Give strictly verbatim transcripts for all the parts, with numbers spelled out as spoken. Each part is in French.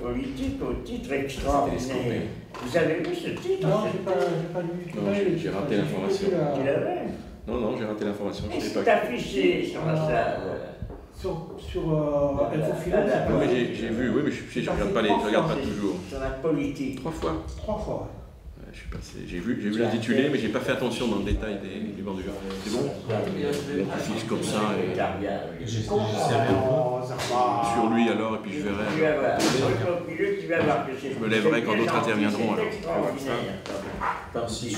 politique au titre extraordinaire. Vous avez vu ce titre? Non, j'ai pas, pas lu. Non, j'ai raté l'information. Tu l'avais? Non, non, j'ai raté l'information. C'est affiché sur la salle. Sur, sur euh, Infophilo, c'est pas... Oui, j'ai vu, oui, mais je ne regarde pas, les, je regarde pas toujours. Sur la politique. Trois fois. Trois fois, ouais. Je suis passé. J'ai vu, j'ai vu l'intitulé, mais j'ai pas fait attention dans le détail des, du bordure. C'est bon? On affiche comme ça et... Sur lui alors, et puis je verrai. Tu vas voir. Tu vas voir que c'est... Je me lèverai quand d'autres interviendront alors. Merci.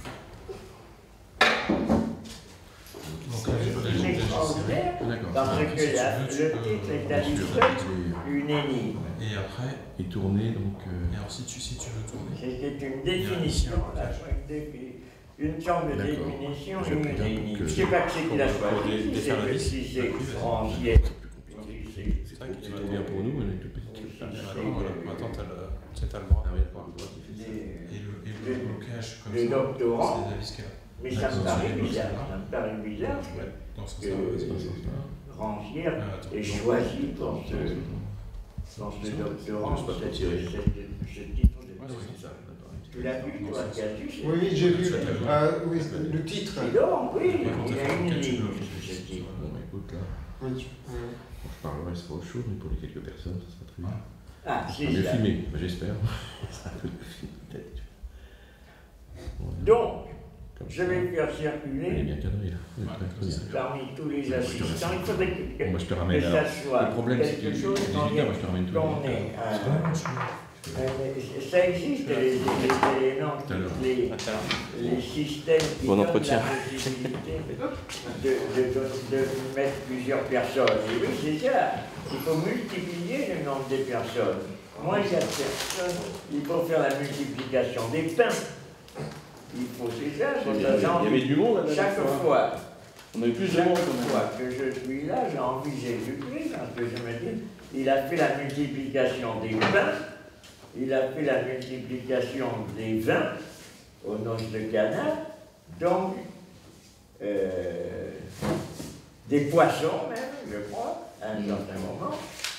Parce que la, le titre est à lui seul une énigme. Et après, et tourner donc. Euh... Et alors si tu si tu veux tourner. C'était une définition, là, une sorte de définition et une énigme. Je ne sais pas qui c'est qui l'a choisi. Je sais pas si c'est Frangier. C'est vrai qu'il était bien pour nous, elle est toute petite. Alors voilà, maintenant t'as le c'est le bras. Et le blocage comme ça. Le doctorant. C'est Davis qui a. Mais ça me paraît bizarre, ça me paraît bizarre que Rangière ait choisi dans ce, dans ce doctorant ce titre de... Tu l'as vu, toi, Casus? Oui, j'ai vu euh, oui, le titre. Et donc, oui, il y a une ligne sur ce titre. Bon, écoute, là, oui, tu... je parlerai, ce sera autre chose, mais pour les quelques personnes, ça sera très bien. Ah, c'est ça. Mieux filmé, j'espère. Ça sera mieux filmé, peut-être. Donc, je vais faire circuler il est bien cadré, là. parmi tous les assistants. Il faudrait que, bon, moi, je te ramène, que ça alors, soit le problème, c'est que quelque chose les résultats, moi, je te ramène tous qu'on les ait. Ça existe, les, les, les éléments, les, les systèmes qui bon donnent entretien. la possibilité de, de, de, de mettre plusieurs personnes. Et oui, c'est ça. Il faut multiplier le nombre de personnes. Moins il y a de personnes, il faut faire la multiplication des pains. Il faut, c'est ça, il y avait du monde là. Chaque fois, on a eu plus de chaque monde fois que je suis là, j'ai envie de Jésus-Christ, parce que je me dis, il a fait la multiplication des pains, il a fait la multiplication des vins aux noces de Cana, donc euh, des poissons même, je crois, à un certain moment.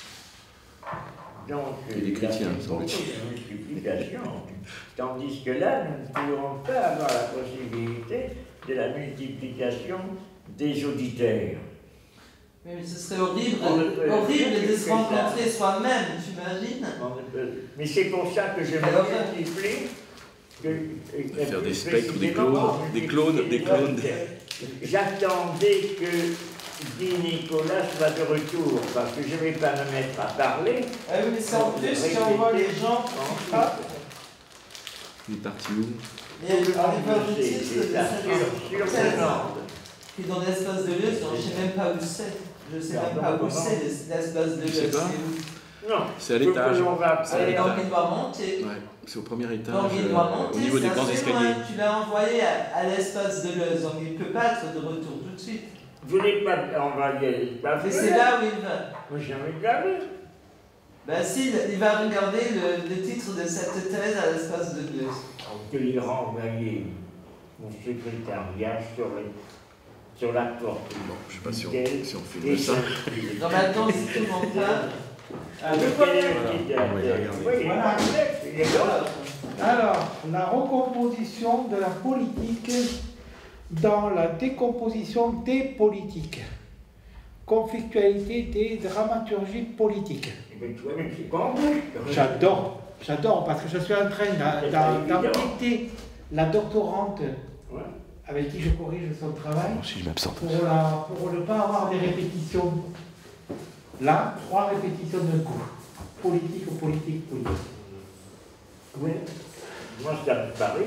Donc, et des chrétiens, il y a beaucoup de multiplication. Tandis que là, nous ne pourrons pas avoir la possibilité de la multiplication des auditeurs. Mais ce serait horrible, horrible de se rencontrer soi-même, tu imagines? Mais c'est pour ça que je me multiplie. Que, faire des spectres, des clones, des clones, des clones. J'attendais que dit Nicolas soit de retour, parce que je ne vais pas me mettre à parler. Ah oui, mais c'est en plus si on voit les gens qui frappent. Il est parti où? Il y a un livre de titre sur qui est dans l'espace de Leuze, je ne sais même pas où c'est. Je ne sais même pas où c'est l'espace de Leuze. Non, c'est à l'étage. Et donc il doit monter. Ouais, c'est au premier étage. Donc il doit monter, au niveau des grands escaliers. Tu l'as envoyé à, à l'espace de Leuze, donc il ne peut pas être de retour tout de suite. Vous n'êtes pas envoyé. Mais c'est là où il va. Moi j'ai regardé. Ben si, il va regarder le, le titre de cette thèse à l'espace de Leuze. Que il renvoyé mon secrétariat sur, les, sur la porte. Bon, je ne sais pas si on, si on filme ça. Donc maintenant, si tout le monde parle. Ah, voilà. Voilà. Alors, la recomposition de la politique dans la décomposition des politiques. Conflictualité des dramaturgies politiques. J'adore, j'adore, parce que je suis en train d'embêter la doctorante avec qui je corrige son travail si je m'absente. pour, la, pour ne pas avoir des répétitions. Là, trois répétitions d'un coup. Politique, politique, politique. Oui. Moi, ça me paraît.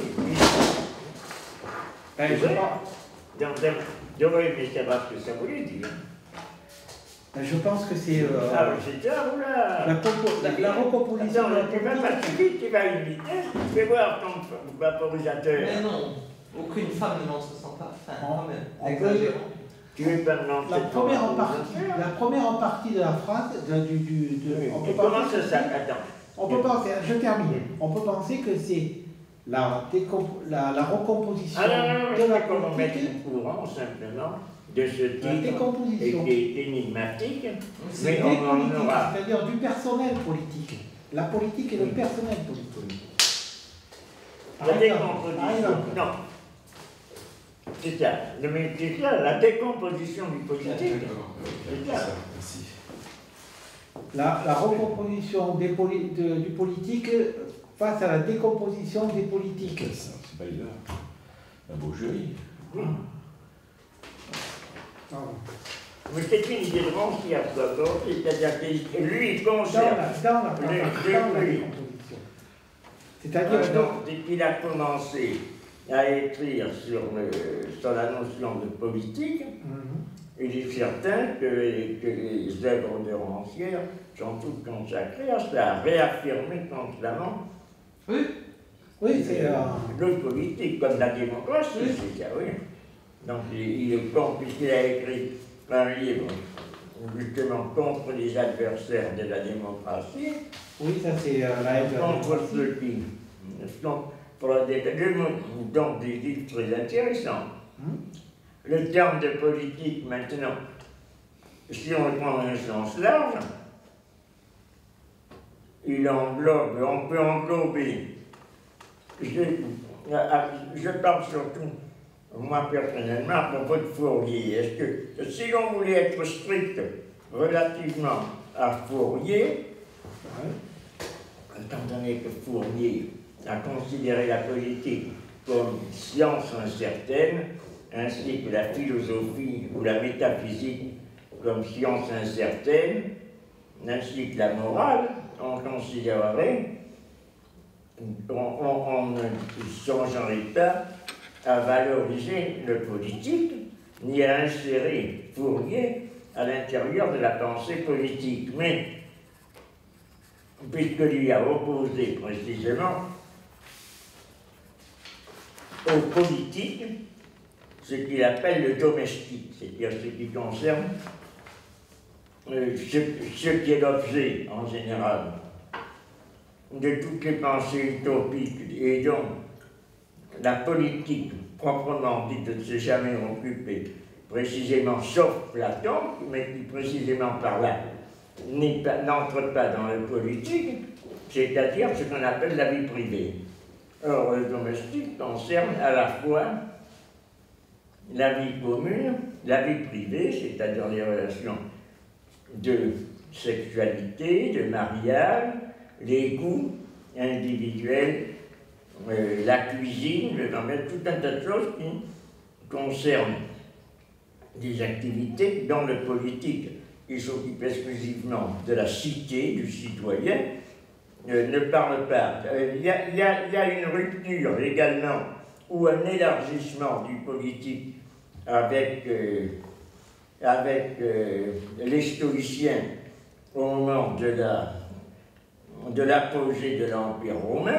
Ben, je crois. J'aurais aimé savoir ce que ça voulait dire. Ben, je pense que c'est. Euh, ah, c'est ça, oula! La, la, la recomposition. Attends, tu vas pas si vite, tu vas à une vitesse, tu fais voir ton vaporisateur. Mais non, aucune femme ne montre son parfum, quand même. Exagérant. Tu veux pas me lancer la première partie, la première partie de la phrase, de, du, du, de, oui, on peut comment penser ça s'appelle? Attends. On peut penser, je termine. On peut penser que c'est la, la, la recomposition ah, non, non, non, de la comment mettre politique. au courant simplement de ce titre La décomposition. qui est énigmatique, mais C'est on en aura. c'est-à-dire du personnel politique. la politique et le personnel politique. La décomposition, non. C'est ça, c'est ça, la décomposition du politique. C'est ça. La, la recomposition des poli de, du politique face à la décomposition des politiques. C'est pas évident. Un beau jury. Oui. Mais c'est une idée de Rancière, c'est-à-dire que lui, il conserve dans la, dans la, le, dans la le, décomposition. C'est-à-dire que dès qu'il a commencé à écrire sur, le, sur la notion de politique, mm-hmm. il est certain que, que les œuvres de Rancière sont toutes consacrées à ça, à réaffirmer constamment oui. Oui, c'est euh... le politique, comme la démocratie, oui. c'est ça, oui. Donc il est con, puisqu'il a écrit un livre justement contre les adversaires de la démocratie. Oui, ça c'est euh, la haine de la contre ceux qui sont pour la démocratie. Donc des livres très intéressants. Hum? Le terme de politique maintenant, si on le prend dans un sens large, il englobe, on peut englober. Je, je parle surtout, moi personnellement, à propos de Fourier. Est-ce que si l'on voulait être strict relativement à Fourier, étant donné que Fourier a considéré la politique comme science incertaine, ainsi que la philosophie ou la métaphysique comme science incertaine, ainsi que la morale, on considérerait, on, on, on ne songerait pas à valoriser le politique, ni à insérer Fourier à l'intérieur de la pensée politique. Mais, puisque lui a opposé précisément au politique ce qu'il appelle le domestique, c'est-à-dire ce qui concerne euh, ce, ce qui est l'objet, en général, de toutes les pensées utopiques, et donc la politique proprement dite ne s'est jamais occupée, précisément, sauf Platon, mais qui précisément par là n'entre pas dans le politique, c'est-à-dire ce qu'on appelle la vie privée. Or, le domestique concerne à la fois la vie commune, la vie privée, c'est-à-dire les relations de sexualité, de mariage, les goûts individuels, euh, la cuisine, le mettre tout un tas de choses qui concernent des activités dont le politique, qui s'occupe exclusivement de la cité, du citoyen, euh, ne parle pas. Il euh, y, y, y a une rupture également, ou un élargissement du politique avec, euh, avec euh, les stoïciens au moment de la de l'apogée de l'Empire romain,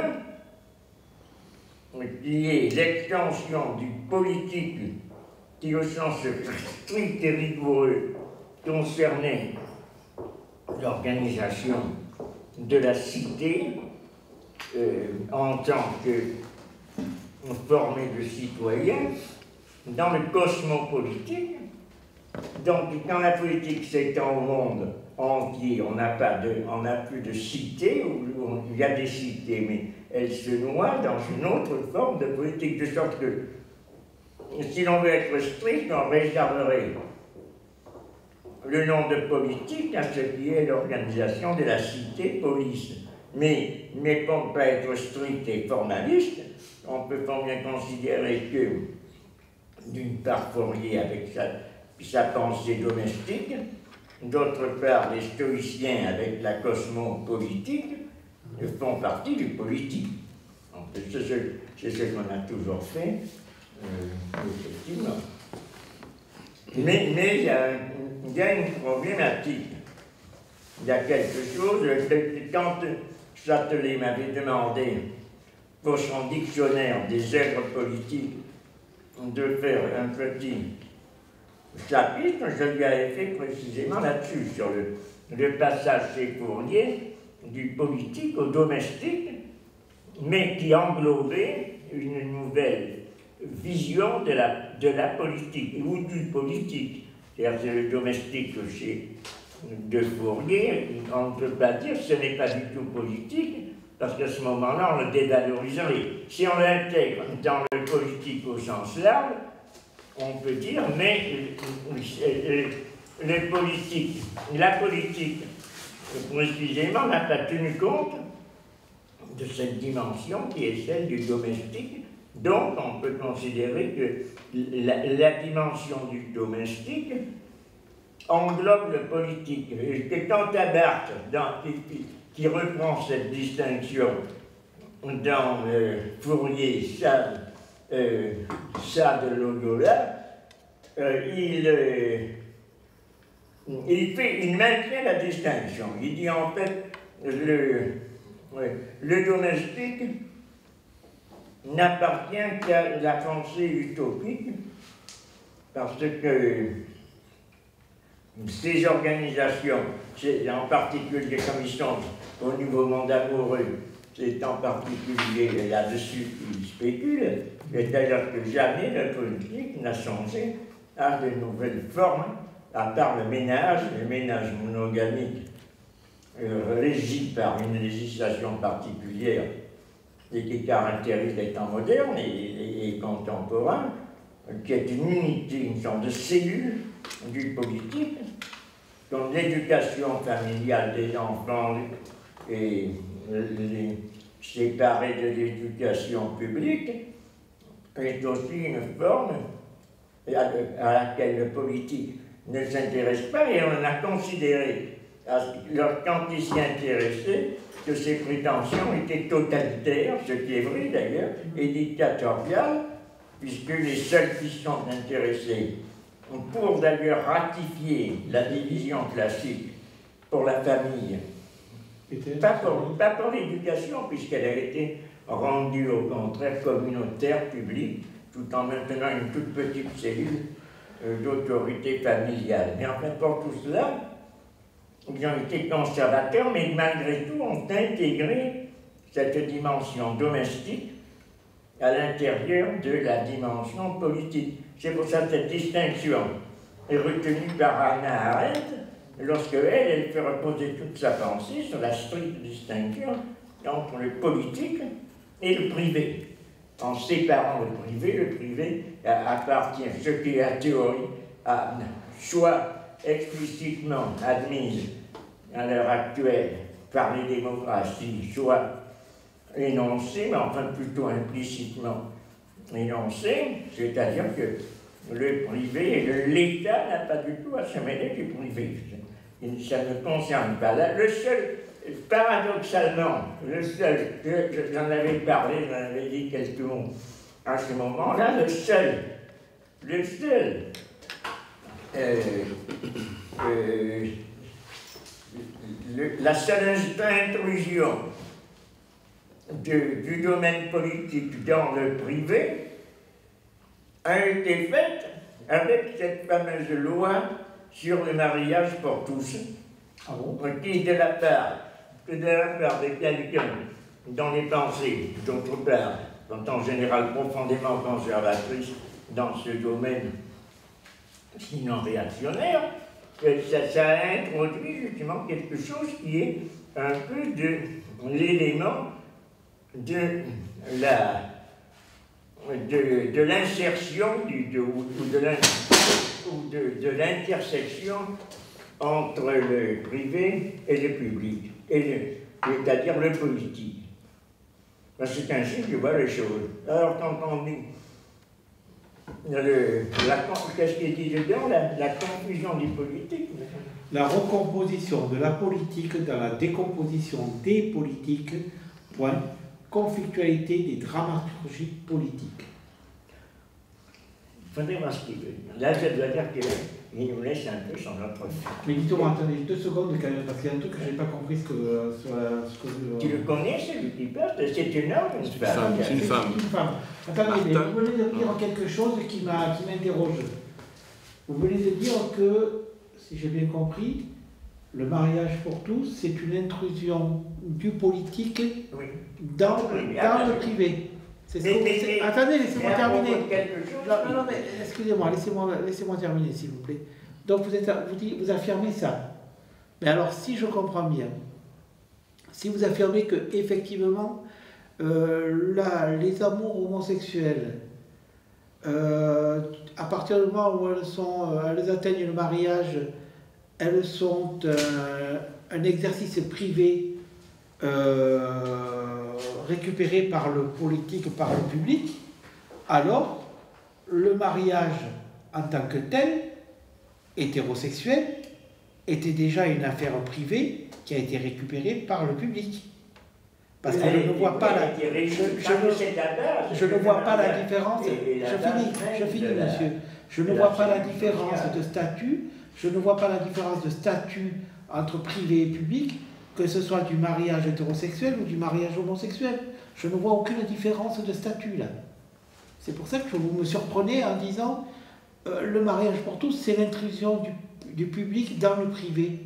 qui est l'extension du politique qui, au sens strict et rigoureux, concernait l'organisation de la cité euh, en tant que formée de citoyens dans le cosmopolitique. Donc, quand la politique s'étend au monde entier, on n'a pas de, on n'a plus de cité, où il y a des cités, mais elles se noient dans une autre forme de politique, de sorte que si l'on veut être strict, on réserverait le nom de politique à ce qui est l'organisation de la cité-police. Mais, mais pour ne pas être strict et formaliste, on peut pas bien considérer que, d'une part, Fourier avec sa, sa pensée domestique, d'autre part, les stoïciens avec la cosmopolitique font partie du politique. C'est ce, c'est ce qu'on a toujours fait, euh, effectivement. Mais, mais il y a, il y a une problématique. Il y a quelque chose, quand Châtelet m'avait demandé, pour son dictionnaire des œuvres politiques, de faire un petit chapitre, je lui avais fait précisément là-dessus, sur le, le passage chez Fourier du politique au domestique, mais qui englobait une nouvelle vision de la, de la politique, ou du politique. C'est-à-dire c'est le domestique chez de Fourier, on ne peut pas dire que ce n'est pas du tout politique, parce qu'à ce moment-là, on le dévaloriserait. Si on l'intègre dans le politique au sens large, on peut dire, mais les politiques, la politique, précisément, n'a pas tenu compte de cette dimension qui est celle du domestique. Donc, on peut considérer que la, la dimension du domestique englobe le politique. Et que quant à Barthes, dans, qui, qui reprend cette distinction dans euh, Fourier, Sade, euh, Sade Loyola, euh, il, euh, il, fait, il maintient la distinction. Il dit en fait, le, ouais, le domestique n'appartient qu'à la pensée utopique, parce que ces organisations, en particulier comme ils sont au niveau monde amoureux, c'est en particulier là-dessus qu'ils spéculent, et d'ailleurs que jamais la politique n'a songé à de nouvelles formes, à part le ménage, le ménage monogamique euh, régi par une législation particulière et qui caractérise les temps modernes et, et, et contemporains, qui est une unité, une sorte de cellule du politique, dont l'éducation familiale des enfants est les, séparée de l'éducation publique, est aussi une forme à, à laquelle le politique ne s'intéresse pas, et on a considéré, quand il s'y intéressait, que ces prétentions étaient totalitaires, ce qui est vrai d'ailleurs, et dictatoriales, puisque les seuls qui sont intéressés pour d'ailleurs ratifier la division classique pour la famille, pas pour, pas pour l'éducation, puisqu'elle a été rendue au contraire communautaire, publique, tout en maintenant une toute petite cellule euh, d'autorité familiale. Mais enfin, pour tout cela, ils ont été conservateurs, mais malgré tout ont intégré cette dimension domestique à l'intérieur de la dimension politique. C'est pour ça que cette distinction est retenue par Hannah Arendt, lorsque elle, elle fait reposer toute sa pensée sur la stricte distinction entre le politique et le privé. En séparant le privé, le privé appartient, ce qui est la théorie, à, soit explicitement admise à l'heure actuelle par les démocraties, soit énoncée, mais enfin plutôt implicitement énoncée, c'est-à-dire que le privé, l'État n'a pas du tout à se mêler du privé. Ça ne concerne pas. Là, le seul, paradoxalement, le seul, j'en avais parlé, j'en avais dit quelques mots à ce moment-là, le seul, le seul, euh, euh, le, la seule intrusion de, du domaine politique dans le privé a été faite avec cette fameuse loi sur le mariage pour tous, ah bon, qui de la part, de la part de quelqu'un dont les pensées, d'autre part, sont en général profondément conservatrices dans ce domaine, sinon réactionnaire, ça, ça a introduit justement quelque chose qui est un peu de l'élément de la de, de l'insertion de, ou de, de l'intersection entre le privé et le public, c'est-à-dire le politique. C'est ainsi que je vois les choses. Alors quand on dit qu'est-ce qu'il dit dedans, la, la confusion du politique. La recomposition de la politique dans la décomposition des politiques, point, conflictualité des dramaturgies politiques. Il faudrait voir ce qu'il veut. Là, je dois dire qu'il nous laisse un peu sur notre... Mais dites-moi, attendez, deux secondes quand même, parce qu'il y a un truc que je n'ai pas compris. Ce que, sur la, ce que, tu le connais, celui qui parle? C'est une homme ou une femme? C'est une femme. C'est une femme. Attendez, mais vous venez de dire quelque chose qui m'interroge. Vous venez de dire que, si j'ai bien compris, le mariage pour tous, c'est une intrusion du politique oui. dans, oui, dans le privé. C'est ce mais, mais, mais, attendez, laissez-moi terminer. Non, non, mais excusez-moi, laissez-moi laissez-moi terminer, s'il vous plaît. Donc vous, êtes, vous, dites, vous affirmez ça. Mais alors, si je comprends bien, si vous affirmez que effectivement, euh, là, les amours homosexuels, euh, à partir du moment où elles, sont, euh, elles atteignent le mariage, elles sont euh, un exercice privé euh, récupéré par le politique, par le public, alors le mariage en tant que tel, hétérosexuel, était déjà une affaire privée qui a été récupérée par le public. Parce que je ne vois pas la, je, je ne, je ne vois pas la différence. Je finis, je finis, monsieur. Je ne vois pas la différence de statut. Je ne vois pas la différence de statut entre privé et public, que ce soit du mariage hétérosexuel ou du mariage homosexuel. Je ne vois aucune différence de statut là. C'est pour ça que vous me surprenez en disant euh, le mariage pour tous, c'est l'intrusion du, du public dans le privé.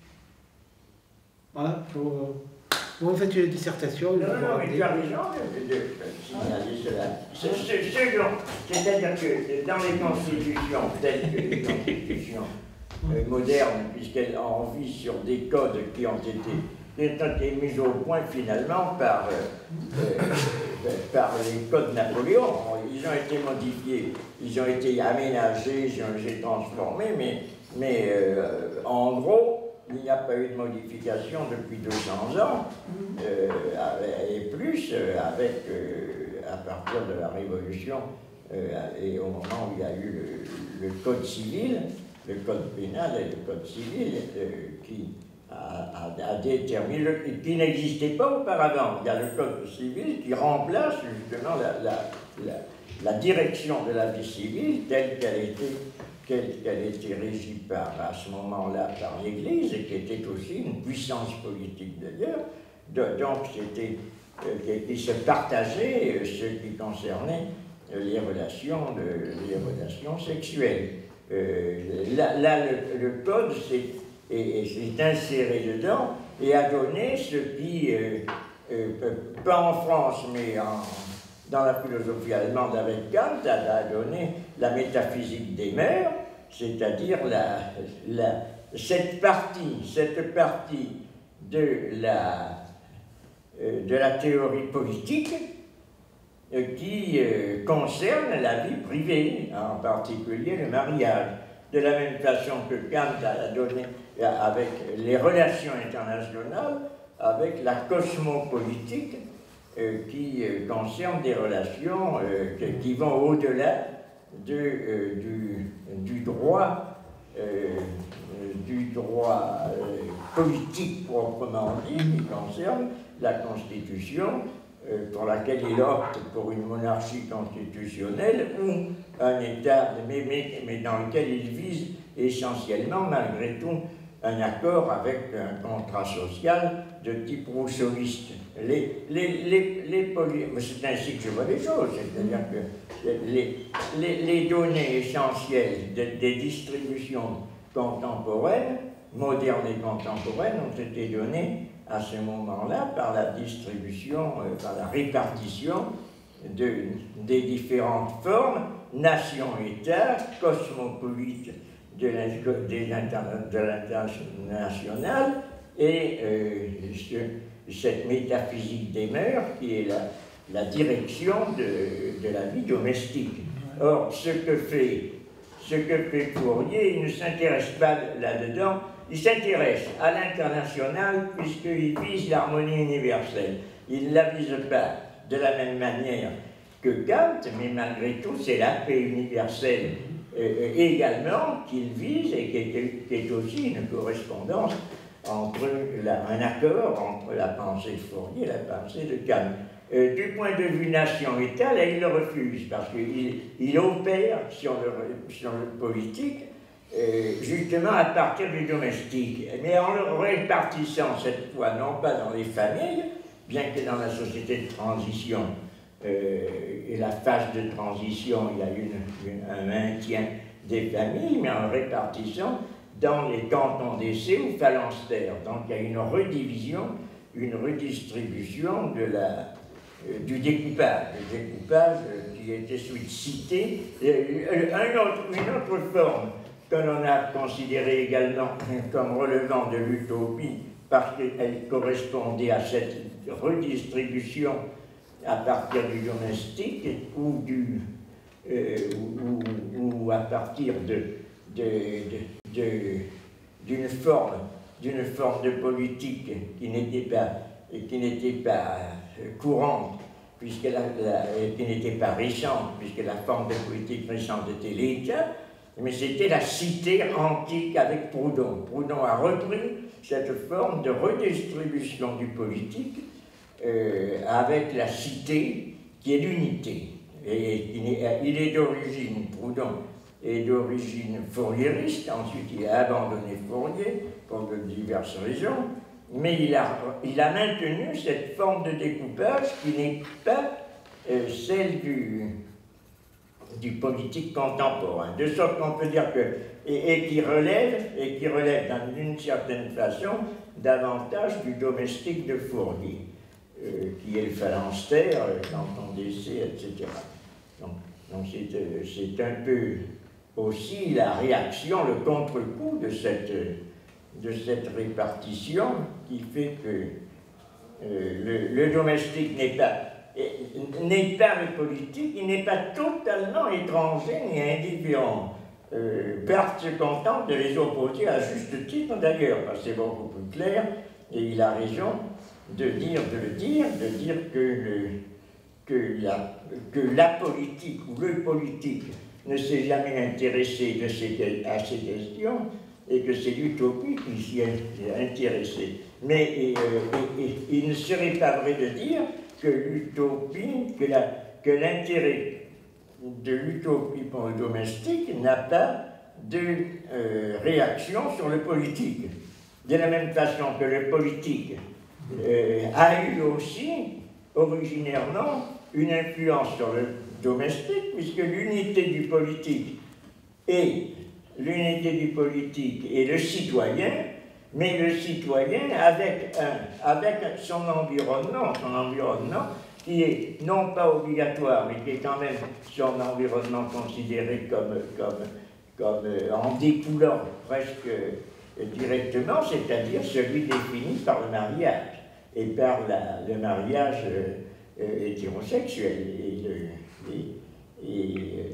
Voilà. Je, vous me faites une dissertation. Non, non, mais tu as raison de signaler cela. C'est-à-dire que dans les constitutions, telles que les constitutions euh, modernes, puisqu'elles en vivent sur des codes qui ont été, qui ont été mis au point finalement par, euh, euh, par les codes Napoléon. Ils ont été modifiés, ils ont été aménagés, ils ont été transformés, mais, mais euh, en gros, il n'y a pas eu de modification depuis deux cents ans, euh, et plus euh, avec, euh, à partir de la Révolution, euh, et au moment où il y a eu le, le Code civil, le Code pénal et le Code civil, euh, qui a, a, a déterminé, qui n'existait pas auparavant. Il y a le Code civil qui remplace justement la, la, la, la direction de la vie civile telle qu'elle était qu'elle était régie par, à ce moment-là par l'Église, et qui était aussi une puissance politique d'ailleurs, donc c'était euh, qui, qui se partageait euh, ce qui concernait euh, les, relations de, les relations sexuelles. Euh, là, là, le, le code s'est inséré dedans et a donné ce qui, euh, euh, pas en France, mais en, dans la philosophie allemande avec Kant, a donné la métaphysique des mœurs, c'est-à-dire la, la, cette partie, cette partie de la, euh, de la théorie politique euh, qui euh, concerne la vie privée, en particulier le mariage. De la même façon que Kant a donné avec les relations internationales, avec la cosmopolitique, Euh, qui euh, concerne des relations euh, qui, qui vont au-delà de, euh, du, du droit, euh, du droit euh, politique proprement dit, qui concerne la Constitution, euh, pour laquelle il opte pour une monarchie constitutionnelle ou un État, mais, mais, mais dans lequel il vise essentiellement, malgré tout, un accord avec un contrat social de type rousseauiste. Les, les, les, les c'est ainsi que je vois les choses, c'est-à-dire que les, les, les données essentielles de, des distributions contemporaines, modernes et contemporaines, ont été données à ce moment-là par la distribution, euh, par la répartition de, des différentes formes, nation-État, cosmopolite, de l'international et euh, ce, cette métaphysique des mœurs qui est la, la direction de, de la vie domestique. Or, ce que fait, ce que fait Fourier, il ne s'intéresse pas là-dedans, il s'intéresse à l'international puisqu'il vise l'harmonie universelle. Il ne la vise pas de la même manière que Kant, mais malgré tout, c'est la paix universelle. Euh, également qu'il vise et qui est, qui est aussi une correspondance entre la, un accord entre la pensée de Fourier et la pensée de Kant. Euh, du point de vue nation-État, là, il le refuse parce qu'il il opère sur le, sur le politique euh, justement à partir du domestique, mais en le répartissant cette fois non pas dans les familles, bien que dans la société de transition Euh, et la phase de transition, il y a une, une, un maintien des familles, mais en répartissant dans les cantons d'essai ou phalanstères. Donc il y a une redivision, une redistribution de la, euh, du découpage, le découpage euh, qui était cité. Euh, un autre, une autre forme que l'on a considérée également comme relevant de l'utopie parce qu'elle correspondait à cette redistribution à partir du domestique ou, du, euh, ou, ou, ou à partir de, de, de, de, d'une forme, d'une forme de politique qui n'était pas, qui n'était pas courante, puisque la, la, qui n'était pas récente, puisque la forme de politique récente était l'État, mais c'était la cité antique avec Proudhon. Proudhon a repris cette forme de redistribution du politique euh, avec la cité qui est l'unité. Et il est d'origine, Proudhon est d'origine fourriériste, ensuite il a abandonné Fourier pour de diverses raisons, mais il a, il a maintenu cette forme de découpage qui n'est pas euh, celle du, du politique contemporain, de sorte qu'on peut dire que, et, et qui relève, et qui relève d'une certaine façon davantage du domestique de Fourier, euh, qui est le phalanstère, dans son décès, et cetera. Donc, donc c'est euh, un peu aussi la réaction, le contre-coup de cette, de cette répartition qui fait que euh, le, le domestique n'est pas, n'est pas le politique, il n'est pas totalement étranger ni indifférent. Euh, Barthes se contente de les opposer à juste titre d'ailleurs, parce que c'est beaucoup plus clair, et il a raison de dire, de le dire, de dire que, le, que, la, que la politique ou le politique ne s'est jamais intéressé de ces, à ces questions et que c'est l'utopie qui s'y est intéressée. Mais et, euh, et, et, il ne serait pas vrai de dire que l'utopie, que l'intérêt de l'utopie pour le domestique n'a pas de euh, réaction sur le politique. De la même façon que le politique euh, a eu aussi, originairement, une influence sur le domestique, puisque l'unité du politique est l'unité du politique et le citoyen, mais le citoyen avec, un, avec son environnement, son environnement qui est non pas obligatoire, mais qui est quand même son environnement considéré comme, comme, comme en découlant presque directement, c'est-à-dire celui défini par le mariage et par la, le mariage euh, hétérosexuel et, le, et, et euh,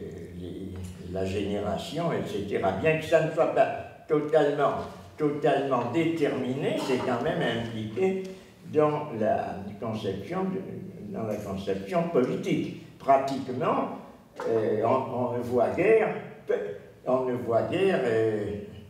les, la génération, et cetera. Bien que ça ne soit pas totalement, totalement déterminé, c'est quand même impliqué dans la conception, de, dans la conception politique. Pratiquement, euh, on, on ne voit guère, on ne voit guère euh,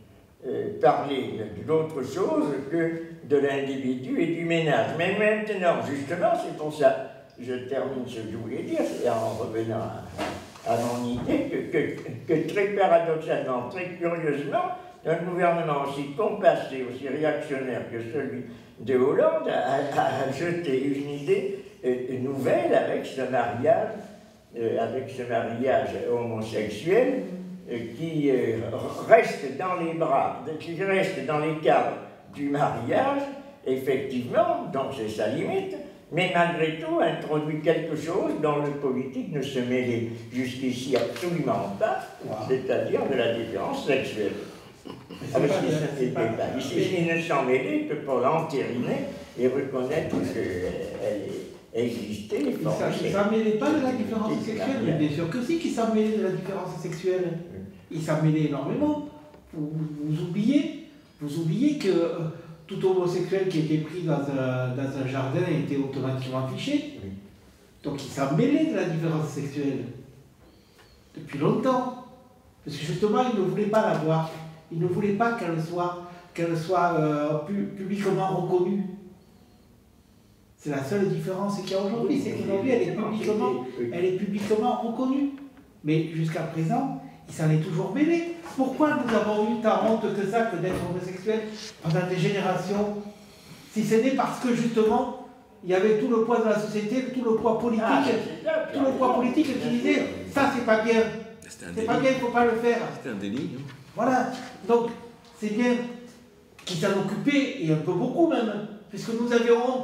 euh, parler d'autre chose que de l'individu et du ménage. Mais maintenant, justement, c'est pour ça, je termine ce que je voulais dire, c'est en revenant à, à mon idée, que, que, que très paradoxalement, très curieusement, un gouvernement aussi compassé, aussi réactionnaire que celui de Hollande a, a, a jeté une idée euh, nouvelle avec ce mariage, euh, avec ce mariage homosexuel euh, qui euh, reste dans les bras, qui reste dans les cadres du mariage, effectivement, donc c'est sa limite, mais malgré tout introduit quelque chose dont le politique ne se mêlait jusqu'ici absolument pas, wow. C'est-à-dire de la différence sexuelle. Avec ce qui pas, pas. Ici, il ne s'en mêlait que pour l'entériner et reconnaître qu'elle existait. Il ne s'en mêlait pas de la différence sexuelle, mais bien sûr que si, qu'il s'en mêlait de la différence sexuelle. Il s'en mêlait énormément. Vous, vous oubliez, vous oubliez que euh, tout homosexuel qui était pris dans un, dans un jardin était automatiquement fiché. Oui. Donc il s'en mêlait de la différence sexuelle. Depuis longtemps. Parce que justement, il ne voulait pas la voir. Il ne voulait pas qu'elle soit, qu'elle soit euh, pu, publiquement reconnue. C'est la seule différence qu'il y a aujourd'hui, c'est qu'aujourd'hui elle est publiquement, elle est publiquement reconnue. Mais jusqu'à présent, il s'en est toujours mêlé. Pourquoi nous avons eu tant honte que ça, que d'être homosexuel pendant des générations? Si ce n'est parce que justement, il y avait tout le poids de la société, tout le poids politique, ah, tout le poids politique qui disait ça c'est pas bien, c'est pas bien, il ne faut pas le faire. C'était un délit. Hein. Voilà, donc c'est bien qu'il s'en occupait, et un peu beaucoup même, puisque nous avions honte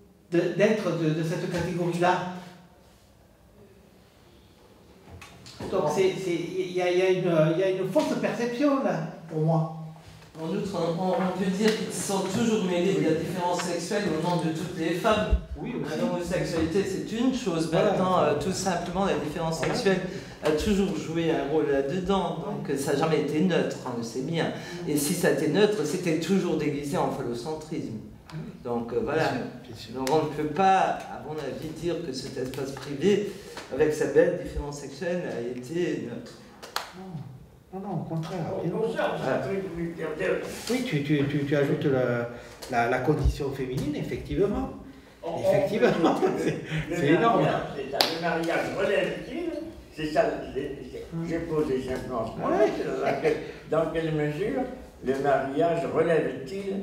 d'être de, de, de cette catégorie-là. Donc il y, y, y a une fausse perception là, pour moi. En outre, on, on peut dire qu'ils sont toujours mêlés de la différence sexuelle au nom de toutes les femmes. Oui, aussi. L'homosexualité, c'est une chose. Maintenant, euh, tout simplement, la différence sexuelle a toujours joué un rôle là-dedans. Donc, ça n'a jamais été neutre, on le sait bien. Et si ça était neutre, c'était toujours déguisé en phallocentrisme. Donc, euh, voilà. Bien sûr, bien sûr. Donc, on ne peut pas, à mon avis, dire que cet espace privé, avec sa belle différence sexuelle, a été neutre. Non. Non, non, au contraire. Ah. Oui, tu, tu, tu, tu ajoutes la, la, la condition féminine, effectivement. Effectivement, c'est énorme. Le mariage relève-t-il, c'est ça, j'ai posé simplement ce point, ouais. Dans quelle mesure le mariage relève-t-il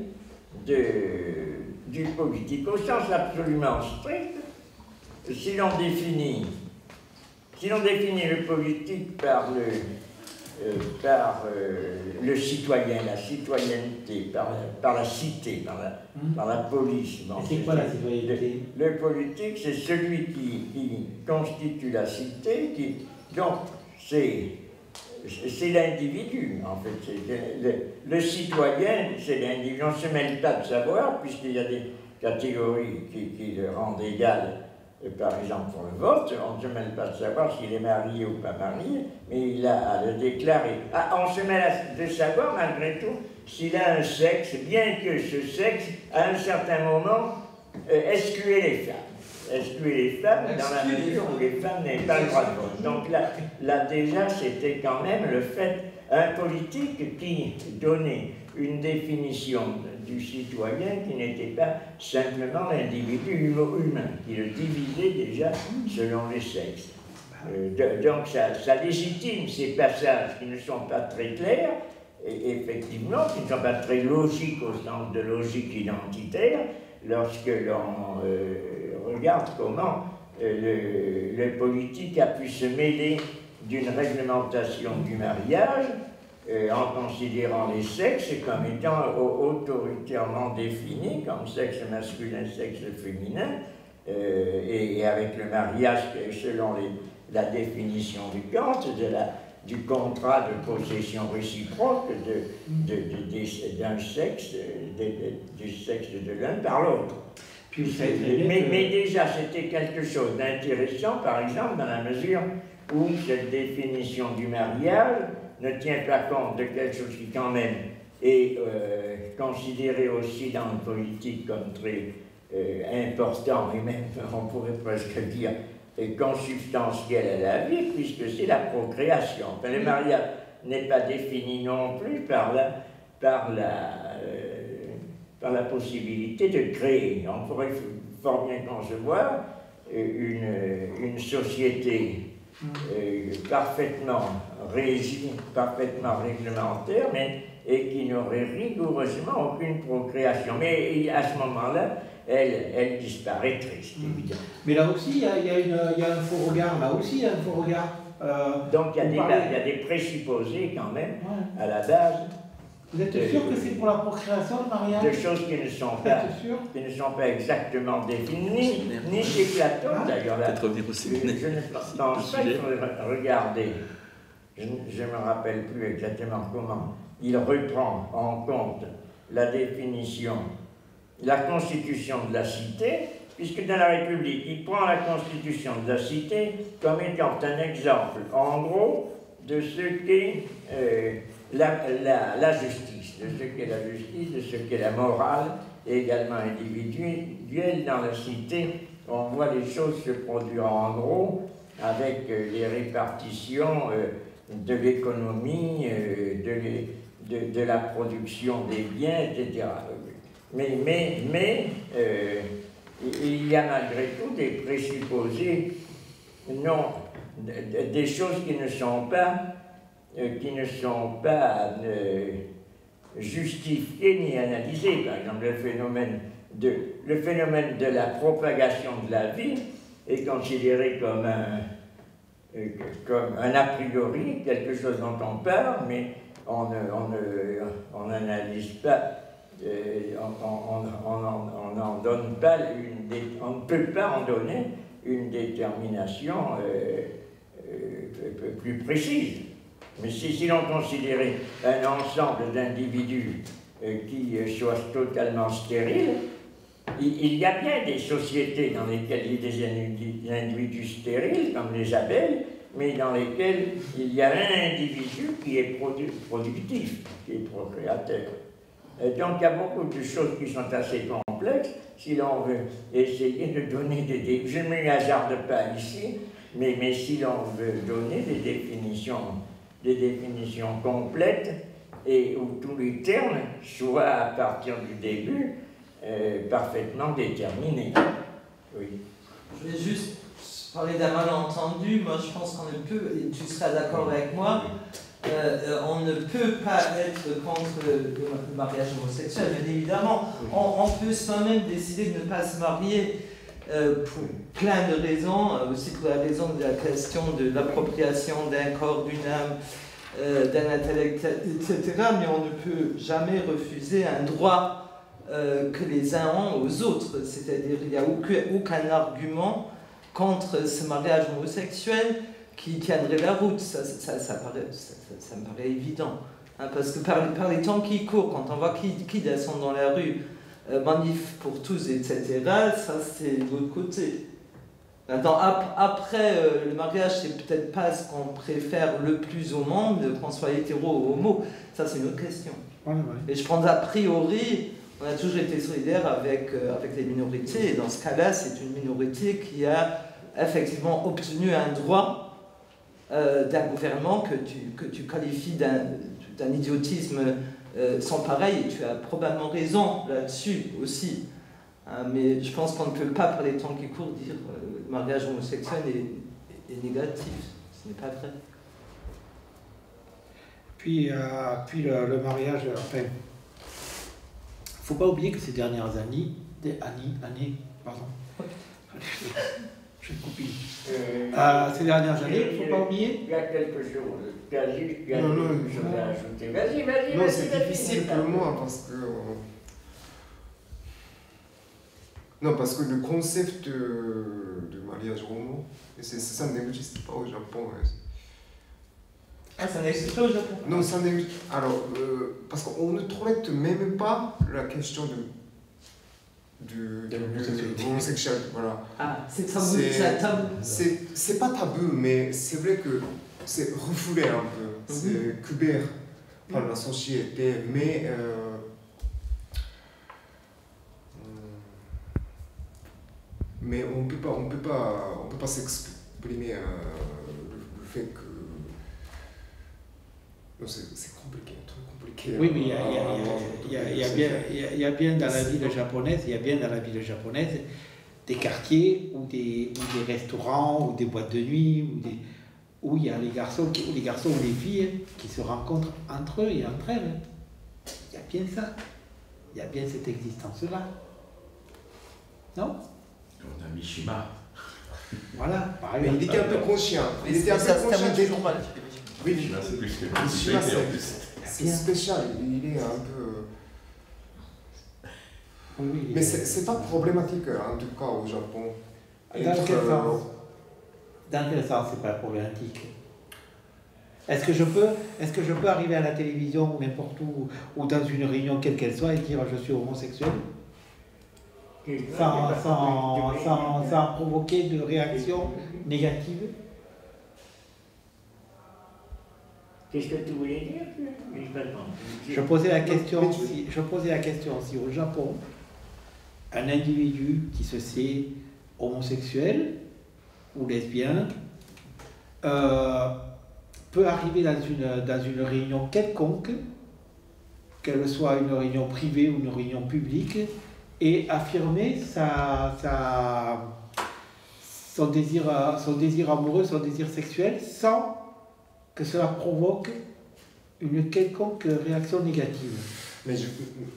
du politique, au sens absolument strict, si l'on définit, si l'on définit le politique par le... Euh, par euh, le citoyen, la citoyenneté, par la, par la cité, par la, mmh. par la police. Bon, c'est quoi la citoyenneté? Le, le politique, c'est celui qui, qui constitue la cité, qui, donc c'est l'individu, en fait. Le, le, le citoyen, c'est l'individu. On ne se mêle pas de savoir, puisqu'il y a des catégories qui, qui le rendent égal. Par exemple, pour le vote, on ne se mêle pas de savoir s'il est marié ou pas marié, mais il a à le déclarer. Ah, on se mêle de savoir, malgré tout, s'il a un sexe, bien que ce sexe, à un certain moment, euh, excluait les femmes. Excluait les femmes dans la mesure où les femmes n'avaient pas le droit de vote. Donc là, là déjà, c'était quand même le fait, un politique qui donnait une définition du citoyen qui n'était pas simplement l'individu humain, qui le divisait déjà selon les sexes. Euh, de, donc ça, ça légitime ces passages qui ne sont pas très clairs, et effectivement, qui ne sont pas très logiques au sens de logique identitaire, lorsque l'on euh, regarde comment euh, le, le politique a pu se mêler d'une réglementation du mariage, Euh, en considérant les sexes comme étant autoritairement définis comme sexe masculin, sexe féminin, euh, et, et avec le mariage selon les, la définition du Kant, de la, du contrat de possession réciproque d'un de, de, de, sexe, de, de, du sexe de l'un par l'autre. Mais, mais déjà, c'était quelque chose d'intéressant, par exemple, dans la mesure où cette définition du mariage ne tient pas compte de quelque chose qui, quand même, est euh, considéré aussi dans le politique comme très euh, important, et même, on pourrait presque dire, consubstantiel à la vie, puisque c'est la procréation. Enfin, le mariage n'est pas défini non plus par la, par la, euh, par la possibilité de créer. On pourrait fort bien concevoir une, une société Euh, parfaitement régie, parfaitement réglementaire, mais et qui n'aurait rigoureusement aucune procréation. Mais à ce moment-là, elle, elle disparaîtrait, c'est évident. Mais là aussi, il y a, y, a y a un faux regard, là aussi, il y a un faux regard. Euh, Donc il y, y a des présupposés quand même, ouais. À la base. Vous êtes sûr que c'est pour la procréation, le mariage? De choses qui ne sont pas, qui ne sont pas exactement définies, ni, ni chez Platon ah, d'ailleurs. Peut-être revenir au séminaire. Je ne pense pas qu'il faudrait regarder, je ne me rappelle plus exactement comment, il reprend en compte la définition, la constitution de la cité, puisque dans la République, il prend la constitution de la cité comme étant un exemple, en gros, de ce qu'est euh, la, la, la justice, de ce qu'est la justice, de ce qu'est la morale, également individuelle. Dans la cité, on voit les choses se produire en gros, avec euh, les répartitions euh, de l'économie, euh, de, de, de la production des biens, et cetera. Mais, mais, mais euh, il y a malgré tout des présupposés, non, des choses qui ne sont pas, euh, qui ne sont pas euh, justifiées ni analysées. Par exemple, le phénomène, de, le phénomène de la propagation de la vie est considéré comme un, euh, comme un a priori, quelque chose dont on parle, mais on n'analyse pas, euh, on n'en donne pas une, on ne peut pas en donner une détermination euh, euh, plus précise. Mais si, si l'on considérait un ensemble d'individus euh, qui euh, soient totalement stériles, il, il y a bien des sociétés dans lesquelles il y a des individus stériles, comme les abeilles, mais dans lesquelles il y a un individu qui est produ productif, qui est procréateur. Et donc il y a beaucoup de choses qui sont assez complexes. Si l'on veut essayer de donner des... dé je ne me hasarde pas ici, mais, mais si l'on veut donner des définitions, des définitions complètes, et où tous les termes soient, à partir du début, euh, parfaitement déterminés. Oui. Je vais juste parler d'un malentendu. Moi, je pense qu'on ne peut, et tu seras d'accord avec moi, euh, on ne peut pas être contre le, le mariage homosexuel, bien évidemment. On, on peut soi-même décider de ne pas se marier euh, pour plein de raisons, euh, aussi pour la raison de la question de l'appropriation d'un corps, d'une âme, euh, d'un intellect, et cetera. Mais on ne peut jamais refuser un droit euh, que les uns ont aux autres. C'est-à-dire qu'il n'y a aucun, aucun argument contre ce mariage homosexuel qui tiendrait la route. Ça, ça, ça, paraît, ça, ça, ça me paraît évident. Hein, parce que par, par les temps qui courent, quand on voit qui, qui descend dans la rue, euh, manif pour tous, et cetera, ça c'est de l'autre côté. Maintenant, ap après, euh, le mariage, c'est peut-être pas ce qu'on préfère le plus au monde, qu'on soit hétéro ou homo. Ça, c'est une autre question. Ouais, ouais. Et je pense a priori, on a toujours été solidaire avec, euh, avec les minorités. Et dans ce cas-là, c'est une minorité qui a effectivement obtenu un droit euh, d'un gouvernement que tu, que tu qualifies d'un idiotisme euh, sans pareil. Et tu as probablement raison là-dessus aussi. Hein, mais je pense qu'on ne peut pas, par les temps qui courent, dire que euh, le mariage homosexuel est, est négatif. Ce n'est pas vrai. Puis, euh, puis le, le mariage, enfin, il ne faut pas oublier que ces dernières années, des années, années, pardon, je vais couper. Euh, euh, ces dernières années, il ne faut pas oublier. Il y a quelque chose, il y a juste il y a non, non, quelque chose à ajouter. Vas-y, vas-y, non, vas-y. c'est difficile pour moi parce que. Non, parce que le concept de, de mariage homo, ça n'existe pas au Japon. Ah, ça n'existe pas au Japon? Non, ça n'existe pas. Alors, euh, parce qu'on ne traite même pas la question de, de, de, de l'homosexualité. Voilà. Ah, c'est tabou, c'est tabou. C'est pas tabou, mais c'est vrai que c'est refoulé un peu. C'est mm-hmm. couvert par mm-hmm. la société, mais. Euh, mais on peut pas, on peut pas, on peut pas s'exprimer euh, le, le fait que c'est compliqué, trop compliqué. Oui, mais il y a, y, a, y, a, y, a bien, y, a, y a bien dans la ville japonaise, il y a bien dans la ville japonaise des quartiers ou des, ou des restaurants ou des boîtes de nuit où, des, où il y a les garçons, ou les garçons ou les filles qui se rencontrent entre eux et entre elles. Il y a bien ça. Il y a bien cette existence-là. Non? On a Mishima. Voilà, pareil. Mais il était un peu conscient. Il était un peu conscient des toujours mal. Oui, Mishima, c'est plus que Mishima, c'est spécial. Il est un peu. Oui, oui, mais c'est pas problématique, en tout cas, au Japon. Dans quel sens? Dans quel sens c'est pas problématique? Est-ce que je peux, est-ce que je peux arriver à la télévision ou n'importe où, ou dans une réunion quelle qu'elle soit et dire je suis homosexuel? Sans, sans, sans, sans provoquer de réaction négative? Qu'est-ce que tu voulais dire? Je posais la question si, je posais la question si au Japon, un individu qui se sait homosexuel ou lesbien euh, peut arriver dans une, dans une réunion quelconque, qu'elle soit une réunion privée ou une réunion publique, et affirmer sa, sa, son, désir, son désir amoureux, son désir sexuel, sans que cela provoque une quelconque réaction négative. Mais je...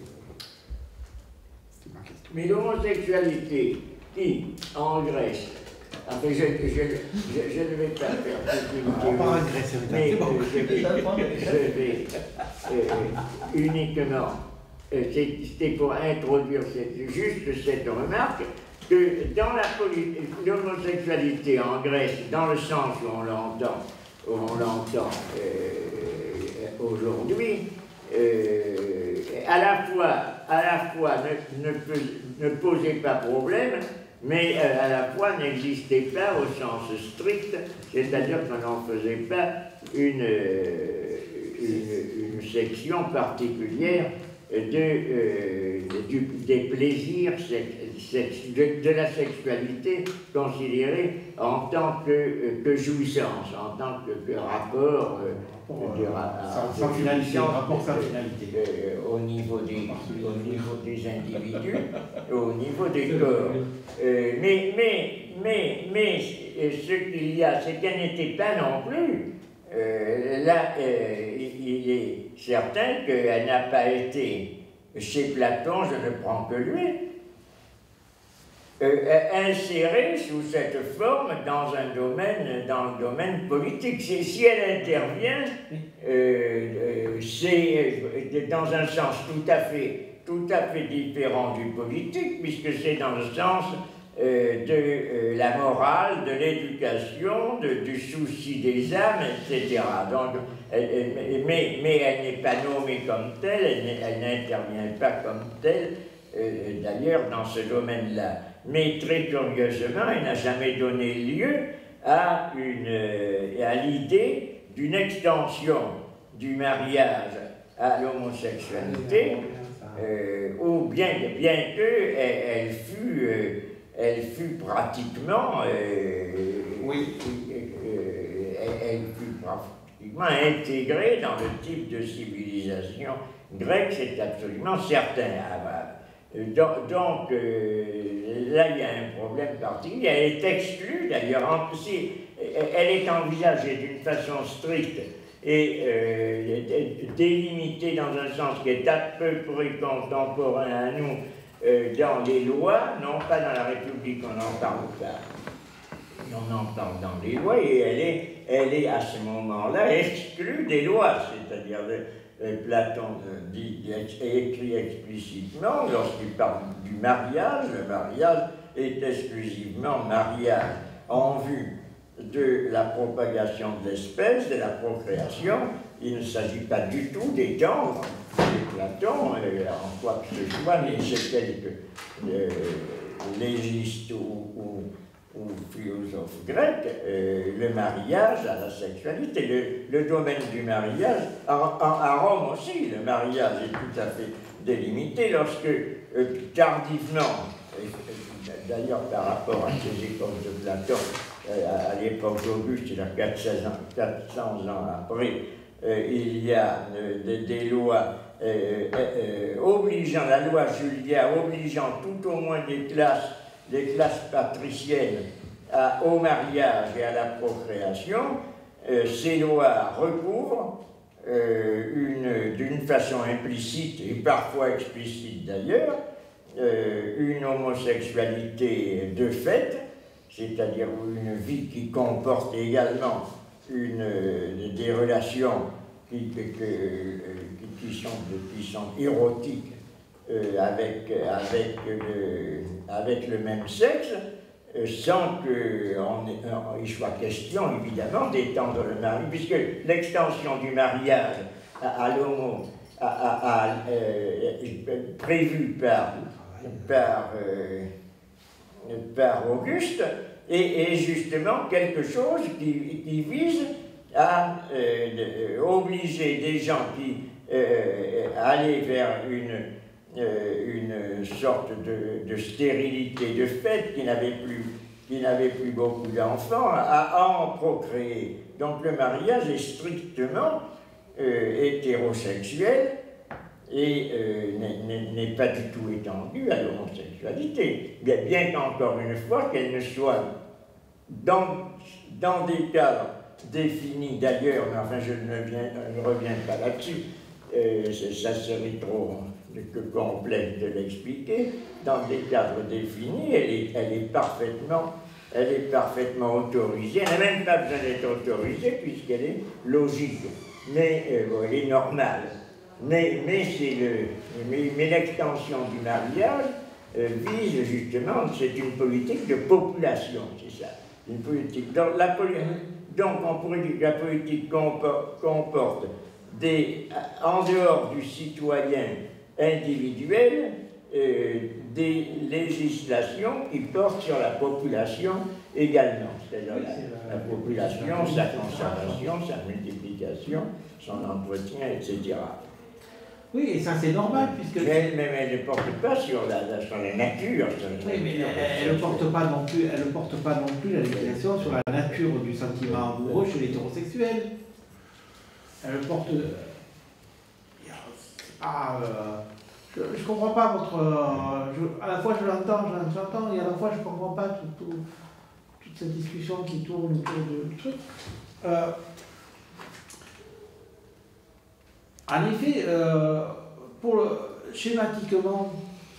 C'est ma question. Mais l'homosexualité, qui, en Grèce, enfin, je, je, je, je ne vais pas faire toute une théorie, part en Grèce, mais bon. je vais, je vais euh, uniquement, euh, c'était pour introduire cette, juste cette remarque, que dans la politique, l'homosexualité en Grèce, dans le sens où on l'entend, où on l'entend euh, aujourd'hui, euh, à la fois, à la fois ne, ne, ne posait pas problème, mais euh, à la fois n'existait pas au sens strict, c'est-à-dire qu'on n'en faisait pas une, une, une section particulière de, euh, du, des plaisirs sex, de, de la sexualité considérée en tant que, que jouissance, en tant que, que rapport euh, de, sans, sans finalité, rapport sans finalité. Euh, au, niveau des, au niveau des individus, au niveau des corps. Euh, mais, mais, mais, mais ce qu'il y a, c'est qu'elle n'était pas non plus. Euh, là, euh, il est certain qu'elle n'a pas été, chez Platon, je ne prends que lui, euh, insérée sous cette forme dans un domaine, dans le domaine politique. Si elle intervient, euh, euh, c'est dans un sens tout à fait, tout à fait différent du politique, puisque c'est dans le sens Euh, de euh, la morale, de l'éducation, du souci des âmes, et cetera. Donc, elle, elle, mais, mais elle n'est pas nommée comme telle, elle n'intervient pas comme telle, euh, d'ailleurs, dans ce domaine-là. Mais très curieusement, elle n'a jamais donné lieu à, une, euh, à l'idée d'une extension du mariage à l'homosexualité, euh, ou bien, bien qu'elle elle fût... Euh, elle fut pratiquement, euh, oui. euh, elle, elle fut pratiquement intégrée dans le type de civilisation grecque, c'est absolument certain. Donc, donc euh, là, il y a un problème particulier. Elle est exclue, d'ailleurs, si, elle est envisagée d'une façon stricte et euh, délimitée dans un sens qui est à peu près contemporain à nous, Euh, dans les lois, non pas dans la République, on en parle pas, on en parle dans les lois, et elle est, elle est à ce moment-là exclue des lois, c'est-à-dire euh, Platon euh, dit, écrit explicitement, lorsqu'il parle du mariage, le mariage est exclusivement mariage en vue de la propagation de l'espèce, de la procréation. Il ne s'agit pas du tout d'étendre Platon, euh, en quoi que ce soit, mais c'est quelques euh, légistes ou, ou, ou philosophes grecs, euh, le mariage à la sexualité, le, le domaine du mariage, en, en, à Rome aussi, le mariage est tout à fait délimité, lorsque euh, tardivement, d'ailleurs par rapport à ces époques de Platon, euh, à l'époque d'Auguste, c'est-à-dire quatre cents ans après, euh, il y a euh, des, des lois Euh, euh, obligeant, la loi Julia obligeant tout au moins des classes, des classes patriciennes à, au mariage et à la procréation, euh, ces lois recouvrent euh, d'une façon implicite et parfois explicite d'ailleurs, euh, une homosexualité de fait, c'est-à-dire une vie qui comporte également une, des relations qui, que, qui, sont, qui sont érotiques euh, avec, avec, le, avec le même sexe, euh, sans qu'il soit question, évidemment, d'étendre le mariage, puisque l'extension du mariage à, à l'homo, à, à, à, euh, prévue par, par, euh, par Auguste, est, est justement quelque chose qui, qui vise à euh, obliger des gens qui euh, allaient vers une, euh, une sorte de, de stérilité de fait, qui n'avaient plus, qui n'avaient plus beaucoup d'enfants, à, à en procréer. Donc le mariage est strictement euh, hétérosexuel et euh, n'est pas du tout étendu à l'homosexualité, bien, bien qu'encore une fois qu'elle ne soit dans, dans des cadres défini d'ailleurs, mais enfin je ne, viens, ne reviens pas là-dessus, euh, ça serait trop que complexe de l'expliquer. Dans des cadres définis, elle est, elle est parfaitement, elle est parfaitement autorisée. Elle n'a même pas besoin d'être autorisée puisqu'elle est logique, mais euh, elle est normale. Mais, mais c'est le, mais, mais l'extension du mariage euh, vise justement, c'est une politique de population, c'est ça. Une politique. Donc, la, donc on pourrait dire que la politique comporte, comporte des, en dehors du citoyen individuel, euh, des législations qui portent sur la population également. C'est-à-dire oui, la, la, la population, la sa conservation, sa multiplication, son entretien, et cetera. Oui, et ça c'est normal, puisque... Mais elle, mais elle ne porte pas sur la, la, sur la nature. Sur la oui, mais nature, elle ne porte pas non plus, elle ne porte pas non plus la législation sur la nature du sentiment amoureux chez l'hétérosexuel. Elle porte... Ah, euh, je ne comprends pas votre... Euh, je, à la fois je l'entends, je l'entends, et à la fois je ne comprends pas tout, tout, toute cette discussion qui tourne autour du truc. Euh, en effet, euh, pour le, schématiquement,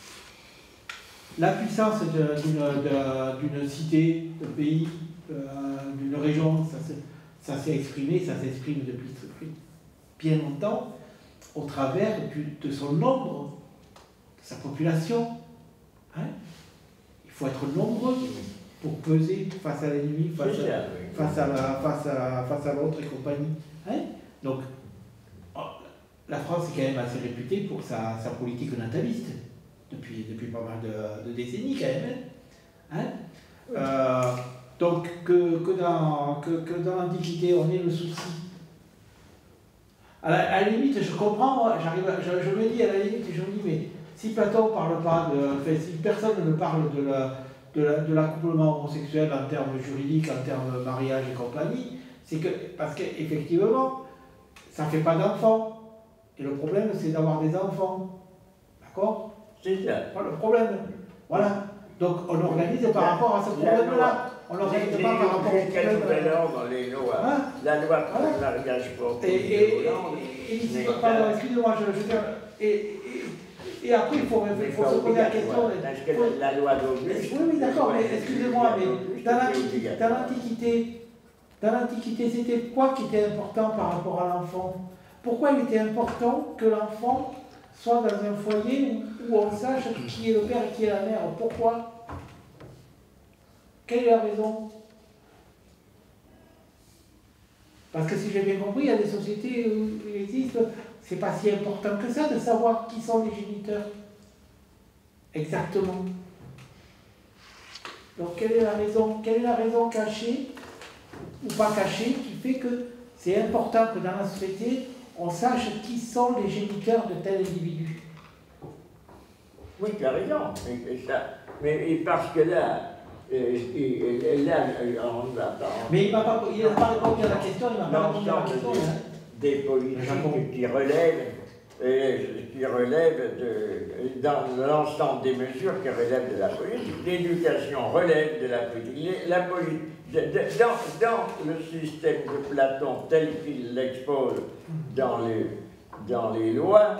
la puissance d'une cité, d'un pays, euh, d'une région, ça s'est exprimé, ça s'exprime depuis, depuis bien longtemps, au travers du, de son nombre, de sa population. Hein? Il faut être nombreux pour peser face à l'ennemi, face, face à la, face à, face à l'autre et compagnie. Hein? Donc, la France est quand même assez réputée pour sa, sa politique nataliste, depuis, depuis pas mal de, de décennies quand même. Hein? Euh, donc, que, que dans, que, que dans l'Antiquité, on ait le souci. À la, à la limite, je comprends, j'arrive, je, je me dis à la limite, je me dis, mais si Platon ne parle pas de. Enfin, si personne ne parle de la, de, la, de l'accouplement homosexuel en termes juridiques, en termes mariage et compagnie, c'est que. Parce qu'effectivement, ça ne fait pas d'enfants. Et le problème, c'est d'avoir des enfants. D'accord? C'est ça. Pas le problème. Voilà. Donc, on organise par rapport à ce problème-là. On l'organise pas par rapport au problème. Tout à l'heure dans les lois. Hein? La loi pour le mariage pour et, et, et, et, pardon, excusez-moi, je, je termine. Et, et, et après, il faut, il faut se poser la question. Parce que faut, la loi d'Auguste. Oui, oui, d'accord, mais excusez-moi, mais dans l'Antiquité, dans l'Antiquité, c'était quoi qui était important par rapport à l'enfant? Pourquoi il était important que l'enfant soit dans un foyer où, où on sache qui est le père et qui est la mère? Pourquoi? Quelle est la raison? Parce que si j'ai bien compris, il y a des sociétés où il existe, c'est pas si important que ça de savoir qui sont les géniteurs. Exactement. Donc quelle est la raison? Quelle est la raison cachée ou pas cachée qui fait que c'est important que dans la société, on sache qui sont les géniteurs de tel individu? Oui, tu as raison. Mais, ça, mais parce que là, euh, et, là on va pas. Mais il n'a pas, pas répondu à la question, il m'a pas répondu à la question. Des, hein. des politiques qui relèvent, euh, qui relèvent de, dans l'ensemble des mesures qui relèvent de la politique. L'éducation relève de la politique. La politique. Dans, dans le système de Platon tel qu'il l'expose dans les, dans les lois,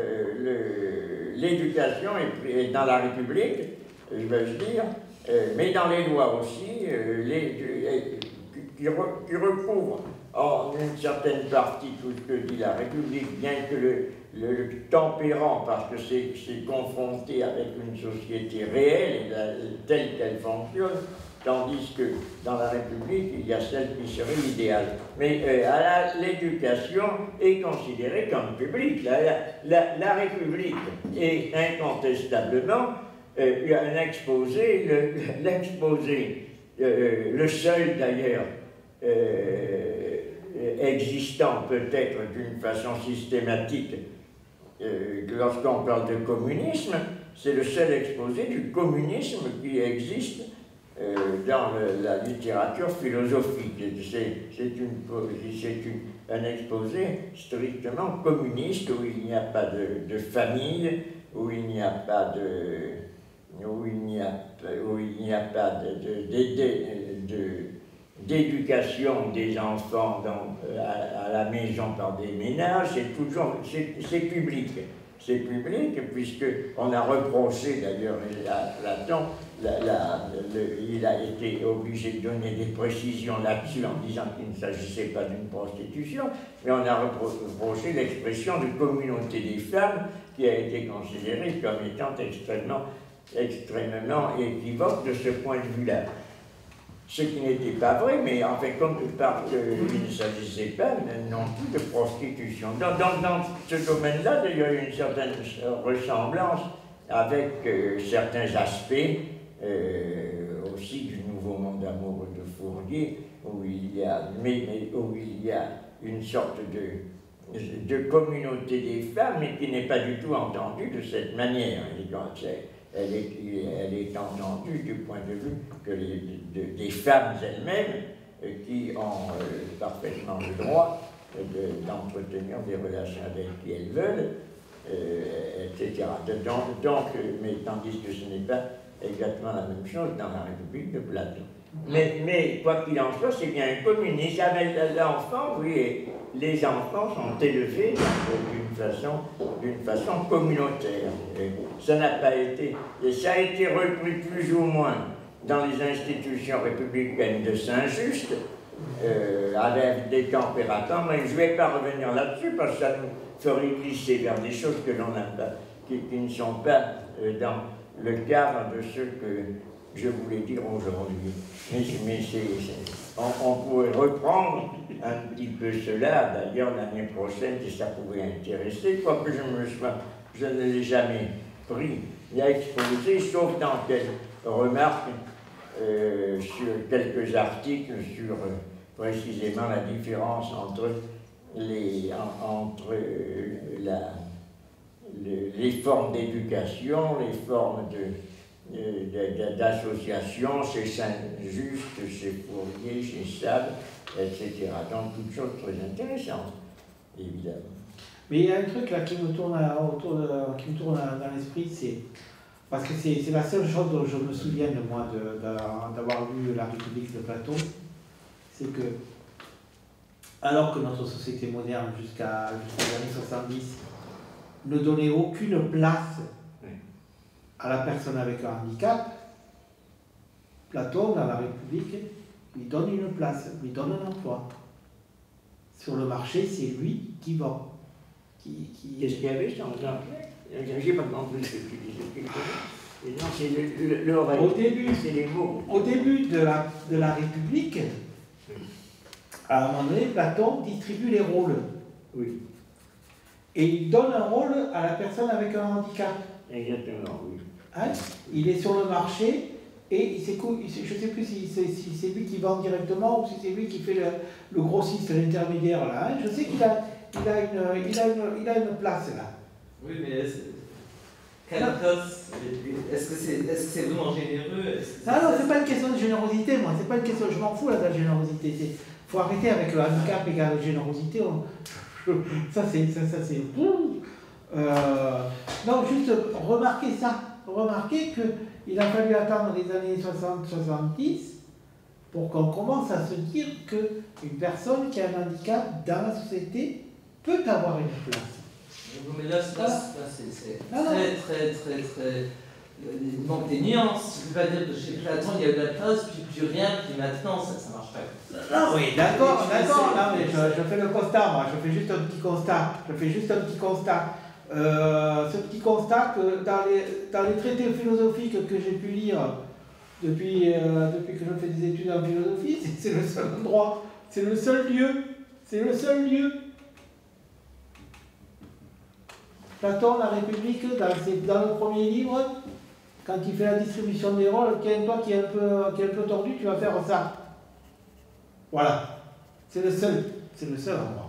euh, l'éducation est, est dans la République, je veux dire, euh, mais dans les lois aussi, euh, les, qui, re, qui recouvrent en une certaine partie tout ce que dit la République, bien que le, le, le tempérant, parce que c'est confronté avec une société réelle et la, telle qu'elle fonctionne, tandis que dans la République, il y a celle qui serait idéale. Mais euh, l'éducation est considérée comme publique. La, la, la République est incontestablement euh, un exposé, l'exposé, le, euh, le seul d'ailleurs, euh, existant peut-être d'une façon systématique, euh, lorsqu'on parle de communisme, c'est le seul exposé du communisme qui existe Euh, dans le, la littérature philosophique. C'est un exposé strictement communiste où il n'y a pas de, de famille, où il n'y a pas de où il n'y a, où il n'y a pas de, de, de, de, de d'éducation des enfants dans, à, à la maison par des ménages, c'est toujours c'est public. C'est public, puisqu'on a reproché d'ailleurs à Platon, la, la, le, il a été obligé de donner des précisions là-dessus en disant qu'il ne s'agissait pas d'une prostitution, mais on a reproché l'expression de communauté des femmes qui a été considérée comme étant extrêmement extrêmement équivoque de ce point de vue-là. Ce qui n'était pas vrai, mais en fait, comme par, euh, il ne s'agissait pas non plus de prostitution. Dans, dans, dans ce domaine-là, il y a une certaine ressemblance avec euh, certains aspects euh, aussi du Nouveau Monde amoureux de Fourier, où il y a, mais, mais où il y a une sorte de, de communauté des femmes, mais qui n'est pas du tout entendue de cette manière. Elle est, elle est entendue du point de vue que les, de, des femmes elles-mêmes euh, qui ont euh, parfaitement le droit d'entretenir de, des relations avec qui elles veulent, euh, et cetera. Donc, donc, mais tandis que ce n'est pas exactement la même chose dans la République de Platon. Mais, mais quoi qu'il en soit, c'est bien un communisme. L'enfant, oui, les enfants sont élevés d'une façon, d'une façon communautaire. Et ça n'a pas été, et ça a été repris plus ou moins dans les institutions républicaines de Saint-Just, euh, avec des températures. Mais je ne vais pas revenir là-dessus parce que ça nous ferait glisser vers des choses que l'on n'a pas, qui, qui ne sont pas euh, dans le cadre de ce que je voulais dire aujourd'hui. Mais, mais c'est, on, on pourrait reprendre un petit peu cela, d'ailleurs l'année prochaine, si ça pouvait intéresser, quoique je, me sois, je ne l'ai jamais pris ni à exposer, sauf dans quelques remarques euh, sur quelques articles sur euh, précisément la différence entre les, en, entre euh, la, le, les formes d'éducation, les formes de d'associations, chez Saint-Just, chez Fourier, chez Sade, et cetera. Donc, toutes choses très intéressantes, évidemment. Mais il y a un truc là qui me tourne, à, autour de, qui me tourne dans l'esprit, c'est parce que c'est la seule chose dont je me souviens, moi, d'avoir lu La République de Platon, c'est que, alors que notre société moderne, jusqu'à jusqu'aux années soixante-dix, ne donnait aucune place à la personne avec un handicap, Platon, dans la République, lui donne une place, lui donne un emploi. Sur le marché, c'est lui qui vend. Qui, qui... Qu'est-ce qu'il y avait sans exemple? J'ai pas compris ce que tu disais. Et non, c'est le, le, le au début, c'est les mots. Au début de la, de la République, à un moment donné, Platon distribue les rôles. Oui. Et il donne un rôle à la personne avec un handicap. Exactement, oui. Hein? Il est sur le marché et je ne sais plus si c'est si c'est lui qui vend directement ou si c'est lui qui fait le, le grossiste, l'intermédiaire là. Hein? Je sais qu'il a, il a, une, il a, une, il a une place là. Oui, mais est-ce est-ce que c'est est -ce c'est vraiment généreux? Est Non, non, c'est pas une question de générosité, moi. C'est pas une question, je m'en fous là de la générosité. Il faut arrêter avec le handicap égale générosité. On, ça, c'est. Ça, ça, c'est euh, donc, juste remarquez ça. Remarquez qu'il a fallu attendre les années soixante soixante-dix pour qu'on commence à se dire qu'une personne qui a un handicap dans la société peut avoir une place. Mais là, là, là c'est très, très, très, très. Il manque des nuances. Tu ne peux pas dire que chez Platon, il y a eu de la place, puis plus rien, puis maintenant, ça ne marche pas. Non, oui, d'accord, d'accord. Non, mais je, je fais le constat, moi. Je fais juste un petit constat. Je fais juste un petit constat. Euh, ce petit constat que dans les, dans les traités philosophiques que j'ai pu lire depuis, euh, depuis que je fais des études en philosophie, c'est le seul endroit, c'est le seul lieu, c'est le seul lieu. Platon, la République, dans, dans le premier livre, quand il fait la distribution des rôles, toi qui est un peu, qui est un peu tordu, tu vas faire ça. Voilà. C'est le seul, c'est le seul endroit.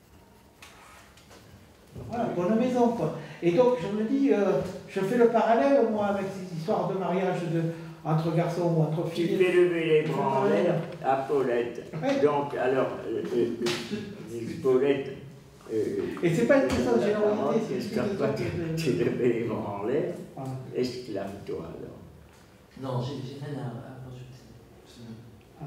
Voilà, bonne maison, quoi. Et donc, je me dis, euh, je fais le parallèle, moi, avec ces histoires de mariage de, entre garçons ou entre filles. Tu fais lever les bras en l'air à Paulette. Ouais. Donc, alors, euh, euh, Paulette... Euh, Et c'est pas une question de générosité, c'est une question de... Tu levais les bras en l'air, esclave-toi, alors. Non, j'ai rien à rajouter. Ah.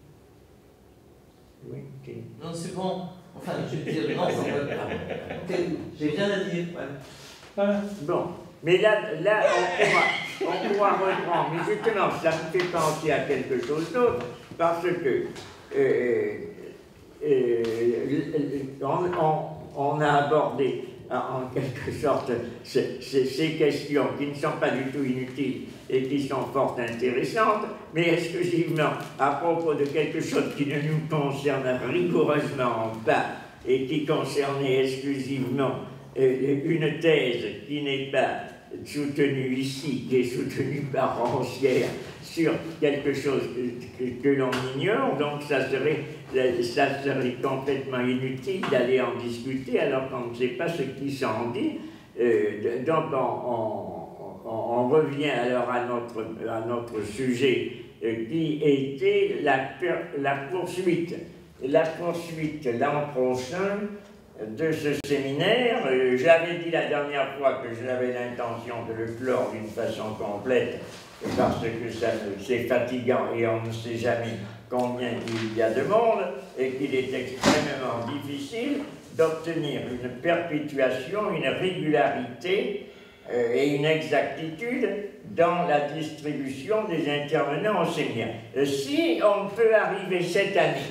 Oui, ok. Non, c'est bon. Enfin, je veux dire, non, ça va pas. J'ai rien à dire. Voilà. Bon, mais là, là on, pourra, on pourra reprendre. Mais justement, ça me fait penser à quelque chose d'autre, parce que euh, euh, on, on, on a abordé en quelque sorte ces, ces, ces questions qui ne sont pas du tout inutiles et qui sont fort intéressantes, mais exclusivement à propos de quelque chose qui ne nous concerne rigoureusement pas et qui concernait exclusivement euh, une thèse qui n'est pas soutenue ici, qui est soutenue par Rancière sur quelque chose que, que, que l'on ignore, donc ça serait, ça serait complètement inutile d'aller en discuter alors qu'on ne sait pas ce qui s'en dit. Euh, donc on, on, on, on revient alors à notre, à notre sujet euh, qui était la, la poursuite, la poursuite l'an prochain de ce séminaire. Euh, J'avais dit la dernière fois que j'avais l'intention de le clore d'une façon complète parce que c'est fatigant et on ne sait jamais combien il y a de monde et qu'il est extrêmement difficile d'obtenir une perpétuation, une régularité euh, et une exactitude dans la distribution des intervenants au séminaire. Euh, si on peut arriver cette année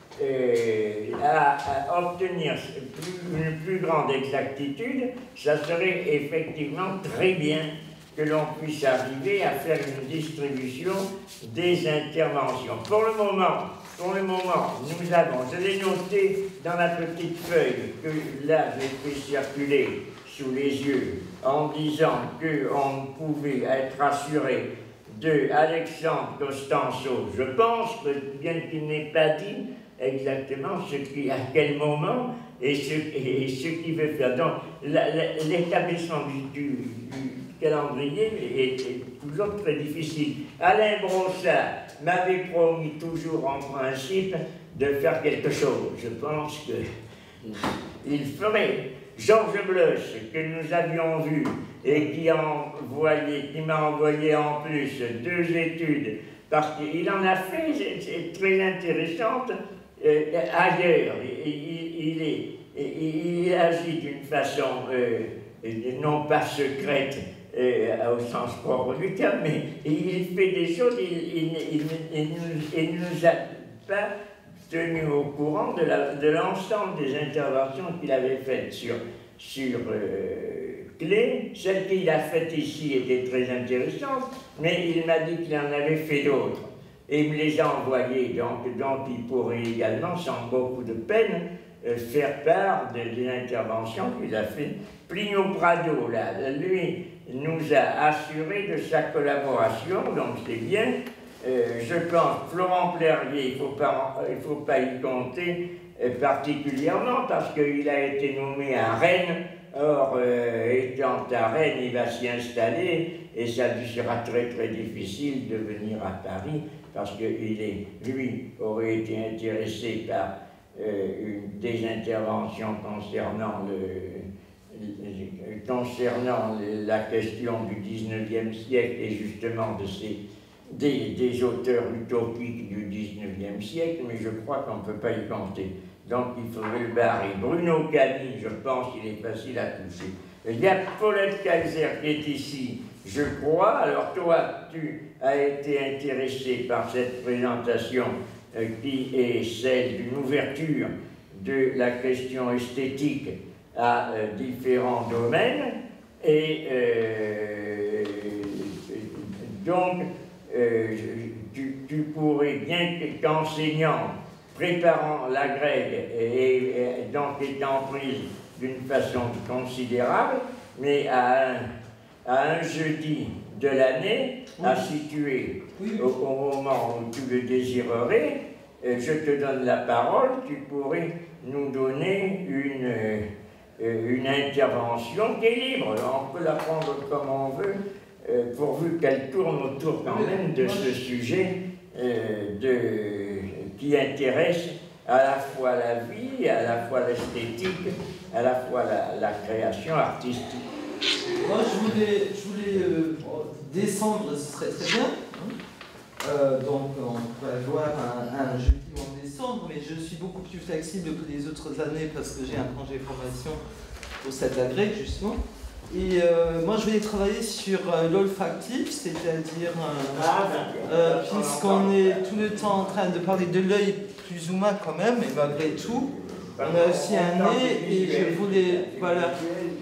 Euh, à, à obtenir plus, une plus grande exactitude, ça serait effectivement très bien que l'on puisse arriver à faire une distribution des interventions. Pour le moment, pour le moment, nous avons, je l'ai noté dans la petite feuille que là j'ai fait circuler sous les yeux en disant qu'on pouvait être assuré de Alexandre Costanzo. Je pense que, bien qu'il n'ait pas dit exactement ce qui, à quel moment et ce, et ce qu'il veut faire. Donc, l'établissement du, du, du calendrier est, est toujours très difficile. Alain Brossard m'avait promis toujours en principe de faire quelque chose. Je pense qu'il ferait. Georges Bloch, que nous avions vu et qui, envoyé, qui m'a envoyé en plus deux études, parce qu'il en a fait, c'est très intéressante. Euh, ailleurs, il, il, il, est, il, il agit d'une façon euh, non pas secrète euh, au sens propre du terme, mais il fait des choses, il, il, il, il, il ne nous a pas tenus au courant de l'ensemble de des interventions qu'il avait faites sur, sur euh, Clé. Celle qu'il a faite ici était très intéressante, mais il m'a dit qu'il en avait fait d'autres. Et il me les a envoyés, donc, donc il pourrait également, sans beaucoup de peine, euh, faire part de, des interventions qu'il a fait. Plinio Prado, là, lui, nous a assuré de sa collaboration, donc c'est bien. Euh, je pense, Florent Plérier, il ne faut, faut pas y compter euh, particulièrement, parce qu'il a été nommé à Rennes. Or, euh, étant à Rennes, il va s'y installer, et ça lui sera très très difficile de venir à Paris, parce que il lui aurait été intéressé par euh, une, des interventions concernant, le, le, concernant la question du dix-neuvième siècle et justement de ces, des, des auteurs utopiques du dix-neuvième siècle, mais je crois qu'on ne peut pas y compter. Donc il faudrait le barrer. Bruno Cani, je pense qu'il est facile à toucher. Il y a Paulette Kaiser qui est ici, je crois. Alors toi, tu as été intéressé par cette présentation euh, qui est celle d'une ouverture de la question esthétique à euh, différents domaines. Et euh, donc, euh, tu, tu pourrais, bien qu'enseignant, préparant la grecque et, et, et donc étant prise d'une façon considérable, mais à un, à un jeudi de l'année, oui. à situer oui, oui. Au, au moment où tu le désirerais, je te donne la parole, tu pourrais nous donner une, une intervention qui est libre. On peut la prendre comme on veut, pourvu qu'elle tourne autour quand même de ce sujet de... qui intéresse à la fois la vie, à la fois l'esthétique, à la fois la, la création artistique. Moi, je voulais, je voulais euh, descendre, ce serait très bien. Hein. Euh, donc, on pourrait avoir un, un jeudi en décembre, mais je suis beaucoup plus flexible que les autres années parce que j'ai un congé formation pour cette agrég, justement. Et euh, moi, je voulais travailler sur euh, l'olfactif, c'est-à-dire, euh, ah, euh, puisqu'on est tout le temps en train de parler de l'œil plus ou moins quand même, mais malgré tout, on a aussi un nez, et je voulais, voilà,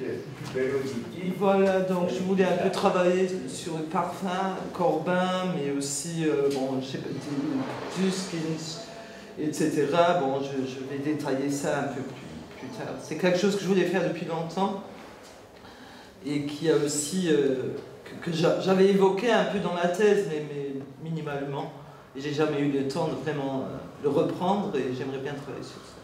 de l'auditif. Voilà, donc je voulais un peu travailler sur le parfum, Corbin, mais aussi, euh, bon, je sais pas, Duskins, et cetera. Bon, je, je vais détailler ça un peu plus, plus tard. C'est quelque chose que je voulais faire depuis longtemps et qui a aussi, euh, que, que j'avais évoqué un peu dans la thèse, mais, mais minimalement. Et j'ai jamais eu le temps de vraiment euh, le reprendre et j'aimerais bien travailler sur ça.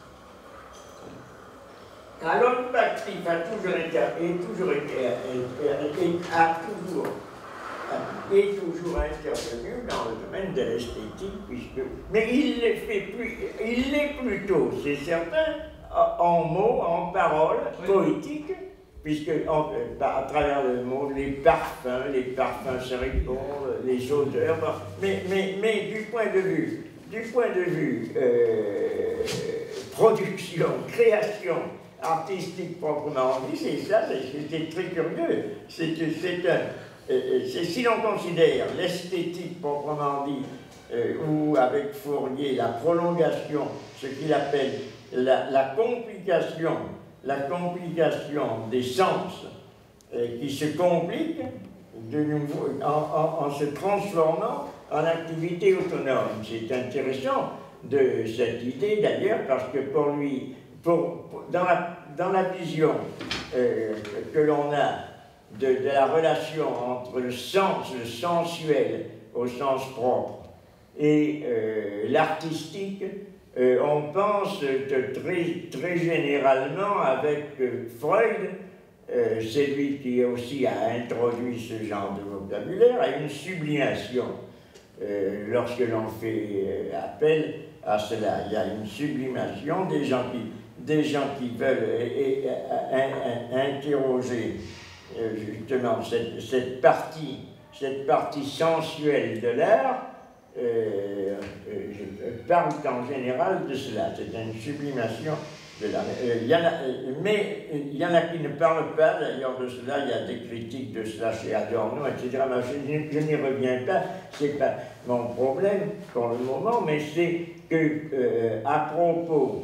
Alors, Patrick a toujours été, est toujours été, est, est, a toujours, est toujours intervenu dans le domaine de l'esthétique, puisque, mais il l'est fait plus, il l'est plutôt, c'est certain, en mots, en paroles, oui. Poétiques, puisque en, à travers le mot, les parfums, les parfums cérébraux, les odeurs, mais, mais, mais du point de vue, du point de vue euh, production, création artistique proprement dit, c'est ça, c'est très curieux. C'est si l'on considère l'esthétique proprement dit, euh, ou avec Fourier, la prolongation, ce qu'il appelle la, la complication, la complication des sens euh, qui se compliquent de nouveau en, en, en se transformant en activité autonome. C'est intéressant de cette idée d'ailleurs parce que pour lui, Pour, pour, dans, la, dans la vision euh, que l'on a de, de la relation entre le sens, le sensuel au sens propre, et euh, l'artistique, euh, on pense de très, très généralement avec euh, Freud, euh, c'est lui qui aussi a introduit ce genre de vocabulaire, à une sublimation. Euh, lorsque l'on fait euh, appel à cela, il y a une sublimation des gens qui des gens qui veulent et, et, et, interroger euh, justement cette, cette, partie, cette partie sensuelle de l'art, euh, euh, je parle en général de cela, c'est une sublimation de l'art. Euh, y en a, mais il y en a qui ne parlent pas d'ailleurs de cela, il y a des critiques de cela chez Adorno, et cetera. Mais je, je n'y reviens pas, c'est pas mon problème pour le moment, mais c'est que euh, à propos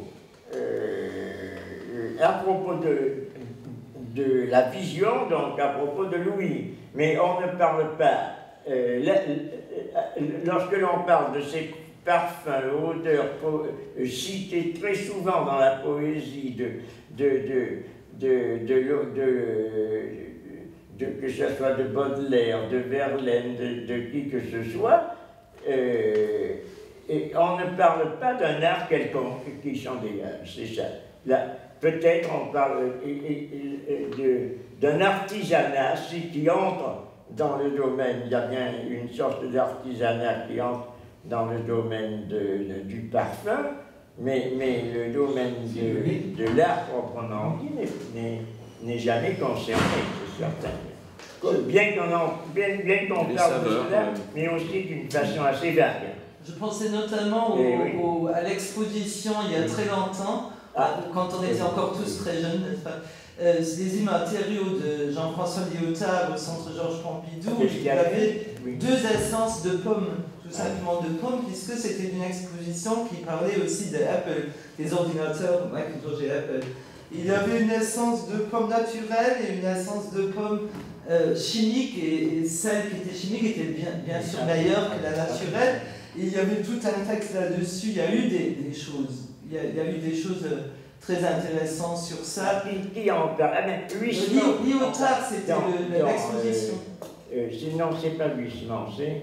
Euh, à propos de, de la vision, donc à propos de Louis, mais on ne parle pas, euh, la, lorsque l'on parle de ces parfums, odeurs cités très souvent dans la poésie de, de, de, de, de, de, de, de que ce soit de Baudelaire, de Verlaine, de, de qui que ce soit, euh, et on ne parle pas d'un art quelconque qui s'en dégage, c'est ça. Peut-être on parle d'un artisanat qui entre dans le domaine, il y a bien une sorte d'artisanat qui entre dans le domaine de, de, du parfum, mais, mais le domaine de, de l'art proprement dit n'est jamais concerné, c'est certain. Bien qu'on bien, bien qu'on parle de cela, mais aussi d'une façon assez vague. Je pensais notamment au, oui. au, à l'exposition il y a très longtemps, ah. quand on était encore tous très jeunes, n'est-ce pas, euh, des immatériaux de Jean-François Lyotard au Centre Georges Pompidou. Il y avait oui. deux essences de pommes, tout simplement de pommes, puisque c'était une exposition qui parlait aussi d'Apple, des ordinateurs, Macintosh et Apple. Il y avait une essence de pommes naturelles et une essence de pommes euh, chimiques, et, et celle qui était chimique était bien, bien sûr meilleure que la naturelle. Il y avait tout un texte là-dessus, il y a eu des, des choses, il y, a, il y a eu des choses très intéressantes sur ça. Qui, qui en parle? Ah ben, Lyotard, c'était l'exposition. Euh, euh, sinon, c'est pas Huysmans, c'est...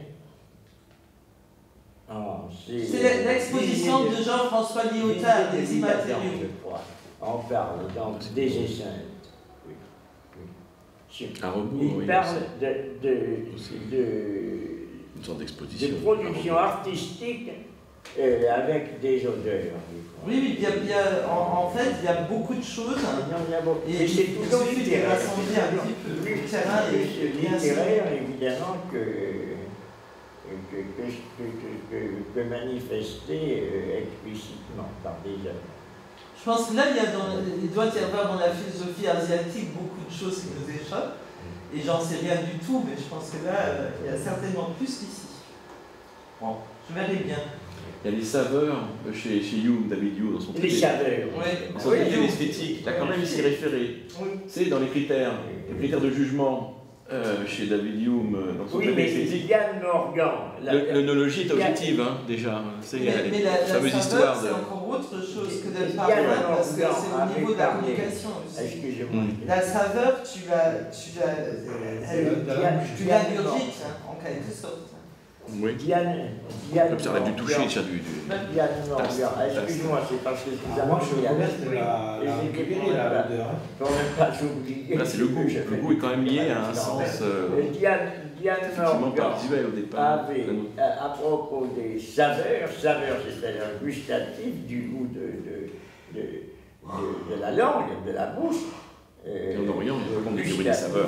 Oh, c'est l'exposition de Jean-François Lyotard, des immatériaux. Je crois. On parle donc des essaims. Oui. Oui. Un rebours, il oui, parle de... de, de une sorte d'exposition. De production artistique euh, avec des odeurs. Oui, oui, il y a, il y a, en, en fait, il y a beaucoup de choses. Il y a beaucoup. Et, et c'est toujours littéraire. Rassembler un petit peu plus terrain et littéraire, évidemment, que, que, que, que, que, que manifester euh, explicitement par des œuvres. Je pense que là, il, y a dans, il doit y avoir dans la philosophie asiatique beaucoup de choses qui nous échappent. Et j'en sais rien du tout, mais je pense que là, euh, il y a certainement plus qu'ici. Bon, je verrai bien. Il y a les saveurs chez, chez Hume, David Hume, dans son Les saveurs. Dans son traité d'esthétique, il a quand même ici référé. C'est dans les critères, les critères de jugement euh, chez David Hume, dans son oui, traité mais d'esthétique. Yann Morgan. L'œnologie est objective, hein, déjà. C'est mais, mais la, la fameuse saveur, histoire c'est de... encore autre chose que d'être Yann parfum, parce que Morgan c'est au niveau de la avait communication aussi. Excusez-moi. La saveur, tu la, tu la, elle- tu la gurgites, hein, en quelque sorte. Oui. Diane, Diane Comme ça, on a dû toucher, ça, du... du... Diane Morgan, excuse-moi, c'est parce que vous avez Moi, je dit à reconnais l'esprit, la, et la, c'est récupérer la l'odeur. pour ne pas oublier. Là, c'est le goût. Le goût est quand même lié à un sens... Euh, Diane, Diane effectivement, Morgan pas visuel au départ. avait, à, à propos des saveurs, saveurs, c'est-à-dire gustatif du goût de, de, de, de, de la langue, de la bouche, euh, en Orient, il y a pas compte des saveurs.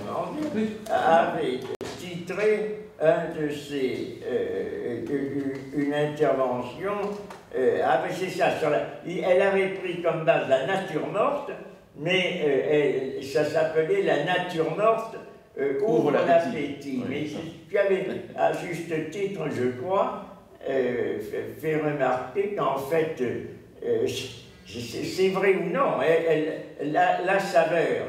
Avait titré un de ces, euh, une intervention, euh, ah, c'est ça, sur la, elle avait pris comme base la nature morte, mais euh, elle, ça s'appelait la nature morte euh, ouvre l'appétit. Mais tu avais, à juste titre, je crois, euh, fait, fait remarquer qu'en fait, euh, c'est vrai ou non, elle, elle, la, la saveur,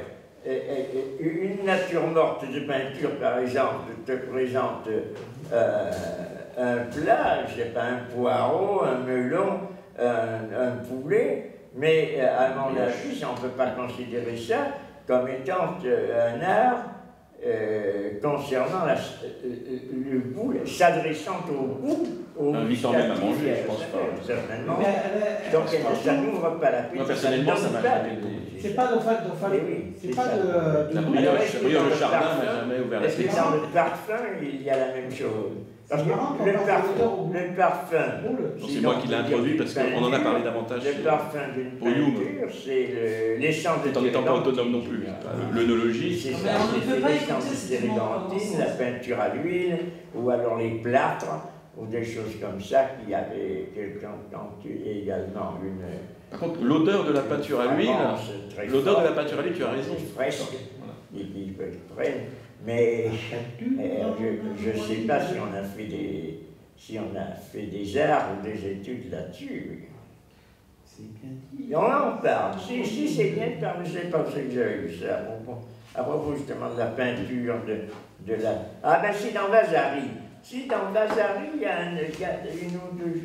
une nature morte de peinture, par exemple, te présente euh, un plat, je ne sais pas, un poireau, un melon, un, un poulet, mais à mon avis, on ne peut pas considérer ça comme étant un art euh, concernant la, le goût, s'adressant au goût, au invitant même à manger, je pense pas. Certainement. Donc ça n'ouvre pas l'appétit. Moi, personnellement, ça m'a jamais... C'est pas d'ophtalmologie. C'est pas de... La brioche, le jardin n'a jamais ouvert l'appétit. Dans le parfum, il y a la même chose. Parce que le parfum, le parfum... C'est moi qui l'ai introduit parce qu'on en a parlé davantage. Le parfum d'une peinture, c'est l'essence de tout en n'étant pas autonome non plus. L'œnologie, c'est ça. C'est l'essence de térébenthine, la peinture à l'huile, ou alors les plâtres, ou des choses comme ça qui avaient quelqu'un également une... Par contre, l'odeur de la peinture à l'huile, l'odeur de la peinture à l'huile, tu as raison. Fresque, et qui prennent. Mais euh, je ne sais pas si on a fait des, si on a fait des arts ou des études là-dessus. C'est bien dit. On en parle. Si, si c'est bien parlé, je ne sais pas si j'ai eu ça. À propos, à propos justement de la peinture, de, de la... Ah ben si dans Vasari, si dans Vasari, il y a, un, il y a une ou deux...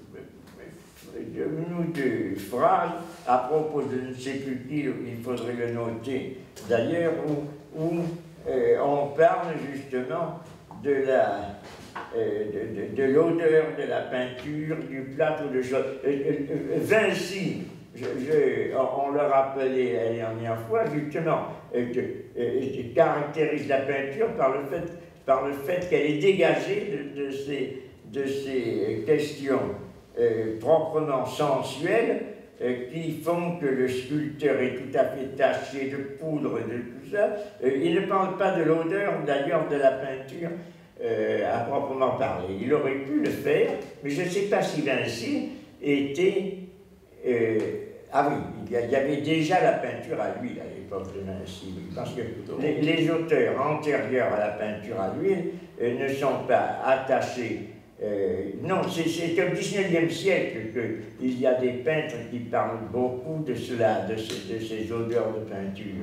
une ou deux phrases à propos de je ne sais plus qui, il faudrait le noter d'ailleurs, où, où euh, on parle justement de la euh, de, de, de l'odeur de la peinture, du plâtre ou de choses. Euh, euh, Vinci, je, je, on, on l'a rappelé la dernière fois, justement, euh, que, euh, caractérise la peinture par le fait, par le fait qu'elle est dégagée de, de, ces, de ces questions Euh, proprement sensuelles euh, qui font que le sculpteur est tout à fait taché de poudre et de tout ça. Euh, il ne parle pas de l'odeur d'ailleurs de la peinture euh, à proprement parler. Il aurait pu le faire, mais je ne sais pas si Vinci était... Euh, ah oui, il y avait déjà la peinture à l'huile à l'époque de Vinci, parce que les, les auteurs antérieurs à la peinture à l'huile euh, ne sont pas attachés. Euh, non, c'est au dix-neuvième siècle qu'il y a des peintres qui parlent beaucoup de cela, de, ce, de ces odeurs de peinture,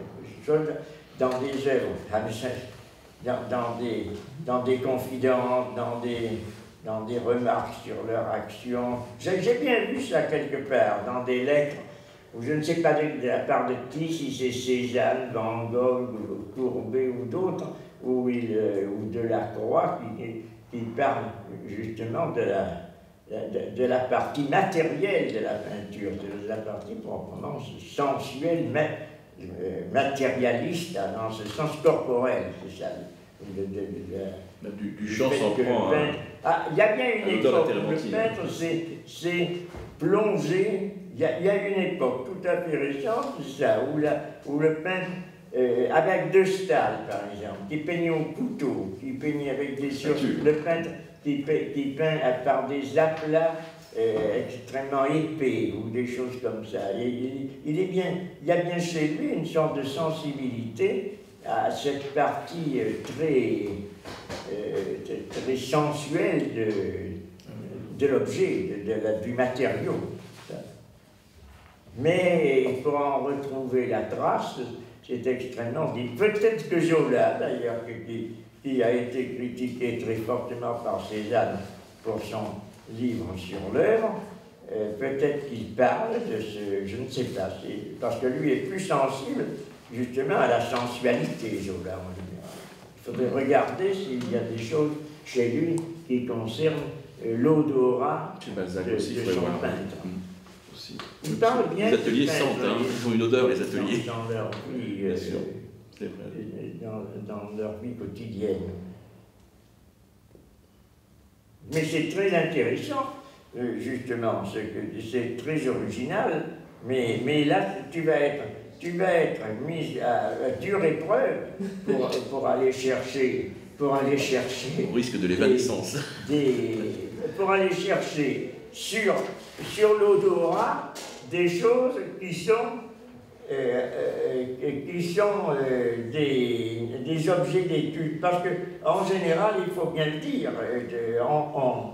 dans des œuvres, dans, dans, des, dans des confidences, dans des, dans des remarques sur leur action. J'ai bien vu ça quelque part, dans des lettres, où je ne sais pas de, de la part de qui, si c'est Cézanne, Van Gogh, ou Courbet ou d'autres, ou, euh, ou Delacroix, qui qui parle justement de la, de, de la partie matérielle de la peinture, de la partie proprement sensuelle, mais, euh, matérialiste, dans ce sens corporel, c'est ça. De, de, de, du, du champ s'en prend. Il ah, y a bien une époque où le peintre s'est plongé, il y, y a une époque tout à fait récente, c'est ça, où, la, où le peintre Euh, avec De Staël, par exemple, qui peignait au couteau, qui peignait avec des surfaces, le peintre qui, pe qui peint par des aplats euh, extrêmement épais ou des choses comme ça. Et, il, il, est bien, il y a bien chez lui une sorte de sensibilité à cette partie euh, très, euh, très sensuelle de, de l'objet, de, de, du matériau. Mais pour en retrouver la trace, c'est extrêmement difficile. Peut-être que Zola, d'ailleurs, qui, qui a été critiqué très fortement par Cézanne pour son livre sur l'œuvre, euh, peut-être qu'il parle de ce... Je ne sais pas, parce que lui est plus sensible justement à la sensualité, Zola. Il faudrait regarder s'il y a des choses chez lui qui concernent euh, l'odorat de, de son peintre. Aussi. Il parle bien. Les ateliers sentent, hein, ils ont une odeur, les ateliers. Dans, dans leur vie, bien euh, sûr. C'est vrai. Dans, dans leur vie quotidienne. Mais c'est très intéressant, euh, justement, c'est très original, mais, mais là, tu vas être, tu vas être mis à, à dure épreuve pour, pour aller chercher, pour aller chercher... Au risque de l'évanescence. Des, des, pour aller chercher sur, sur l'odorat des choses qui sont, euh, euh, qui sont euh, des, des objets d'étude. Parce qu'en général, il faut bien le dire, euh, on,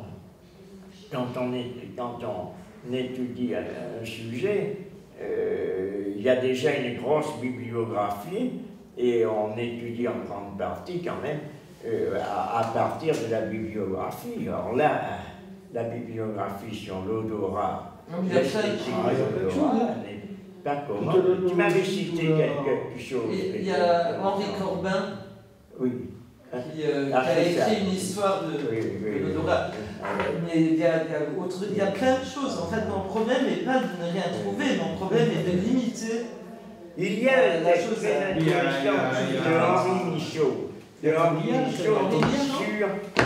on, quand, on est, quand on étudie un, un sujet, euh, il y a déjà une grosse bibliographie et on étudie en grande partie quand même euh, à, à partir de la bibliographie. Alors là, la bibliographie sur l'odorat, l'esthétique de l'odorat, pas comment. Tu m'avais cité quelque chose. Il y a Henri Corbin oui. qui, euh, qui a écrit une histoire de, oui, oui, de l'odorat. Mais il y, a, il, y a autre, il y a plein de choses. En fait, mon problème n'est pas de ne rien trouver, mon problème est de limiter. Il y a la chose très intéressante de Henri Michaud. De Henri Michaud sur...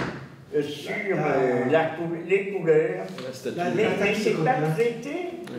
sur euh, la cou les couleurs, la, mais, mais c'est pas traité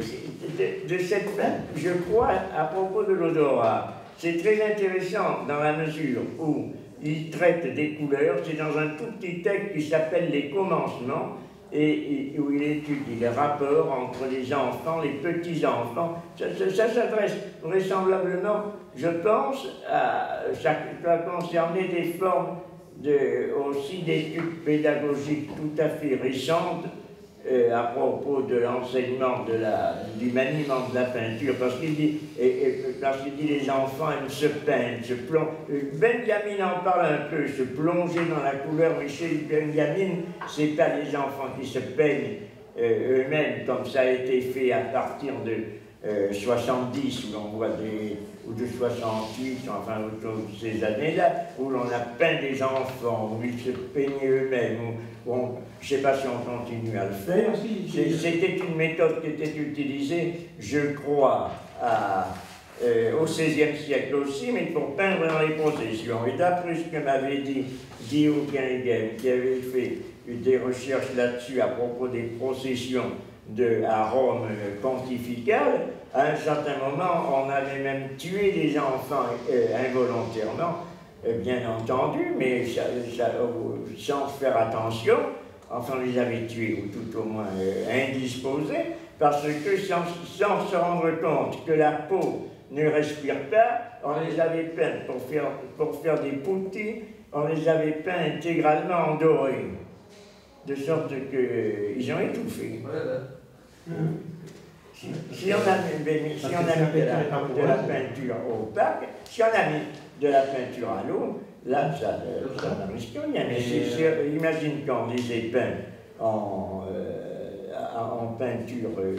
de, de cette façon, je crois, à propos de l'odorat. C'est très intéressant dans la mesure où il traite des couleurs, c'est dans un tout petit texte qui s'appelle Les Commencements, et, et où il étudie les rapports entre les enfants, les petits-enfants. Ça, ça, ça s'adresse vraisemblablement, je pense, à, ça va concerner des formes De, aussi d'études pédagogiques tout à fait récentes euh, à propos de l'enseignement de la, du maniement de la peinture, parce qu'il dit, et, et, parce qu'il dit les enfants aiment se peindre, se plonger. Benjamin en parle un peu, se plonger dans la couleur, mais chez Benjamin, c'est pas les enfants qui se peignent euh, eux-mêmes, comme ça a été fait à partir de euh, soixante-dix, où l'on voit des... ou de soixante-huit, enfin autour de ces années-là, où l'on a peint des enfants, où ils se peignaient eux-mêmes, où on, je ne sais pas si on continue à le faire. C'était une méthode qui était utilisée, je crois, à, euh, au seizième siècle aussi, mais pour peindre dans les processions. Et d'après ce que m'avait dit Guillaume Guinguet, qui avait fait des recherches là-dessus à propos des processions de, à Rome pontificale, à un certain moment, on avait même tué des enfants euh, involontairement, euh, bien entendu, mais ça, ça, euh, sans faire attention. Enfin, on les avait tués, ou tout au moins euh, indisposés, parce que sans, sans se rendre compte que la peau ne respire pas, on les avait peints pour faire, pour faire des putti, on les avait peints intégralement en doré, de sorte qu'ils euh, ont étouffé. Voilà. Mmh. Si, si on a mis, si on a mis de, la, de la peinture opaque, si on a mis de la peinture à l'eau, là, ça, ça ne risque rien. Mais c'est sûr, imagine qu'on les ait peints en, euh, en peinture euh,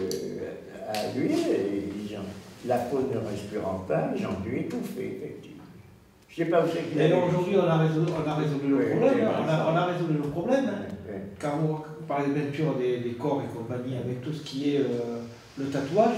à l'huile, et la peau ne respirant pas, ils ont dû étouffer, effectivement. Je ne sais pas où c'est qu'il Mais aujourd'hui, on a résolu, on a résolu le problème. Oui, on, a, on a résolu le problème. Oui. Quand on parle de peinture des, des corps et compagnie, avec tout ce qui est euh, le tatouage,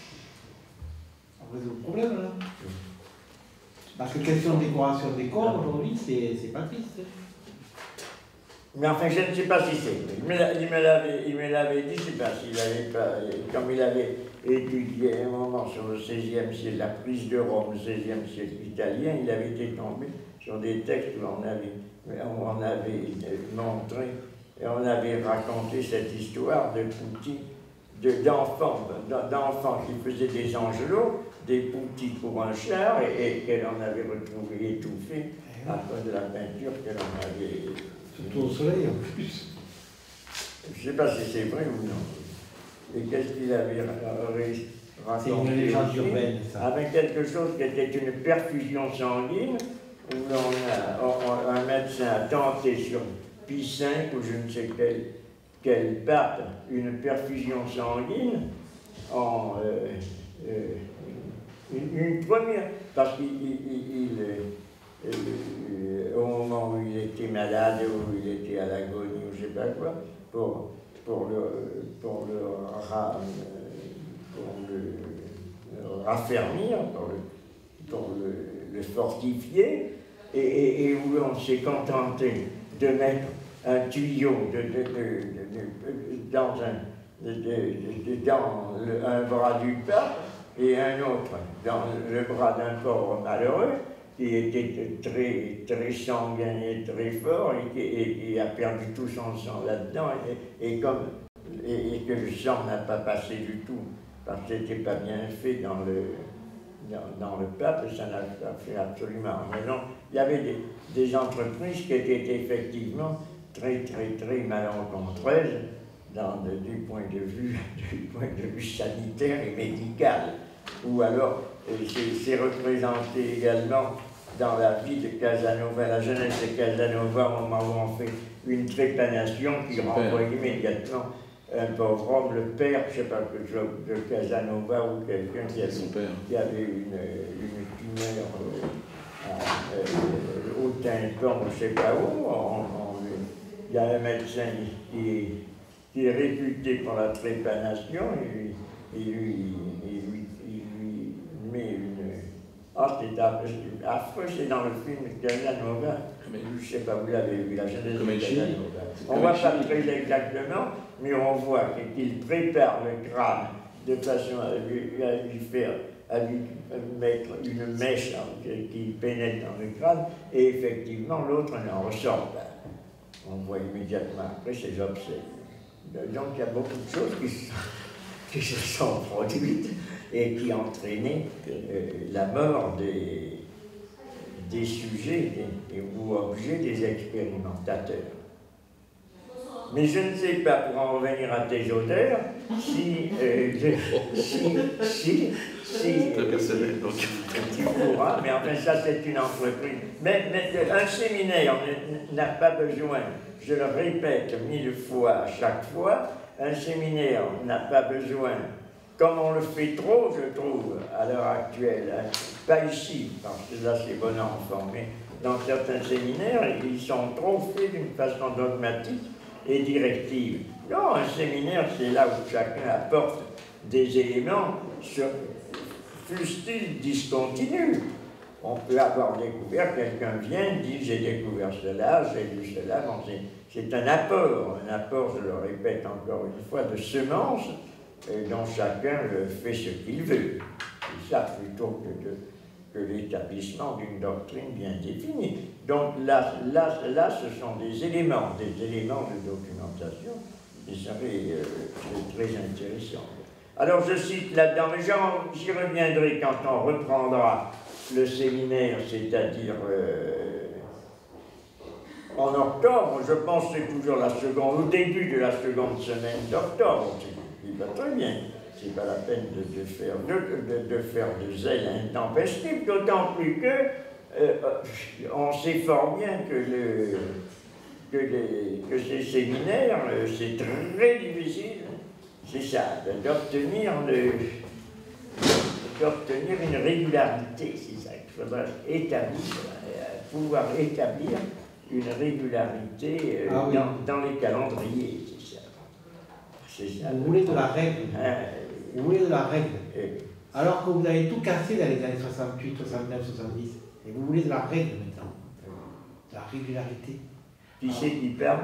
on résout le problème là. Parce que question de décoration des corps, aujourd'hui, c'est pas triste. Mais enfin, je ne sais pas si c'est. Il me l'avait dit, je ne sais pas s'il avait pas. Comme il avait étudié un moment sur le seizième siècle, la prise de Rome, le seizième siècle italien, il avait été tombé sur des textes où on avait, on avait montré et on avait raconté cette histoire de Putti, d'enfants, d'enfants qui faisaient des angelots, des Putti pour un char, et, et qu'elle en avait retrouvé étouffé à cause de la peinture qu'elle en avait. Surtout au soleil en plus. je ne sais pas si c'est vrai ou non. Et qu'est-ce qu'il avait raconté? C'est une légende urbaine, ça. Avec quelque chose qui était une perfusion sanguine, où on a, on, un médecin a tenté sur Pi cinq ou je ne sais quelle, quelle patte, une perfusion sanguine en euh, euh, une, une première, parce qu'il il, il, euh, euh, au moment où il était malade, où il était à l'agonie ou je ne sais pas quoi, pour, pour le, pour le, pour le, le raffermir, pour le, pour le, le fortifier, et, et, et où on s'est contenté de mettre un tuyau de, de, de, de, de, dans, un, de, de, de, dans le, un bras du pape et un autre dans le bras d'un pauvre malheureux qui était très, très sanguin et très fort et qui et, et a perdu tout son sang là-dedans et, et, comme, et, et que le sang n'a pas passé du tout parce que c'était pas bien fait dans le Dans, dans le pape, ça n'a fait absolument rien. Non, il y avait des, des entreprises qui étaient effectivement très, très, très malencontreuses dans, de, du, point de vue, du point de vue sanitaire et médical. Ou alors, c'est représenté également dans la vie de Casanova, la jeunesse de Casanova, au moment où on fait une trépanation qui renvoie immédiatement un pauvre homme, le père, je ne sais pas, de Casanova ou quelqu'un qui, qui avait une, une tumeur euh, euh, au tympan, je ne sais pas où. On, on, il y a un médecin qui, qui est réputé pour la trépanation et, et lui, il lui, lui met une... Ah, c'est affreux, c'est dans le film Casanova. Mais je ne sais pas, vous l'avez vu, la jeunesse de Casanova. On ne voit pas très exactement, mais on voit qu'il prépare le crâne de façon à lui, à lui faire, à lui mettre une mèche qui pénètre dans le crâne, et effectivement, l'autre n'en ressort pas. On voit immédiatement après ses obsèques. Donc il y a beaucoup de choses qui, sont, qui se sont produites et qui ont entraîné euh, la mort des, des sujets des, ou objets des expérimentateurs. Mais je ne sais pas, pour en revenir à tes auteurs, si, euh, je, si, si, si personnel, donc. tu pourras, mais enfin ça c'est une entreprise. Mais, mais un séminaire n'a pas besoin, je le répète mille fois à chaque fois, un séminaire n'a pas besoin, comme on le fait trop, je trouve, à l'heure actuelle, hein, pas ici, parce que là c'est bon enfant, mais dans certains séminaires, ils sont trop faits d'une façon dogmatique et directive. Non, un séminaire, c'est là où chacun apporte des éléments, fussent-ils discontinus. On peut avoir découvert, quelqu'un vient, dit j'ai découvert cela, j'ai lu cela, bon, c'est un apport, un apport, je le répète encore une fois, de semences dont chacun fait ce qu'il veut. C'est ça plutôt que de que l'établissement d'une doctrine bien définie. Donc là, là, là, ce sont des éléments, des éléments de documentation qui seraient euh, très intéressants. Alors je cite là-dedans, mais j'y reviendrai quand on reprendra le séminaire, c'est-à-dire euh, en octobre, je pense que c'est toujours la seconde, au début de la seconde semaine d'octobre, il va très bien. C'est pas la peine de, de, faire, de, de, de faire de zèle intempestif, d'autant plus que euh, on sait fort bien que, le, que, les, que ces séminaires, c'est très difficile, c'est ça, d'obtenir d'obtenir une régularité, c'est ça qu'il faudra établir, pouvoir établir une régularité euh, ah, oui. dans, dans les calendriers, c'est ça. C'est ça. Vous voulez de la règle hein? Vous voulez de la règle, alors que vous avez tout cassé dans les années soixante-huit, soixante-neuf, soixante-dix, et vous voulez de la règle maintenant, la régularité. Qui c'est qui parle?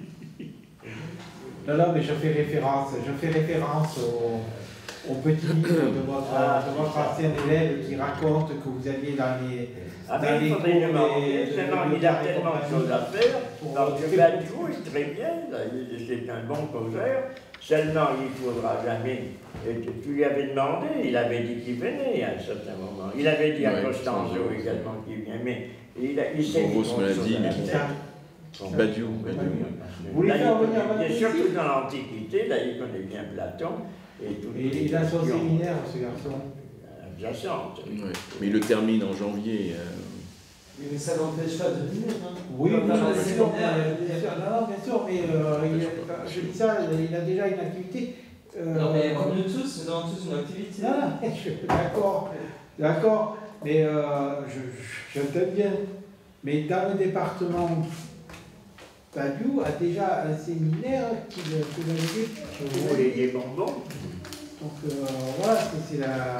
Non, non, mais je fais référence, je fais référence au, au petit livre de votre, ah, de votre ancien élève qui raconte que vous aviez dans les... Ah mais il faudrait demander, il a tellement de choses à faire, parce que Badiou est très bien, c'est un bon causeur, seulement il ne faudra jamais... Tu lui avais demandé, il avait dit qu'il venait à un certain moment. Il avait dit à ouais, Costanzo également qu'il vient, mais il, il s'est dit me l'a dit, mais Badiou. Badiou. Vous voulez faire venir Et Badiou surtout ici? dans l'Antiquité, là il connaît bien Platon. Et, et il a son séminaire, ce garçon. Adjacente. Ouais. Mais il le termine en janvier. Euh... Mais ça n'empêche pas de venir. Hein. Oui, oui, bien bien sûr, bien sûr, non, non, bien sûr, mais euh, il a, je dis ça, il a déjà une activité. Euh, Non, mais comme nous tous, nous avons tous une activité. Non, non, je- d'accord, d'accord, mais euh, je, je j'entends bien. Mais dans le département, Badiou a déjà un séminaire qui le qui le dit. Vous voulez des bonbons? Donc euh, voilà, c'est c'est la.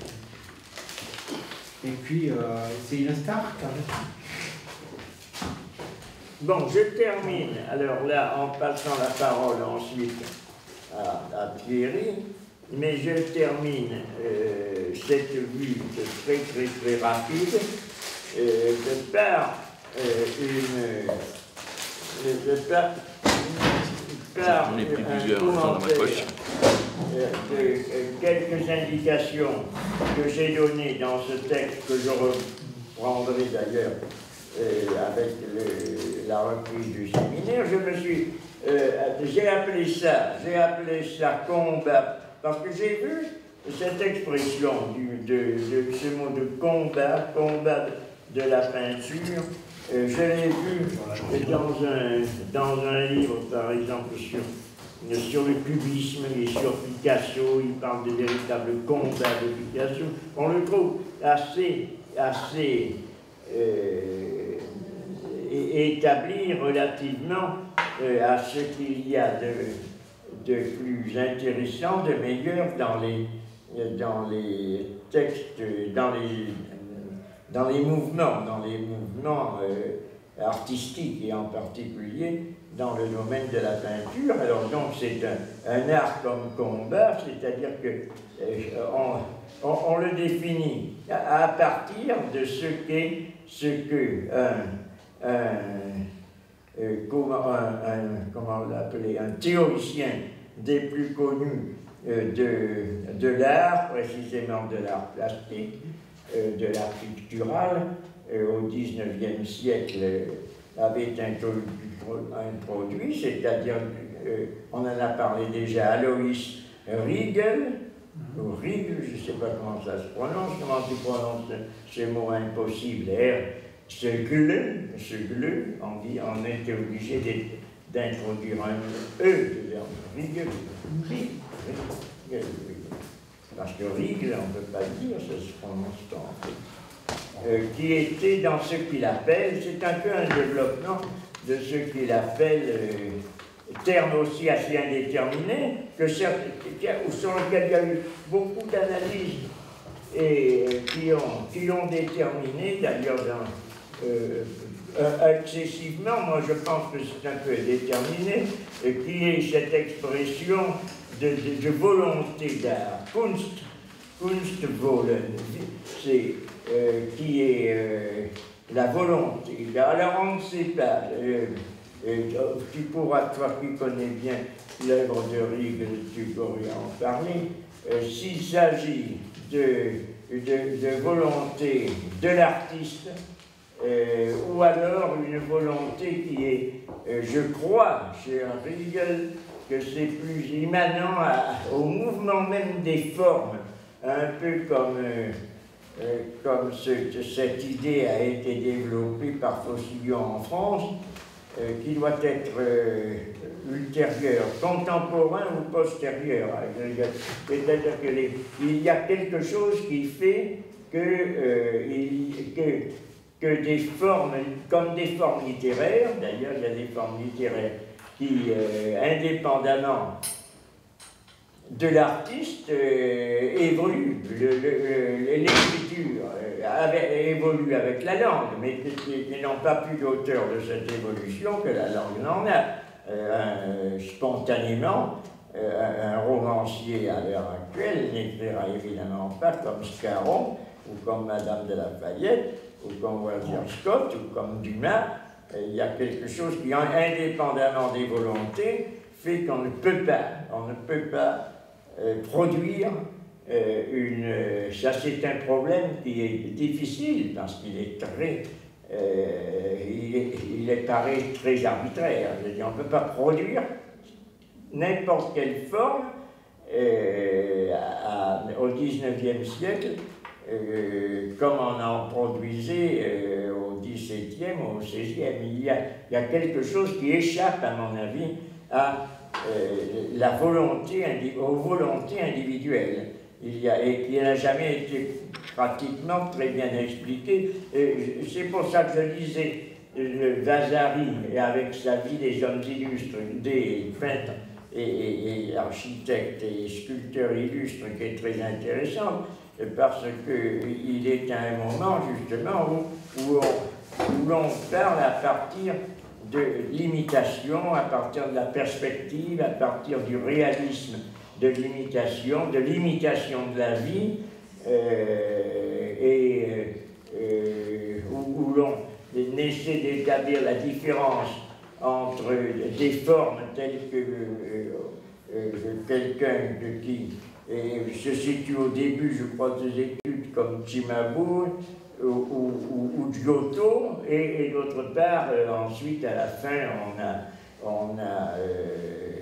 Et puis, euh, c'est une star quand même. Bon, je termine, alors là, en passant la parole ensuite à, à Thierry, mais je termine euh, cette vue très très très rapide euh, de par euh, une... de par, par J'en ai pris un plusieurs dans ma commentaire, poche. euh, de euh, quelques indications que j'ai données dans ce texte, que je reprendrai d'ailleurs euh, avec le, la reprise du séminaire. Je me suis, euh, j'ai appelé ça, j'ai appelé ça combat, parce que j'ai vu cette expression du, de, de ce mot de combat, combat de la peinture. Euh, je l'ai vu dans un, dans un livre, par exemple, sur, sur le cubisme et sur Picasso. Il parle de véritables combats de Picasso. On le trouve assez, assez euh, établi relativement euh, à ce qu'il y a de, de plus intéressant, de meilleur dans les, dans les textes, dans les dans les mouvements, dans les mouvements euh, artistiques et en particulier dans le domaine de la peinture. Alors donc c'est un, un art comme combat, c'est-à-dire que euh, on, on, on le définit à, à partir de ce qu'est ce que un, un, euh, comment, un, un, comment l'appeler, un théoricien des plus connus euh, de, de l'art, précisément de l'art plastique, Euh, de l'art pictural euh, au dix-neuvième siècle euh, avait introduit, c'est-à-dire, euh, on en a parlé déjà, Alois Riegel, ou Riegel, je ne sais pas comment ça se prononce, comment tu prononces ce mot impossible, R, ce gle, ce gle, on, dit, on était obligé d'introduire un E, Riegel, Riegel, parce que Riegel, on ne peut pas le dire, ça se prononce pas en fait, euh, qui était dans ce qu'il appelle, c'est un peu un développement de ce qu'il appelle, euh, terme aussi assez indéterminé, que certes, sur lequel il y a eu beaucoup d'analyses et euh, qui ont, qui l'ont déterminé, d'ailleurs euh, euh, excessivement, moi je pense que c'est un peu déterminé, et qui est cette expression De, de, de volonté d'art, Kunst, Kunstwollen, c'est euh, qui est euh, la volonté. Alors on ne sait pas, euh, euh, tu pourras, toi qui connais bien l'œuvre de Riegel, tu pourrais en parler, euh, s'il s'agit de, de, de volonté de l'artiste, euh, ou alors une volonté qui est, euh, je crois, chez Riegel, que c'est plus immanent à, au mouvement même des formes, un peu comme, euh, euh, comme ce, cette idée a été développée par Faucillon en France, euh, qui doit être euh, ultérieur, contemporain ou postérieur. C'est-à-dire qu'il y a quelque chose qui fait que, euh, il, que, que des formes, comme des formes littéraires, d'ailleurs il y a des formes littéraires qui, euh, indépendamment de l'artiste, euh, évolue. L'écriture euh, évolue avec la langue, mais ils n'ont pas plus d'auteur de cette évolution que la langue n'en a. Euh, spontanément, euh, un, un romancier à l'heure actuelle n'écrira évidemment pas comme Scarron, ou comme Madame de Lafayette, ou comme Walter Scott, ou comme Dumas. Il y a quelque chose qui, indépendamment des volontés, fait qu'on ne peut pas, on ne peut pas euh, produire euh, une... Ça, c'est un problème qui est difficile, parce qu'il est très... Euh, il, est, il il est paraît très arbitraire. On ne peut pas produire n'importe quelle forme euh, à, à, au dix-neuvième siècle euh, comme on en produisait euh, au dix-septième ou au seizième. Il y, a, il y a quelque chose qui échappe, à mon avis, à euh, la volonté, aux volontés individuelles. Il y a, et qui n'a jamais été pratiquement très bien expliqué. C'est pour ça que je disais le Vasari, et avec sa vie des hommes illustres, des peintres et, et, et architectes et sculpteurs illustres, qui est très intéressante, parce qu'il est à un moment justement où, où on, où l'on parle à partir de l'imitation, à partir de la perspective, à partir du réalisme de l'imitation, de l'imitation de la vie, euh, et euh, où, où l'on essaie d'établir la différence entre des formes telles que euh, euh, quelqu'un qui euh, se situe au début, je crois, des études comme Cimabue ou, ou, ou, ou Giotto, et, et d'autre part, euh, ensuite, à la fin, on a, on a euh,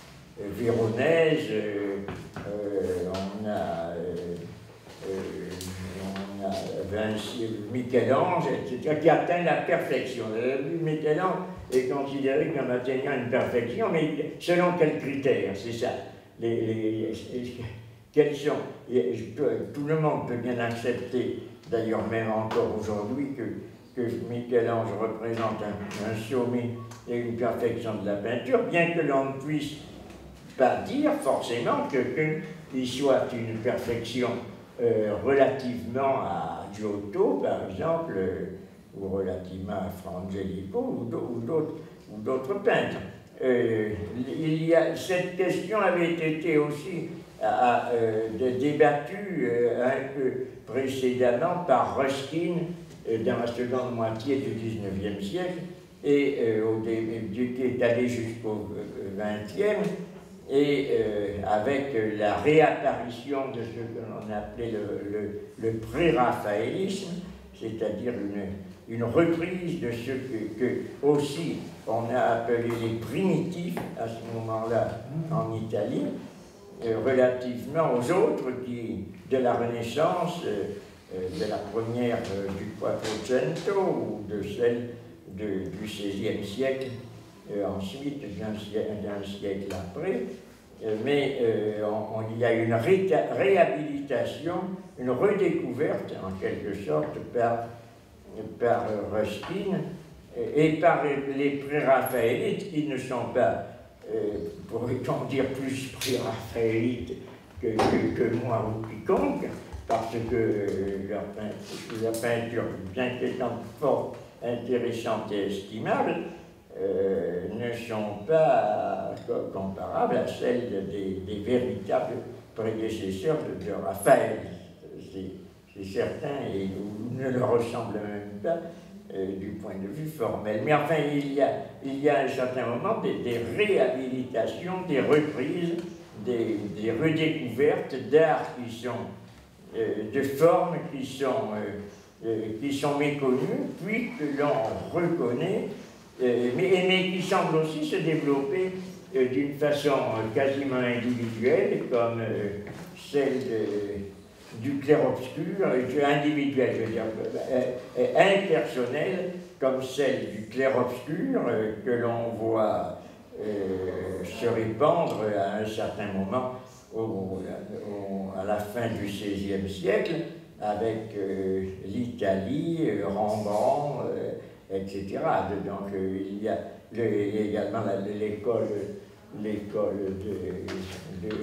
Véronèse, euh, euh, on a, euh, euh, on a Vinci, Michel-Ange, et cetera, qui atteint la perfection. Michel-Ange est considéré comme atteignant une perfection, mais selon quels critères, c'est ça. Les, les, les, quels sont, tout le monde peut bien accepter, d'ailleurs même encore aujourd'hui, que, que Michel-Ange représente un, un sommet et une perfection de la peinture, bien que l'on ne puisse pas dire forcément qu'il soit une perfection euh, relativement à Giotto, par exemple, euh, ou relativement à Frangelico, ou d'autres peintres. Euh, il y a, cette question avait été aussi à, euh, débattue euh, un peu précédemment par Ruskin euh, dans la seconde moitié du dix-neuvième siècle, et euh, au début, qui est allé jusqu'au vingtième, et euh, avec la réapparition de ce que l'on appelait le, le, le pré-raphaélisme, c'est-à-dire une, une reprise de ce que, que aussi on a appelé les primitifs à ce moment-là en Italie, euh, relativement aux autres qui, de la Renaissance, euh, de la première euh, du Quattrocento ou de celle de, du seizième siècle. Euh, ensuite, d'un siècle, siècle après, euh, mais euh, on, on, il y a une ré réhabilitation, une redécouverte, en quelque sorte, par, par Ruskin et, et par les pré-raphaélites qui ne sont pas, euh, pourrait-on dire, plus pré-raphaélites que, que, que moi ou quiconque, parce que euh, leur, peinture, leur peinture, bien qu'étant fort intéressante et estimable, Euh, ne sont pas euh, comparables à celles des, des véritables prédécesseurs de, de Raphaël. C'est certain, et ne le ressemble même pas euh, du point de vue formel. Mais enfin, il y a, il y a à un certain moment des, des réhabilitations, des reprises, des, des redécouvertes d'art qui sont, euh, de formes qui sont, euh, euh, qui sont méconnues, puis que l'on reconnaît. Euh, mais, mais qui semble aussi se développer euh, d'une façon euh, quasiment individuelle, comme euh, celle de, du clair-obscur, euh, individuelle, je veux dire, euh, euh, impersonnelle, comme celle du clair-obscur euh, que l'on voit euh, se répandre à un certain moment au, au, à la fin du seizième siècle, avec euh, l'Italie, euh, Rembrandt, euh, et cetera. Donc euh, il y a le, également l'école l'école de, de, de,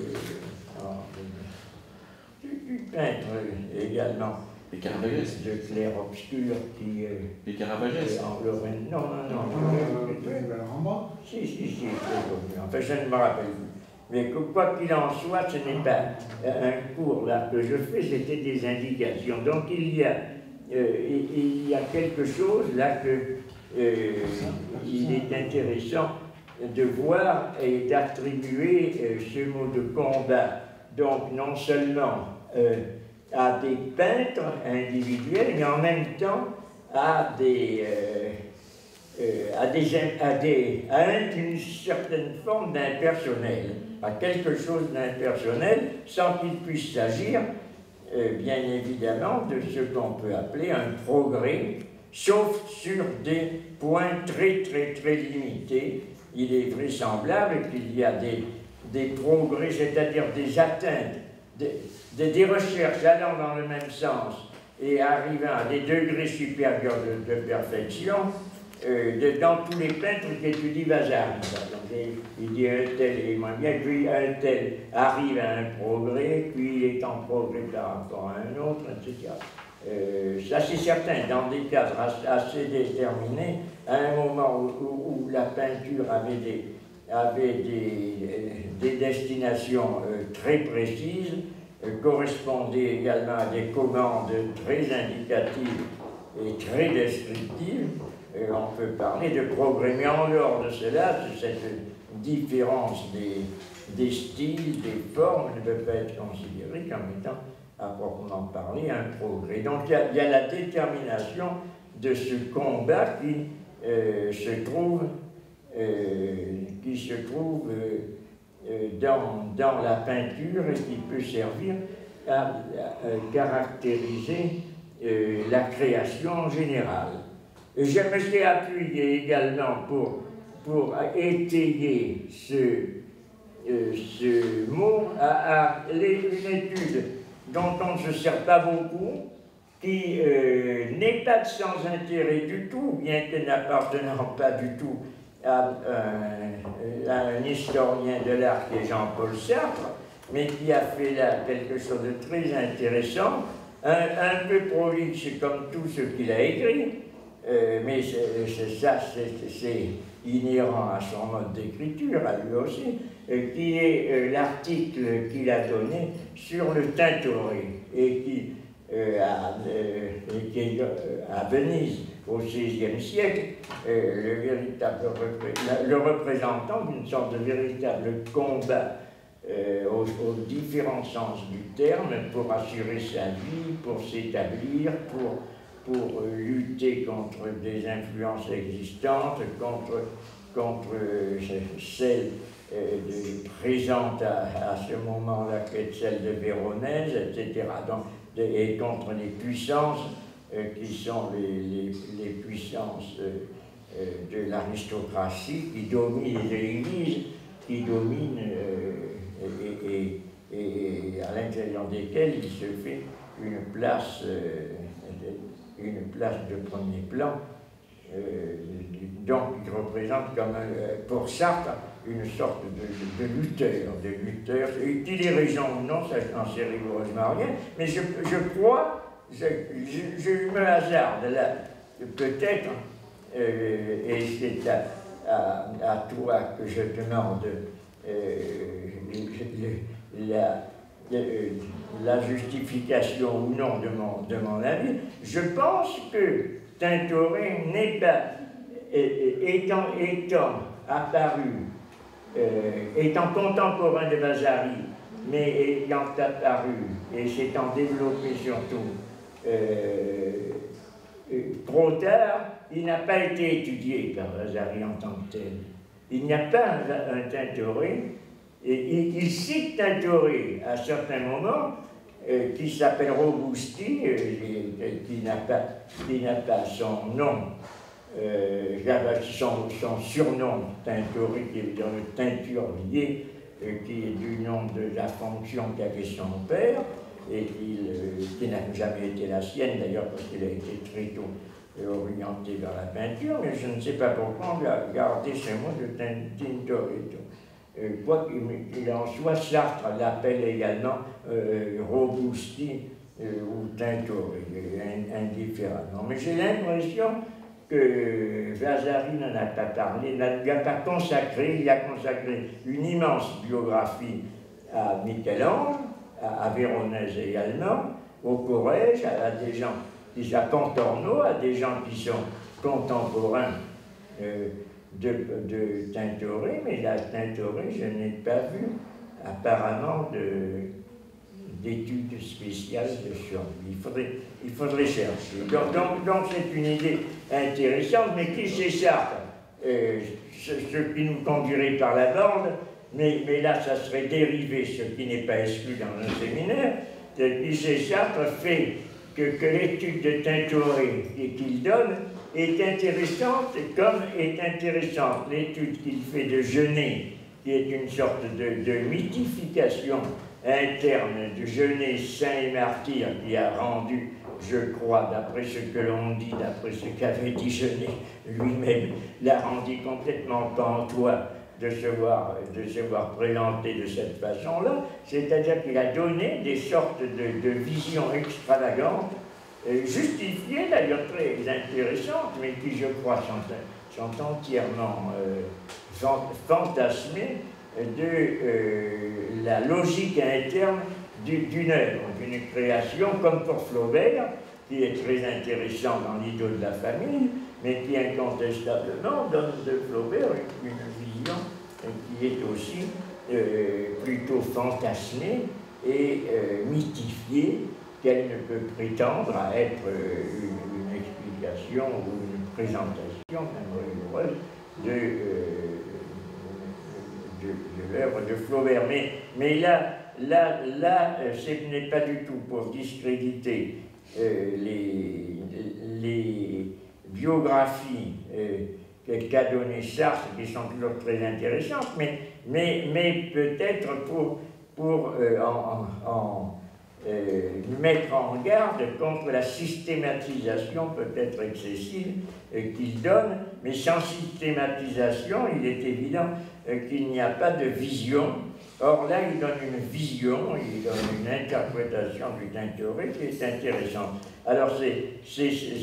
de, du peintre également. Les Caravagès. De clair-obscur qui... Euh, les Caravagès. En Lorraine. Non, non, non. non, non si, si, si. Enfin, je ne me rappelle plus. Mais quoi qu'il en soit, ce n'est pas un cours là que je fais, c'était des indications. Donc il y a Euh, il, il y a quelque chose là que euh, il est intéressant de voir et d'attribuer euh, ce mot de combat, donc non seulement euh, à des peintres individuels, mais en même temps à des, euh, euh, des, à, des, à une certaine forme d'impersonnel, à quelque chose d'impersonnel, sans qu'il puisse s'agir, euh, bien évidemment, de ce qu'on peut appeler un progrès, sauf sur des points très très très limités. Il est vraisemblable qu'il y a des, des progrès, c'est-à-dire des atteintes, des, des, des recherches allant dans le même sens et arrivant à des degrés supérieurs de, de perfection, euh, de, dans tous les peintres qui étudient Vasari. Il dit un tel est moins bien, puis un tel arrive à un progrès, puis il est en progrès par rapport à un autre, et cetera. Euh, ça c'est certain, dans des cadres assez déterminés, à un moment où, où, où la peinture avait des, avait des, des destinations euh, très précises, euh, correspondait également à des commandes très indicatives et très descriptives, euh, on peut parler de progrès, mais en dehors de cela, de cette différence des, des styles, des formes, ne peut pas être considérée comme étant à proprement parler un progrès. Donc il y, y a la détermination de ce combat qui euh, se trouve, euh, qui se trouve euh, dans, dans la peinture et qui peut servir à, à, à caractériser euh, la création en général. Et je me suis appuyé également pour, pour étayer ce, euh, ce mot à, à une étude dont on ne se sert pas beaucoup, qui euh, n'est pas de sans intérêt du tout, bien que n'appartenant pas du tout à, euh, à un historien de l'art qui est Jean-Paul Sartre, mais qui a fait là quelque chose de très intéressant, un, un peu prolixe comme tout ce qu'il a écrit, euh, mais c'est, ça c'est inhérent à son mode d'écriture, à lui aussi, euh, qui est euh, l'article qu'il a donné sur le Tintoret, et qui, euh, a, euh, et qui est euh, à Venise au seizième siècle, euh, le, véritable repré le représentant d'une sorte de véritable combat euh, aux, aux différents sens du terme pour assurer sa vie, pour s'établir, pour pour lutter contre des influences existantes, contre, contre celles euh, de, présentes à, à ce moment-là, qui est celle de Véronèse, et cetera. Donc, de, et contre les puissances euh, qui sont les, les, les puissances euh, euh, de l'aristocratie qui dominent, et de l'Église qui dominent, euh, et, et, et à l'intérieur desquelles il se fait une place euh, une place de premier plan, euh, donc qui représente comme un, pour Sartre une sorte de, de, de lutteur, de lutteur. Qu'il ait raison ou non, ça n'en sait rigoureusement rien, mais je, je crois, je, je, je me hasarde là, peut-être, euh, et c'est à, à, à toi que je demande euh, la, euh, la justification ou non de mon, de mon avis. Je pense que Tintoret n'est pas, étant, étant apparu, euh, étant contemporain de Vasari, mais ayant apparu et s'étant développé surtout euh, trop tard, il n'a pas été étudié par Vasari en tant que tel. Il n'y a pas un, un Tintoret. Et il, il cite Tintoret à certains moments, euh, qui s'appelle Robusti, euh, qui n'a pas, qui n'a pas son nom, euh, son, son surnom Tintoret, qui est dans le teinturier, euh, qui est du nom de la fonction qu'avait son père, et qui, euh, qui n'a jamais été la sienne d'ailleurs, parce qu'il a été très tôt euh, orienté vers la peinture, mais je ne sais pas pourquoi on a gardé ce mot de Tintoret. Euh, quoi qu'il en soit, Sartre l'appelle également euh, Robusti euh, ou Tintoret, indifféremment. Mais j'ai l'impression que Vasari n'en a pas parlé, n'a pas consacré, il a consacré une immense biographie à Michel-Ange, à, à Véronèse également, au Corrège, à, à des gens, à Contorno, à des gens qui sont contemporains euh, de, de Tintoret, mais la Tintoret, je n'ai pas vu apparemment d'études spéciales sur lui. Il faudrait, il faudrait chercher. Donc, donc, donc c'est une idée intéressante, mais qui c'est Sartre euh, ce, ce qui nous conduirait par la bande, mais, mais là, ça serait dérivé, ce qui n'est pas exclu dans un séminaire. Michel Sartre fait que, que l'étude de Tintoret qu'il donne est intéressante, comme est intéressante l'étude qu'il fait de Genet, qui est une sorte de, de mythification interne de Genet, saint et martyr, qui a rendu, je crois, d'après ce que l'on dit, d'après ce qu'avait dit Genet lui-même, l'a rendu complètement pantois de se voir, de se voir présenté de cette façon-là, c'est-à-dire qu'il a donné des sortes de, de visions extravagantes, euh, justifiées d'ailleurs très intéressantes, mais qui, je crois, sont, sont entièrement euh, fantasmées de euh, la logique interne d'une œuvre, d'une création, comme pour Flaubert, qui est très intéressant dans l'idole de la famille, mais qui incontestablement donne de Flaubert une vision qui est aussi euh, plutôt fantasmée et euh, mythifiée, qu'elle ne peut prétendre à être euh, une, une explication ou une présentation, même rigoureuse, de, euh, de, de l'œuvre de Flaubert. Mais, mais là, là, là ce n'est pas du tout pour discréditer euh, les, les biographies euh, qu'a donné Sartre, qui sont toujours très intéressantes, mais, mais, mais peut-être pour, pour euh, en, en, euh, mettre en garde contre la systématisation peut-être excessive euh, qu'il donne, mais sans systématisation, il est évident euh, qu'il n'y a pas de vision. Or là, il donne une vision, il donne une interprétation du Tintoret qui est intéressante. Alors, c'est,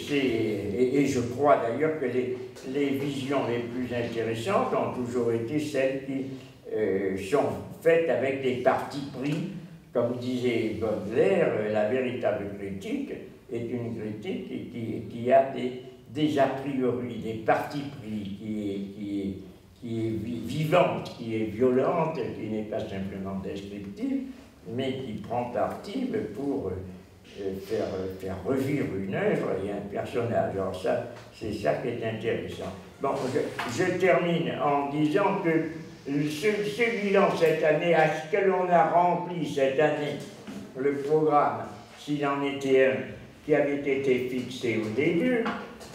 et, et je crois d'ailleurs que les, les visions les plus intéressantes ont toujours été celles qui euh, sont faites avec des partis pris. Comme disait Baudelaire, la véritable critique est une critique qui, qui, qui a des, des a priori, des partis pris, qui est, qui est qui est vivante, qui est violente, qui n'est pas simplement descriptive, mais qui prend parti pour faire, faire revivre une œuvre et un personnage. Alors ça, c'est ça qui est intéressant. Bon, je, je termine en disant que ce, ce bilan cette année, à ce que l'on a rempli cette année, le programme, s'il en était un, qui avait été fixé au début,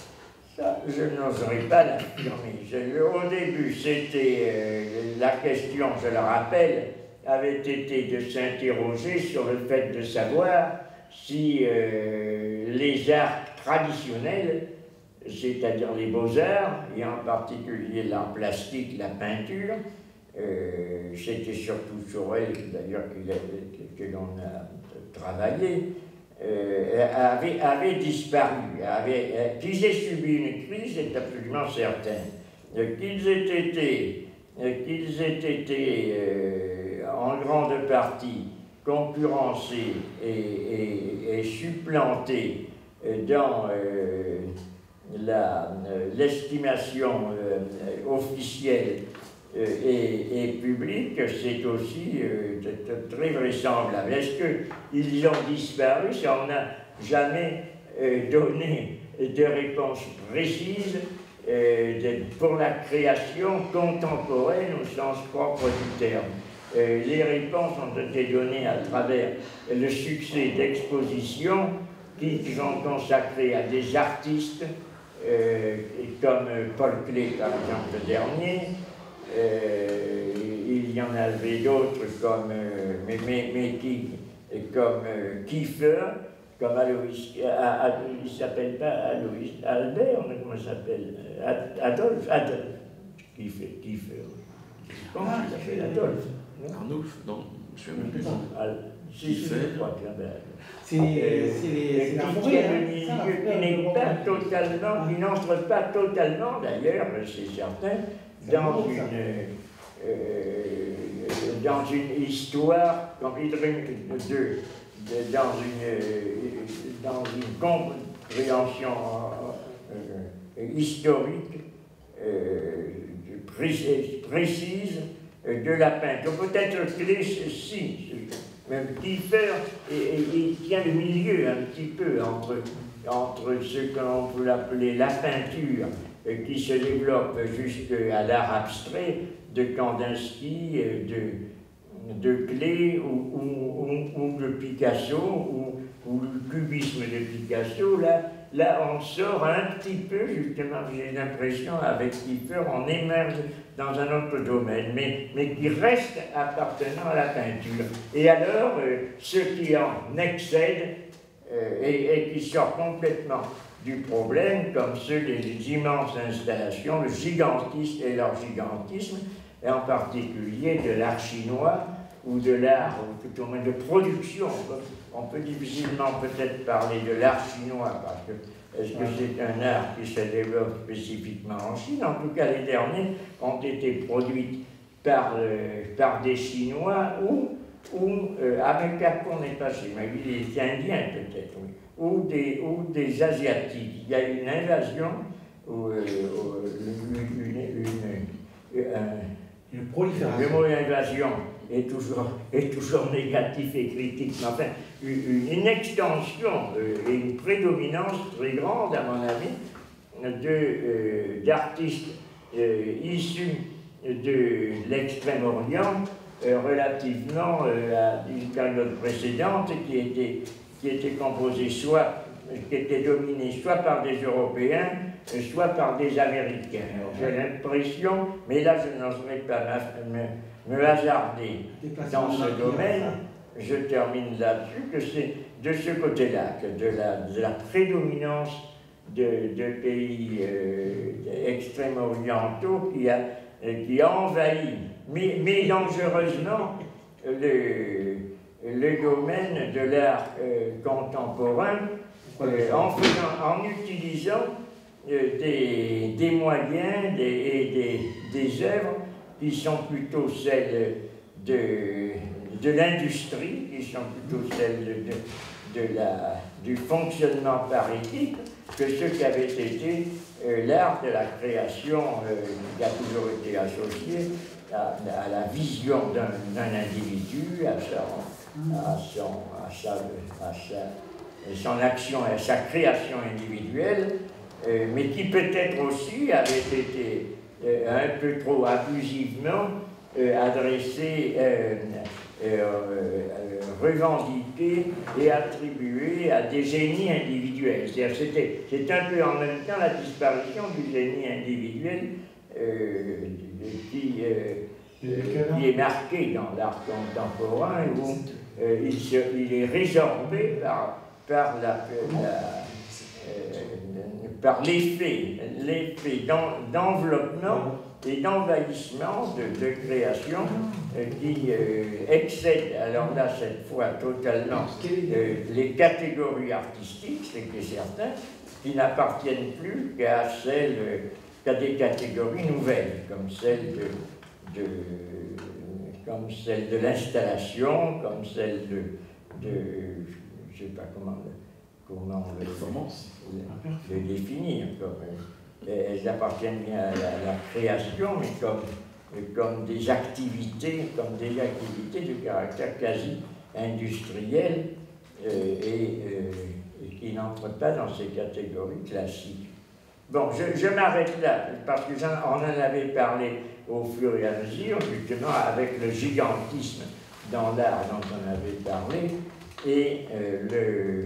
ça, je n'oserais pas l'affirmer. Au début, c'était euh, la question, je le rappelle, avait été de s'interroger sur le fait de savoir si euh, les arts traditionnels, c'est-à-dire les beaux-arts, et en particulier l'art plastique, la peinture, euh, c'était surtout sur elle, d'ailleurs, que, que l'on a travaillé, Euh, avaient, avaient disparu, avaient, euh, qu'ils aient subi une crise, c'est absolument certain. Euh, qu'ils aient été, euh, qu'ils aient été euh, en grande partie concurrencés et, et, et supplantés euh, dans euh, la, euh, l'estimation euh, officielle euh, et, et publique, c'est aussi euh, très vraisemblable. Est-ce qu'ils ont disparu? Ça, on n'a jamais euh, donné de réponse précise euh, de, pour la création contemporaine au sens propre du terme. Euh, les réponses ont été données à travers le succès d'expositions qui sont consacrées à des artistes euh, comme Paul Klee, par exemple, le dernier. Euh, il y en avait d'autres comme, euh, mais, mais, mais qui, comme euh, Kiefer, comme Aloïs, il s'appelle pas Aloïs, Albert, comment il s'appelle? Adolphe, Adolphe, Kiefer, Kiefer. Comment il s'appelle? Adolphe? Arnulf, non, je suis même plus. Si, si, je crois que c'est la forêt, qui n'est pas totalement, qui n'entre pas totalement, d'ailleurs, c'est certain, dans une, euh, dans une histoire, comme il de, de, dans une, dans une compréhension euh, historique euh, précise, précise de la peinture. Peut-être Klee, si, même Kiefer, il tient le milieu un petit peu entre, entre ce qu'on peut appeler la peinture qui se développe jusqu'à l'art abstrait de Kandinsky, de, de Klee ou, ou, ou, ou de Picasso, ou, ou le cubisme de Picasso. Là, là, on sort un petit peu, justement, j'ai l'impression, avec Kiefer, on émerge dans un autre domaine, mais, mais qui reste appartenant à la peinture. Et alors, euh, ceux qui en excèdent euh, et, et qui sortent complètement du problème, comme ceux des immenses installations, le gigantisme et leur gigantisme, et en particulier de l'art chinois, ou de l'art, ou tout au moins de production. On peut difficilement peut-être parler de l'art chinois, parce que est-ce que c'est un art qui se développe spécifiquement en Chine? En tout cas, les derniers ont été produits par, euh, par des Chinois ou, ou euh, avec Capcom n'est pas chinois, il est indien peut-être, oui, ou des, ou des Asiatiques. Il y a une invasion, ou euh, une, une, une, une, une prolifération. Le mot invasion est toujours, est toujours négatif et critique, mais enfin, une, une extension euh, et une prédominance très grande, à mon avis, de, euh, d'artistes euh, issus de l'Extrême-Orient euh, relativement euh, à une période précédente qui était, qui était composée soit, qui était dominée soit par des Européens, soit par des Américains. J'ai l'impression, mais là je n'oserais pas me, me hasarder dans ce domaine, je termine là-dessus, que c'est de ce côté-là, que de la, de la prédominance de, de pays euh, extrême-orientaux qui a, qui a envahi, mais, mais dangereusement, le, le domaine de l'art euh, contemporain, euh, en, faisant, en utilisant euh, des, des moyens des, et des, des œuvres qui sont plutôt celles de, de l'industrie, qui sont plutôt celles de, de la, du fonctionnement par équipe, que ce qui avait été euh, l'art de la création, euh, qui a toujours été associé à, à la vision d'un individu, à, sa, à, son, à, sa, à sa, son action, à sa création individuelle, euh, mais qui peut-être aussi avait été euh, un peu trop abusivement euh, adressé, euh, euh, euh, revendiqué et attribué à des génies individuels. C'est-à-dire c'est un peu en même temps la disparition du génie individuel euh, qui, euh, qui est marqué dans l'art contemporain, où euh, il, se, il est résorbé par, par la, la euh, par l'effet, l'effet d'enveloppement et d'envahissement de, de création euh, qui euh, excède, alors là cette fois totalement, euh, les catégories artistiques, c'est que certain, qui n'appartiennent plus qu'à celles, euh, qu'à des catégories nouvelles, comme celle de, de, comme celle de l'installation, comme celle de, de je ne sais pas comment le, comment le, le, le définir, comme, elles appartiennent bien à la, à la création, mais comme, comme des activités, comme des activités de caractère quasi industriel euh, et, euh, et qui n'entrent pas dans ces catégories classiques. Bon, je, je m'arrête là, parce qu'on en, en avait parlé au fur et à mesure, justement avec le gigantisme dans l'art dont on avait parlé, et euh, le...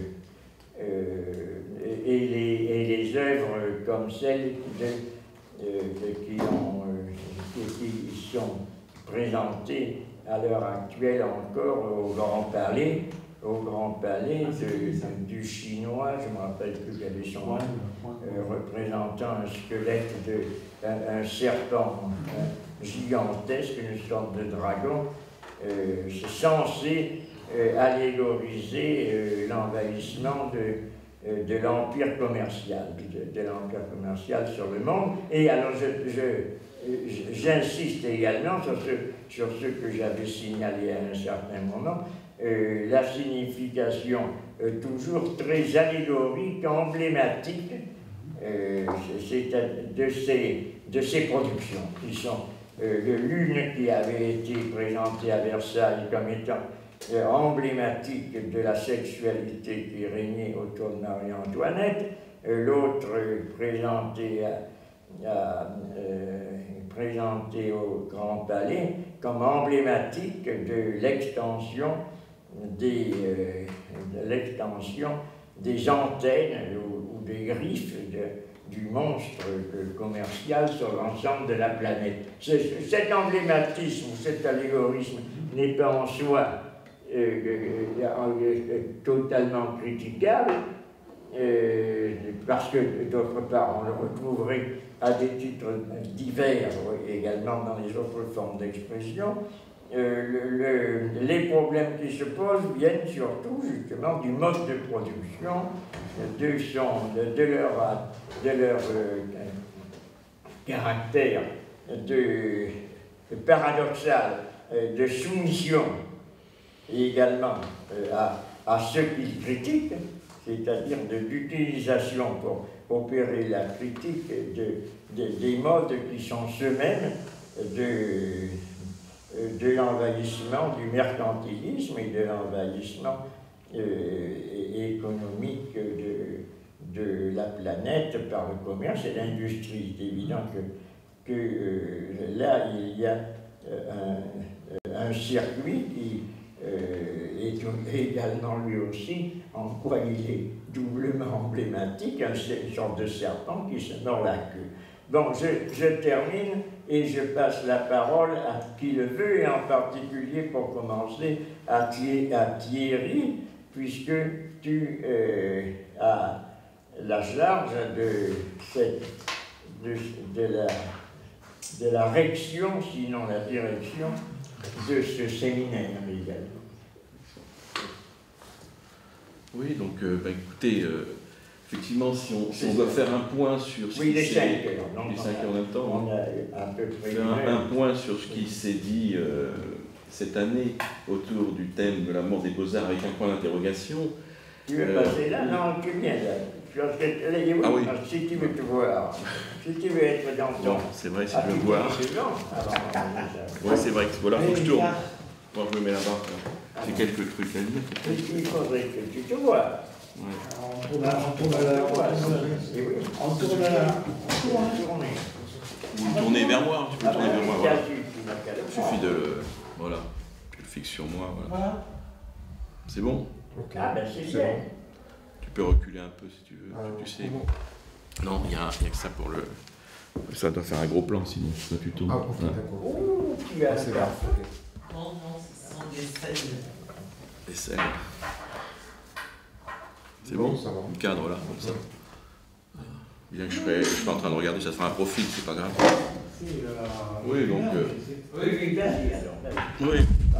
Euh, et, les, et les œuvres comme celles de, euh, de, qui, ont, euh, qui, qui sont présentées à l'heure actuelle encore au Grand Palais, au Grand Palais de, de, du Chinois, je ne me rappelle plus quel est son nom, euh, représentant un squelette de un, un serpent un gigantesque, une sorte de dragon, euh, c'est censé euh, allégoriser euh, l'envahissement de de l'empire commercial, de, de l'empire commercial sur le monde. Et alors, je, je, j'insiste également sur ce, sur ce que j'avais signalé à un certain moment, euh, la signification euh, toujours très allégorique, emblématique euh, c'est, de, ces, de ces productions, qui sont euh, l'une qui avait été présentée à Versailles comme étant Euh, emblématique de la sexualité qui régnait autour de Marie-Antoinette, euh, l'autre euh, présenté à, a euh, présenté au Grand Palais comme emblématique de l'extension des, euh, de l'extension des antennes ou, ou des griffes de, du monstre commercial sur l'ensemble de la planète. Ce, cet emblématisme, cet allégorisme n'est pas en soi euh, euh, euh, totalement critiquable, euh, parce que d'autre part on le retrouverait à des titres divers également dans les autres formes d'expression. Euh, le, le, les problèmes qui se posent viennent surtout justement du mode de production, de, son, de, de leur, de leur euh, caractère de, de paradoxal, euh, de soumission, et également euh, à, à ceux qu'ils critiquent, c'est-à-dire de l'utilisation pour opérer la critique de, de, des modes qui sont ceux-mêmes de de l'envahissement, du mercantilisme et de l'envahissement euh, économique de, de la planète par le commerce et l'industrie. C'est évident que, que euh, là, il y a euh, un, un circuit qui euh, est également lui aussi, en quoi il est doublement emblématique, une sorte de serpent qui se mord la queue. Bon, je, je termine et je passe la parole à qui le veut, et en particulier, pour commencer, à, Thierry, à Thierry, puisque tu euh, as la charge de, cette, de, de, la, de la réction, sinon la direction, de ce séminaire également. Oui, donc, euh, bah, écoutez... Euh... Effectivement, si on, si on doit faire un point sur ce oui, qui les s'est cinq, les cinq en même temps, on a un, peu faire un, un point sur ce qui s'est dit euh, cette année autour du thème de la mort des beaux-arts avec un point d'interrogation. Tu veux euh, passer là? Non, tu viens là. Ah oui. Si tu veux te voir, si tu veux être dans ton... Non, c'est vrai, si je veux voir. Oui, c'est vrai, voilà, il faut que je tourne. Moi, je me mets là-bas. J'ai quelques trucs à dire. Il faudrait que tu te vois. Ouais. On tourne à la... On tourne à la... On tourne à la... Vous le tournez vers moi, tu peux le tourner vers moi, voilà. Il suffit de le... Voilà, tu le fixes sur moi, voilà. C'est bon? Ah ben c'est bien. Tu peux reculer un peu si tu veux, tu sais. Non, il n'y a, a que ça pour le... Ça doit faire un gros plan, sinon toi tu tournes. Ah, ok, d'accord. Ouh, tu as c'est ça. Non, non, ce sont des selles. Des selles. C'est bon, ça va. Le cadre là, comme ça. Bien que je serais, je suis pas en train de regarder, ça sera un profil, c'est pas grave. Oui, donc. Euh, oui, vas-y alors. Oui.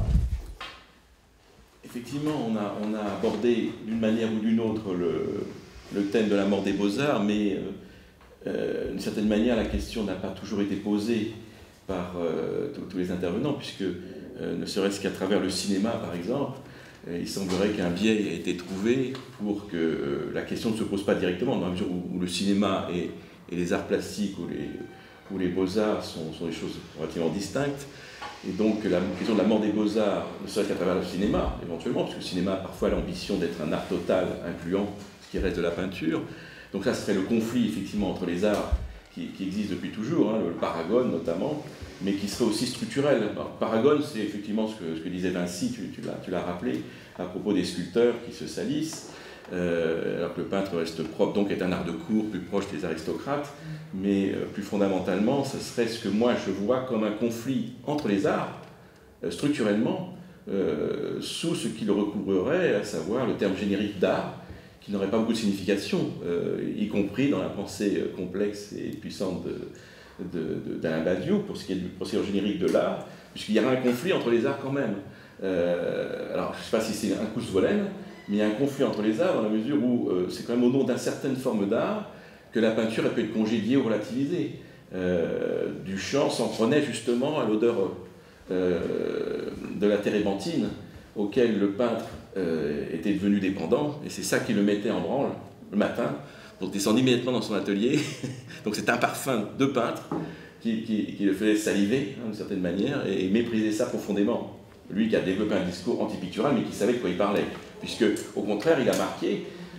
Effectivement, on a, on a abordé d'une manière ou d'une autre le, le thème de la mort des beaux-arts, mais euh, d'une certaine manière, la question n'a pas toujours été posée par euh, tous les intervenants, puisque euh, ne serait-ce qu'à travers le cinéma, par exemple, il semblerait qu'un biais ait été trouvé pour que euh, la question ne se pose pas directement, dans la mesure où, où le cinéma et, et les arts plastiques ou les, ou les beaux-arts sont, sont des choses relativement distinctes. Et donc la question de la mort des beaux-arts, ne serait-ce qu'à travers le cinéma, éventuellement, parce que le cinéma a parfois l'ambition d'être un art total, incluant ce qui reste de la peinture. Donc ça serait le conflit, effectivement, entre les arts qui, qui existent depuis toujours, hein, le paragone notamment, mais qui serait aussi structurel. Alors, paragone, c'est effectivement ce que, ce que disait Vinci, tu, tu l'as rappelé, à propos des sculpteurs qui se salissent, euh, alors que le peintre reste propre, donc est un art de cour plus proche des aristocrates, mais euh, plus fondamentalement, ce serait ce que moi je vois comme un conflit entre les arts, euh, structurellement, euh, sous ce qu'il recouvrerait, à savoir le terme générique d'art, qui n'aurait pas beaucoup de signification, euh, y compris dans la pensée complexe et puissante de d'Alain Badiou, pour ce qui est du procédure générique de l'art, puisqu'il y aura un conflit entre les arts quand même. Euh, alors, je ne sais pas si c'est un coup Svolen, mais il y a un conflit entre les arts dans la mesure où euh, c'est quand même au nom d'une certaine forme d'art que la peinture elle peut être congédiée ou relativisée. Euh, Duchamp s'en prenait justement à l'odeur euh, de la térébenthine, auquel le peintre euh, était devenu dépendant, et c'est ça qui le mettait en branle le matin, pour descendre immédiatement dans son atelier. Donc c'est un parfum de peintre qui, qui, qui le faisait saliver, hein, d'une certaine manière, et, et mépriser ça profondément. Lui qui a développé un discours antipictural, mais qui savait de quoi il parlait. Puisque, au contraire, il a marqué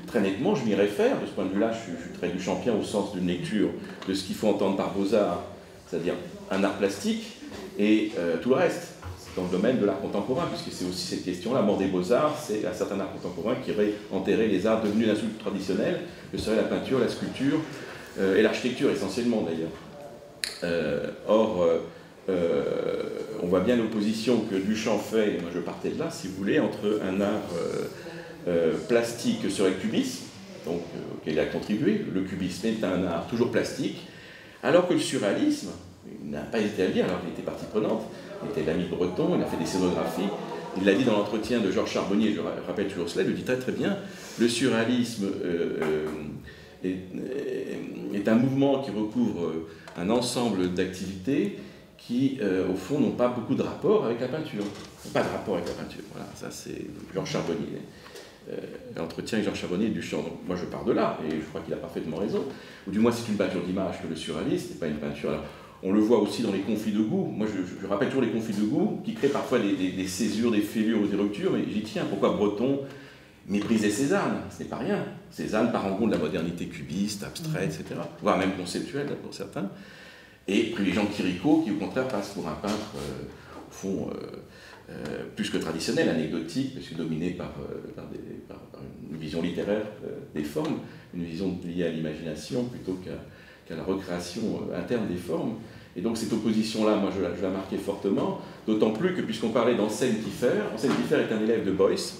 très nettement, je m'y réfère. De ce point de vue-là, je, je suis très duchampien au sens d'une lecture de ce qu'il faut entendre par beaux-arts, c'est-à-dire un art plastique, et euh, tout le reste, dans le domaine de l'art contemporain, puisque c'est aussi cette question, la mort des beaux-arts, c'est un certain art contemporain qui aurait enterré les arts devenus l'insulte traditionnelle, que serait la peinture, la sculpture, euh, et l'architecture essentiellement d'ailleurs. Euh, or, euh, euh, on voit bien l'opposition que Duchamp fait, et moi je partais de là, si vous voulez, entre un art euh, euh, plastique que serait le cubisme, donc, euh, auquel il a contribué. Le cubisme est un art toujours plastique, alors que le surréalisme, il n'a pas hésité à le dire, alors qu'il était partie prenante, il était l'ami de Breton, il a fait des scénographies, il l'a dit dans l'entretien de Georges Charbonnier, je rappelle toujours cela, il le dit très très bien, le surréalisme euh, euh, est, est un mouvement qui recouvre un ensemble d'activités qui, euh, au fond, n'ont pas beaucoup de rapport avec la peinture. Pas de rapport avec la peinture, voilà, ça c'est Georges Charbonnier. Euh, l'entretien avec Georges Charbonnier et Duchamp. Donc, moi je pars de là, et je crois qu'il a parfaitement raison. Ou du moins c'est une peinture d'image que le surréalisme, c'est pas une peinture. Alors, on le voit aussi dans les conflits de goût. Moi, je, je rappelle toujours les conflits de goût qui créent parfois des, des, des césures, des fêlures ou des ruptures, mais j'y tiens. Pourquoi Breton méprisait Cézanne? Ce n'est pas rien. Cézanne, parangon de la modernité cubiste, abstraite, et cetera, voire même conceptuelle pour certains. Et privilégiant Chirico, qui au contraire passe pour un peintre, euh, au fond, euh, euh, plus que traditionnel, anecdotique, parce que dominé par, euh, par, des, par, par une vision littéraire euh, des formes, une vision liée à l'imagination plutôt qu'à qu'à la recréation interne des formes. Et donc cette opposition-là, moi je la, je la marquais fortement, d'autant plus que puisqu'on parlait d'Anselme Kiefer, Anselme Kiefer est un élève de Beuys.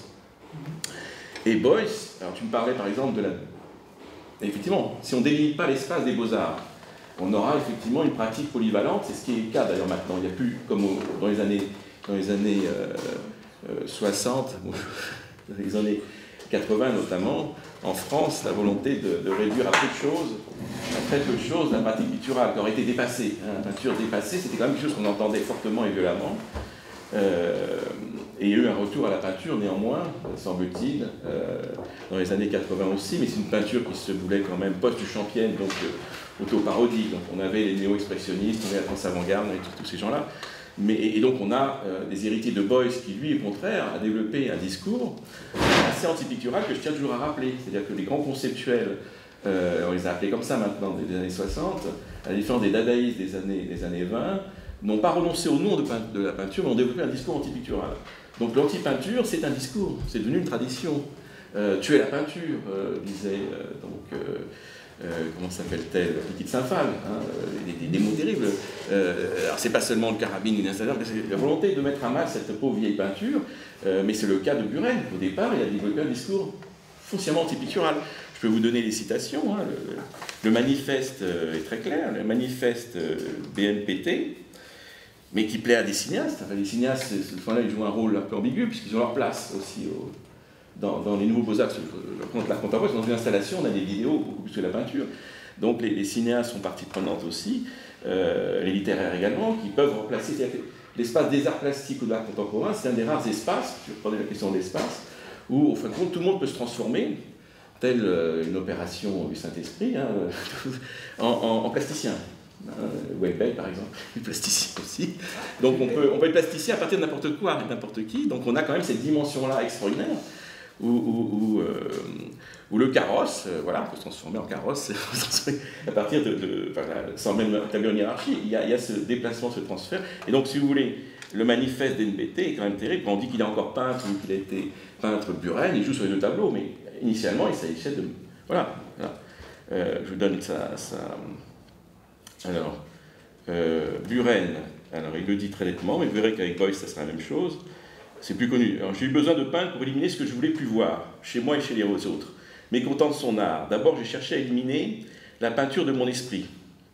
Et Beuys, alors tu me parlais par exemple de la... Effectivement, si on ne délimite pas l'espace des beaux-arts, on aura effectivement une pratique polyvalente, c'est ce qui est le cas d'ailleurs maintenant. Il n'y a plus, comme au, dans les années, dans les années euh, euh, soixante, bon, dans les années quatre-vingts notamment, en France, la volonté de, de réduire à peu de choses, à très peu de choses, la pratique picturale qui aurait été dépassée. Hein, la peinture dépassée, c'était quand même quelque chose qu'on entendait fortement et violemment. Euh, et il y a eu un retour à la peinture, néanmoins, semble-t-il, euh, dans les années quatre-vingts aussi, mais c'est une peinture qui se voulait quand même post-duchampienne, donc euh, auto-parodie. Donc on avait les néo-expressionnistes, on avait la France avant-garde, on avait tous ces gens-là. Mais, et donc on a euh, des héritiers de Beuys qui, lui, au contraire, a développé un discours assez antipictural que je tiens toujours à rappeler. C'est-à-dire que les grands conceptuels, euh, on les a appelés comme ça maintenant, des années soixante, à la différence des dadaïstes des années, des années vingt, n'ont pas renoncé au nom de, de la peinture, mais ont développé un discours antipictural. Donc l'anti-peinture, c'est un discours, c'est devenu une tradition. Euh, tuer la peinture, euh, disait euh, donc... Euh, Euh, comment s'appelle-t-elle, Petite Saint-Phal, hein, des, des, des mots terribles. Euh, alors c'est pas seulement le carabine ou l'installateur, c'est la volonté de mettre à mal cette pauvre vieille peinture, euh, mais c'est le cas de Buren. Au départ, il a développé un discours foncièrement antipictural. Je peux vous donner les citations. Hein. Le, le manifeste est très clair, le manifeste B N P T, mais qui plaît à des cinéastes. Enfin, les cinéastes, ce point-là, ils jouent un rôle un peu ambigu, puisqu'ils ont leur place aussi au, Dans, dans les nouveaux beaux-arts, contre l'art contemporain, dans une installation, on a des vidéos beaucoup plus que la peinture. Donc les, les cinéastes sont partie prenante aussi, euh, les littéraires également, qui peuvent remplacer. L'espace des arts plastiques ou de l'art contemporain, c'est un des rares espaces, je prenais la question de l'espace, où au fin de compte tout le monde peut se transformer, telle euh, une opération du Saint-Esprit, hein, en, en, en plasticien. Euh, Welbeck par exemple, est plasticien aussi. Donc on peut, on peut être plasticien à partir de n'importe quoi, avec n'importe qui. Donc on a quand même cette dimension-là extraordinaire. Où, où, où, euh, où le carrosse, euh, voilà, peut se transformer en carrosse à partir de, de enfin, sans même établir une hiérarchie, il y, a, il y a ce déplacement, ce transfert. Et donc, si vous voulez, le manifeste d'N B T est quand même terrible. Quand on dit qu'il est encore peintre ou qu'il a été peintre Buren, il joue sur les deux tableaux, mais initialement, il s'agissait de... Voilà, voilà. Euh, je vous donne ça. ça. Alors, euh, Buren, alors il le dit très nettement, mais vous verrez qu'avec Beuys, ça sera la même chose. C'est plus connu. J'ai eu besoin de peindre pour éliminer ce que je voulais plus voir, chez moi et chez les autres. Mécontent de son art. D'abord, j'ai cherché à éliminer la peinture de mon esprit.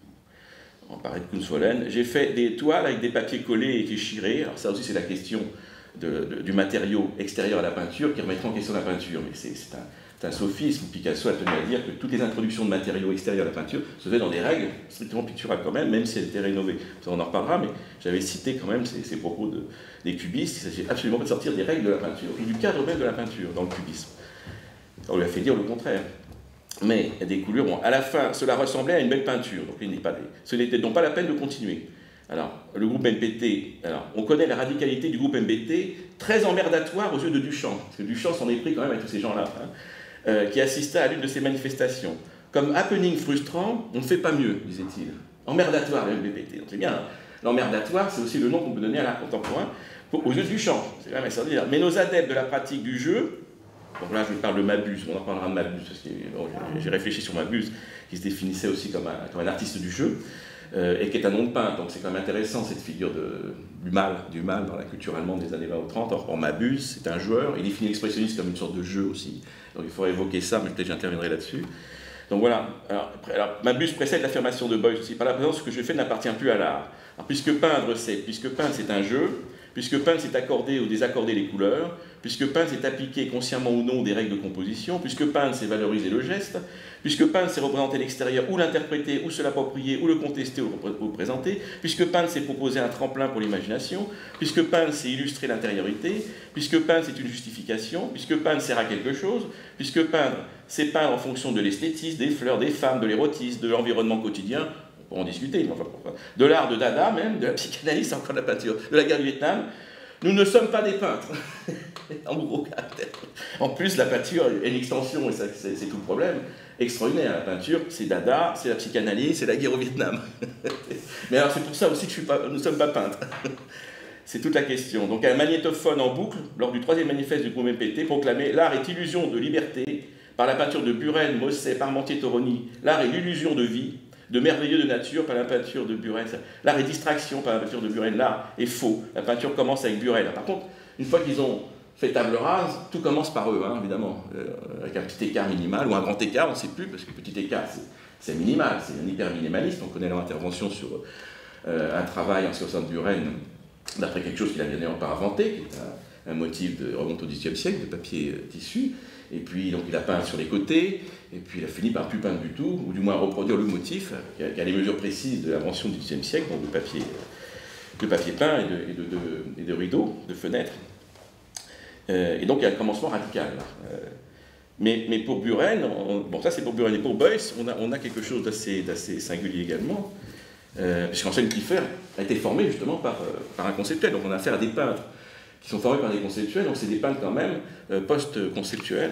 On parlait de Kunstfollen. J'ai fait des toiles avec des papiers collés et déchirés. Alors ça aussi, c'est la question de, de, du matériau extérieur à la peinture qui remettra en question la peinture. Mais c'est un, un sophisme. Picasso a tenu à dire que toutes les introductions de matériaux extérieurs à la peinture se faisaient dans des règles strictement picturales quand même, même si elles étaient rénovées. Ça, on en reparlera, mais j'avais cité quand même ces, ces propos de, des cubistes. Il s'agit absolument pas de sortir des règles de la peinture, et du cadre même de la peinture dans le cubisme. On lui a fait dire le contraire. Mais il y a des coulures, bon, à la fin, cela ressemblait à une belle peinture, donc il n'est pas, ce n'était donc pas la peine de continuer. Alors, le groupe N P T, alors, on connaît la radicalité du groupe N P T, très emmerdatoire aux yeux de Duchamp, parce que Duchamp s'en est pris quand même avec tous ces gens-là. Hein. euh, qui assista à l'une de ces manifestations. Comme happening frustrant, on ne fait pas mieux, disait-il. Emmerdatoire, le L B P T. C'est bien, hein. L'emmerdatoire, c'est aussi le nom qu'on peut donner à l'art contemporain pour, aux yeux du champ. C'est quand même extraordinaire. Mais nos adeptes de la pratique du jeu, donc là je parle de Mabuse, on en parlera de Mabuse, parce que bon, j'ai réfléchi sur Mabuse, qui se définissait aussi comme un, comme un artiste du jeu, euh, et qui est un nom de peintre, donc c'est quand même intéressant cette figure de, du mal, du mal dans la culture allemande des années vingt ou trente. Or, Mabuse, c'est un joueur, il définit l'expressionniste comme une sorte de jeu aussi, donc il faudrait évoquer ça, mais peut-être j'interviendrai là-dessus. Donc voilà, alors, alors Mabuse précède l'affirmation de Beuys aussi, par la présence, ce que je fais n'appartient plus à l'art. Puisque peindre c'est, puisque peindre c'est un jeu, puisque peindre c'est accorder ou désaccorder les couleurs, puisque peindre c'est appliquer consciemment ou non des règles de composition, puisque peindre c'est valoriser le geste, puisque peindre c'est représenter l'extérieur ou l'interpréter ou se l'approprier ou le contester ou le présenter, puisque peindre c'est proposer un tremplin pour l'imagination, puisque peindre c'est illustrer l'intériorité, puisque peindre c'est une justification, puisque peindre sert à quelque chose, puisque peindre c'est peindre en fonction de l'esthétisme, des fleurs, des femmes, de l'érotisme, de l'environnement quotidien. On peut en discuter, mais enfin, de l'art de Dada même, de la psychanalyse, encore de la peinture, de la guerre du Vietnam. Nous ne sommes pas des peintres, en gros caractère. En plus, la peinture est une extension, et c'est tout le problème, extraordinaire. La peinture, c'est Dada, c'est la psychanalyse, c'est la guerre au Vietnam. Mais alors, c'est pour ça aussi que je suis pas, nous ne sommes pas peintres. C'est toute la question. Donc, un magnétophone en boucle, lors du troisième manifeste du groupe M P T, proclamait « L'art est illusion de liberté » par la peinture de Buren, Mosset, Parmentier, Toroni. L'art est l'illusion de vie, de merveilleux de nature par la peinture de Buren. L'art est distraction par la peinture de Buren. L'art est faux. La peinture commence avec Buren. Par contre, une fois qu'ils ont fait table rase, tout commence par eux, hein, évidemment, euh, avec un petit écart minimal ou un grand écart, on ne sait plus, parce que petit écart, c'est minimal, c'est un hyper minimaliste. On connaît leur intervention sur euh, un travail en ce qui concerne Buren, d'après quelque chose qu'il a bien pas inventé, qui est un, un motif de remonte au dix-huitième siècle, de papier euh, tissu. Et puis, donc, il a peint sur les côtés, et puis il a fini par plus peindre du tout, ou du moins reproduire le motif, qui a, qui a les mesures précises de l'invention du dix-huitième siècle, donc de papier, de papier peint et de, et de, de, et de rideaux, de fenêtres. Euh, et donc, il y a un commencement radical. Euh, mais, mais pour Buren, on, bon, ça c'est pour Buren, et pour Beuys, on a, on a quelque chose d'assez singulier également, euh, puisqu'Anselm Kiefer a été formé justement par, euh, par un conceptuel, donc on a affaire à des peintres qui sont formés par des conceptuels, donc c'est des peintres quand même euh, post-conceptuels,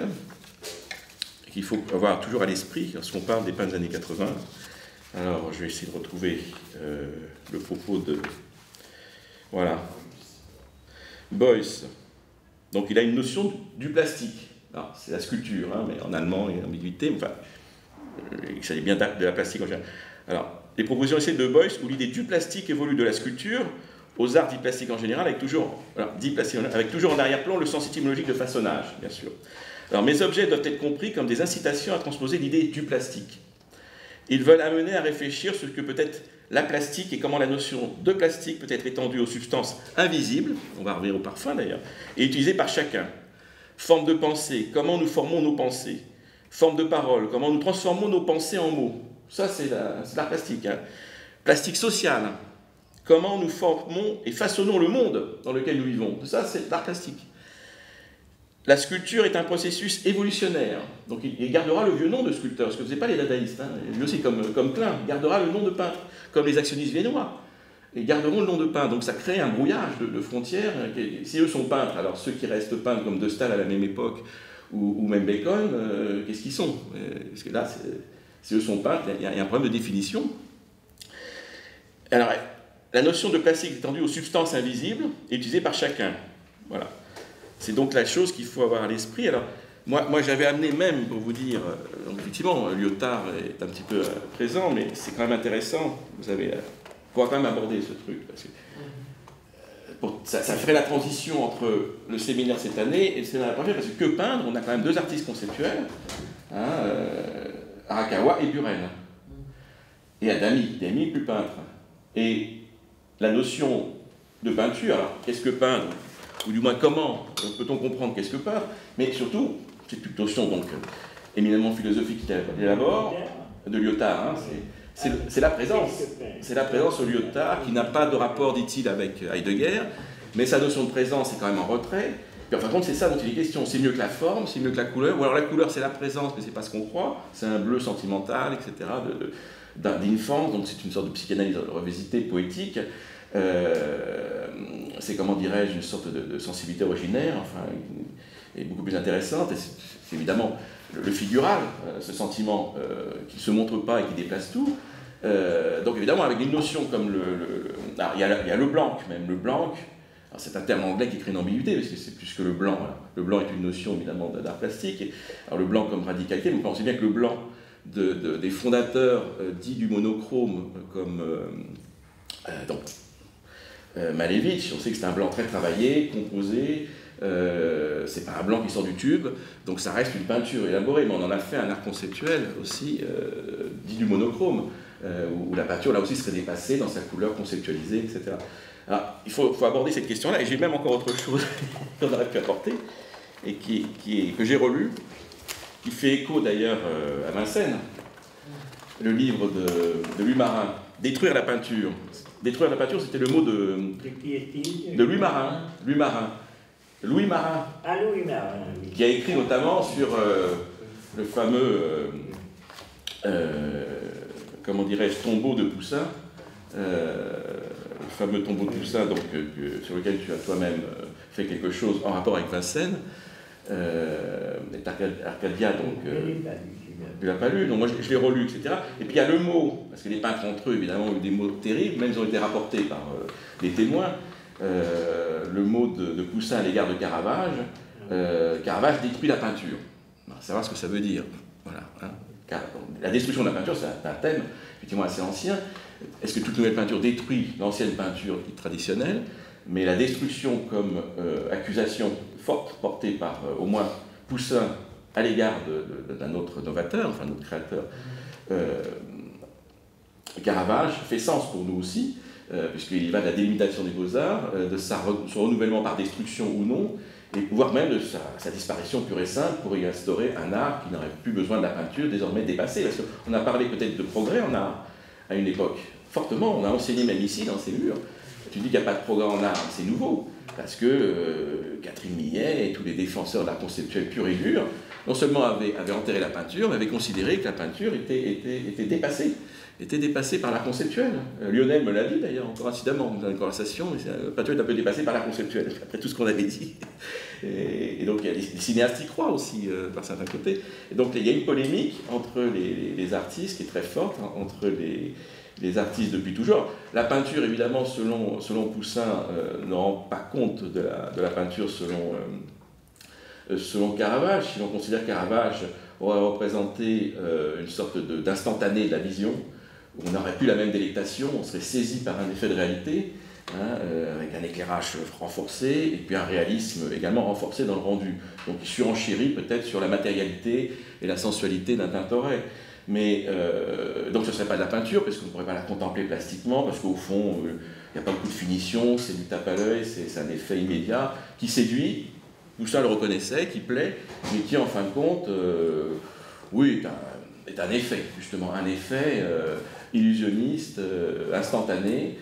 qu'il faut avoir toujours à l'esprit lorsqu'on parle des peintres des années quatre-vingts. Alors, je vais essayer de retrouver euh, le propos de... Voilà. Beuys. Donc, il a une notion du plastique. Alors, c'est la sculpture, hein, mais en allemand, il y a l'ambiguïté, enfin, il s'agit bien de la plastique en général. Alors, les propositions essayent de Beuys, où l'idée du plastique évolue de la sculpture aux arts dits plastiques en général, avec toujours, alors, dit plastique, avec toujours en arrière-plan le sens étymologique de façonnage, bien sûr. Alors, mes objets doivent être compris comme des incitations à transposer l'idée du plastique. Ils veulent amener à réfléchir sur ce que peut être la plastique et comment la notion de plastique peut être étendue aux substances invisibles, on va revenir au parfum d'ailleurs, et utilisée par chacun. Forme de pensée, comment nous formons nos pensées. Forme de parole, comment nous transformons nos pensées en mots. Ça, c'est l'art plastique. Hein. Plastique social, comment nous formons et façonnons le monde dans lequel nous vivons. Ça, c'est l'art plastique. La sculpture est un processus évolutionnaire. Donc il gardera le vieux nom de sculpteur, ce que ne faisaient pas les dadaïstes. Hein. Lui aussi, comme, comme Klein, il gardera le nom de peintre, comme les actionnistes viennois. Ils garderont le nom de peintre. Donc ça crée un brouillage de, de frontières. Si eux sont peintres, alors ceux qui restent peintres comme De Staël à la même époque, ou, ou même Bacon, euh, qu'est-ce qu'ils sont? Parce que là, si eux sont peintres, il y, y a un problème de définition. Alors, la notion de plastique étendue aux substances invisibles est utilisée par chacun. Voilà. C'est donc la chose qu'il faut avoir à l'esprit. Alors, moi, moi j'avais amené même, pour vous dire, euh, effectivement, Lyotard est un petit peu euh, présent, mais c'est quand même intéressant. Vous avez, euh, on va quand même aborder ce truc, parce que euh, pour, ça, ça ferait la transition entre le séminaire cette année et le séminaire prochaine, parce que que peindre, on a quand même deux artistes conceptuels, hein, euh, Arakawa et Buren. Et Adami, Adami plus peintre. Et la notion de peinture, alors qu'est-ce que peindre? Ou du moins comment peut-on comprendre qu'est-ce que peindre, mais surtout, c'est une notion donc éminemment philosophique qui élabore, de Lyotard, hein, c'est la présence, c'est la présence au Lyotard qui n'a pas de rapport, dit-il, avec Heidegger, mais sa notion de présence est quand même en retrait, puis en fin de compte c'est ça dont il est question, c'est mieux que la forme, c'est mieux que la couleur, ou alors la couleur c'est la présence, mais c'est pas ce qu'on croit, c'est un bleu sentimental, et cetera, d'infance, donc c'est une sorte de psychanalyse revisitée, poétique. Euh, c'est, comment dirais-je, une sorte de, de sensibilité originaire, enfin, et beaucoup plus intéressante. Et c'est évidemment le, le figural, euh, ce sentiment euh, qui ne se montre pas et qui déplace tout. Euh, donc évidemment, avec des notions comme le... le ah, il, y a, il y a le blanc, même le blanc. C'est un terme anglais qui crée une ambiguïté, parce que c'est plus que le blanc. Voilà. Le blanc est une notion, évidemment, d'art plastique. Et, alors le blanc comme radicalité, mais on pense bien que le blanc de, de, des fondateurs euh, dits du monochrome, comme euh, euh, donc, euh, Malevich, on sait que c'est un blanc très travaillé, composé, euh, c'est pas un blanc qui sort du tube, donc ça reste une peinture élaborée, mais on en a fait un art conceptuel aussi, euh, dit du monochrome, euh, où, où la peinture là aussi serait dépassée dans sa couleur conceptualisée, et cetera. Alors, il faut, faut aborder cette question-là, et j'ai même encore autre chose qu'on aurait pu apporter, et qui, qui est, que j'ai relu, qui fait écho d'ailleurs euh, à Vincennes, le livre de, de Louis Marin, « Détruire la peinture ». Détruire la peinture, c'était le mot de, de Louis Marin. Louis Marin. Louis Marin. Ah, Louis Marin, oui. Qui a écrit notamment sur euh, le fameux, euh, euh, comment dirais-je, tombeau de Poussin. Euh, le fameux tombeau de Poussin, donc, euh, sur lequel tu as toi-même euh, fait quelque chose en rapport avec Vincennes. Euh, Arcadia, donc, euh, tu l'as pas lu, donc moi je, je l'ai relu, et cetera. Et puis il y a le mot, parce que les peintres entre eux, évidemment, ont eu des mots terribles, même ils ont été rapportés par euh, les témoins, euh, le mot de, de Poussin à l'égard de Caravage, euh, Caravage détruit la peinture. On va savoir ce que ça veut dire. Voilà, hein. Car, la destruction de la peinture, c'est un, un thème effectivement assez ancien. Est-ce que toute nouvelle peinture détruit l'ancienne peinture traditionnelle? Mais la destruction comme euh, accusation forte portée par euh, au moins Poussin à l'égard d'un autre novateur, enfin notre créateur, euh, Caravage, fait sens pour nous aussi, euh, puisqu'il y va de la délimitation des beaux-arts, euh, de sa re, son renouvellement par destruction ou non, et voire même de sa, sa disparition pure et simple pour y instaurer un art qui n'aurait plus besoin de la peinture, désormais dépassé. Parce qu'on a parlé peut-être de progrès en art à une époque, fortement, on a enseigné même ici dans ces murs. Tu dis qu'il n'y a pas de progrès en art, c'est nouveau, parce que euh, Catherine Millet et tous les défenseurs de l'art conceptuel pur et dur, non seulement avaient, avaient enterré la peinture, mais avaient considéré que la peinture était, était, était dépassée, était dépassée par l'art conceptuel. Euh, Lionel me l'a dit d'ailleurs, encore incidemment, dans une conversation, mais la peinture est un peu dépassée par l'art conceptuel, après tout ce qu'on avait dit. Et, et donc il y a des, des cinéastes qui croient aussi, euh, par certains côtés. Et donc il y a une polémique entre les, les, les artistes qui est très forte, hein, entre les... les artistes depuis toujours. La peinture, évidemment, selon, selon Poussin, euh, ne rend pas compte de la, de la peinture selon, euh, selon Caravage. Si l'on considère Caravage aurait représenté euh, une sorte d'instantané de, de la vision, où on n'aurait plus la même délectation, on serait saisi par un effet de réalité, hein, euh, avec un éclairage renforcé, et puis un réalisme également renforcé dans le rendu. Donc il surenchérit peut-être sur la matérialité et la sensualité d'un Tintoret. Mais euh, donc ce ne serait pas de la peinture, parce qu'on ne pourrait pas la contempler plastiquement, parce qu'au fond, il euh, n'y a pas beaucoup de finition, c'est du tape à l'œil, c'est un effet immédiat, qui séduit, Poussin le reconnaissait, qui plaît, mais qui en fin de compte, euh, oui, est un, est un effet, justement, un effet euh, illusionniste, euh, instantané,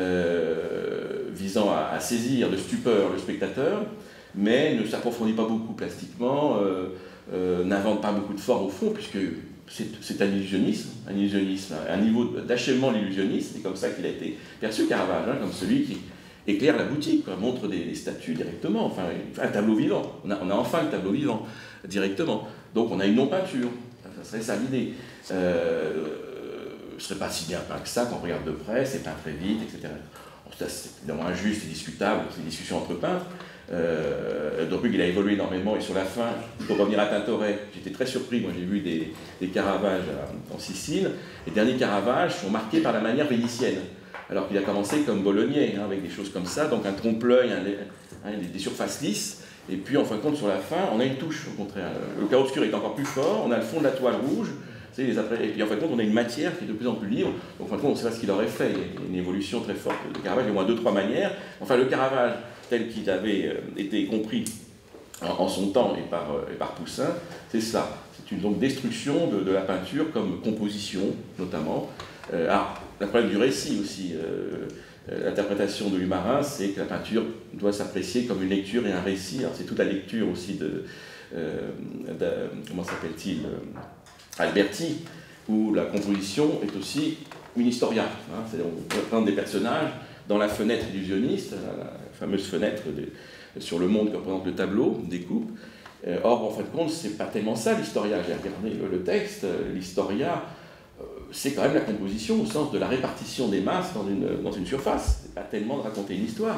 euh, visant à, à saisir de stupeur le spectateur, mais ne s'approfondit pas beaucoup plastiquement, euh, euh, n'invente pas beaucoup de formes au fond, puisque c'est un illusionnisme, un illusionnisme, un niveau d'achèvement de l'illusionnisme, c'est comme ça qu'il a été perçu, Caravage, hein, comme celui qui éclaire la boutique, quoi, montre des, des statues directement, enfin un tableau vivant, on a, on a enfin le tableau vivant directement, donc on a une non-peinture, ça serait ça l'idée. Euh, ce ne serait pas si bien peint que ça quand on regarde de près, c'est peint très vite, et cetera. C'est évidemment injuste et discutable, c'est une discussion entre peintres. Euh, donc il a évolué énormément, et sur la fin, pour revenir à Tintoret, j'étais très surpris, moi j'ai vu des, des Caravages en Sicile. Les derniers Caravages sont marqués par la manière vénitienne, alors qu'il a commencé comme Bolognais, hein, avec des choses comme ça, donc un trompe-l'œil, un, un, des, des surfaces lisses, et puis en fin de compte sur la fin, on a une touche au contraire. Le clair-obscur est encore plus fort, on a le fond de la toile rouge, les après, et puis en fin de compte on a une matière qui est de plus en plus libre, donc en fin de compte on ne sait pas ce qu'il aurait fait, il y a une évolution très forte de Caravage, il y a au moins deux, trois manières. Enfin le Caravage tel qu'il avait euh, été compris en, en son temps et par, euh, et par Poussin, c'est ça, c'est une donc, destruction de, de la peinture comme composition notamment. Euh, ah, le problème du récit aussi, euh, euh, l'interprétation de Louis Marin, c'est que la peinture doit s'apprécier comme une lecture et un récit, c'est toute la lecture aussi de, euh, de comment s'appelle-t-il, euh, Alberti, où la composition est aussi une historia. Hein, c'est-à-dire on peut prendre des personnages dans la fenêtre illusionniste, la fameuse fenêtre de, sur le monde que représente le tableau, des coupes, Euh, or, en fin de compte, c'est pas tellement ça l'historia. J'ai regardé le, le texte, l'historia, euh, c'est quand même la composition au sens de la répartition des masses dans une, dans une surface. C'est pas tellement de raconter une histoire.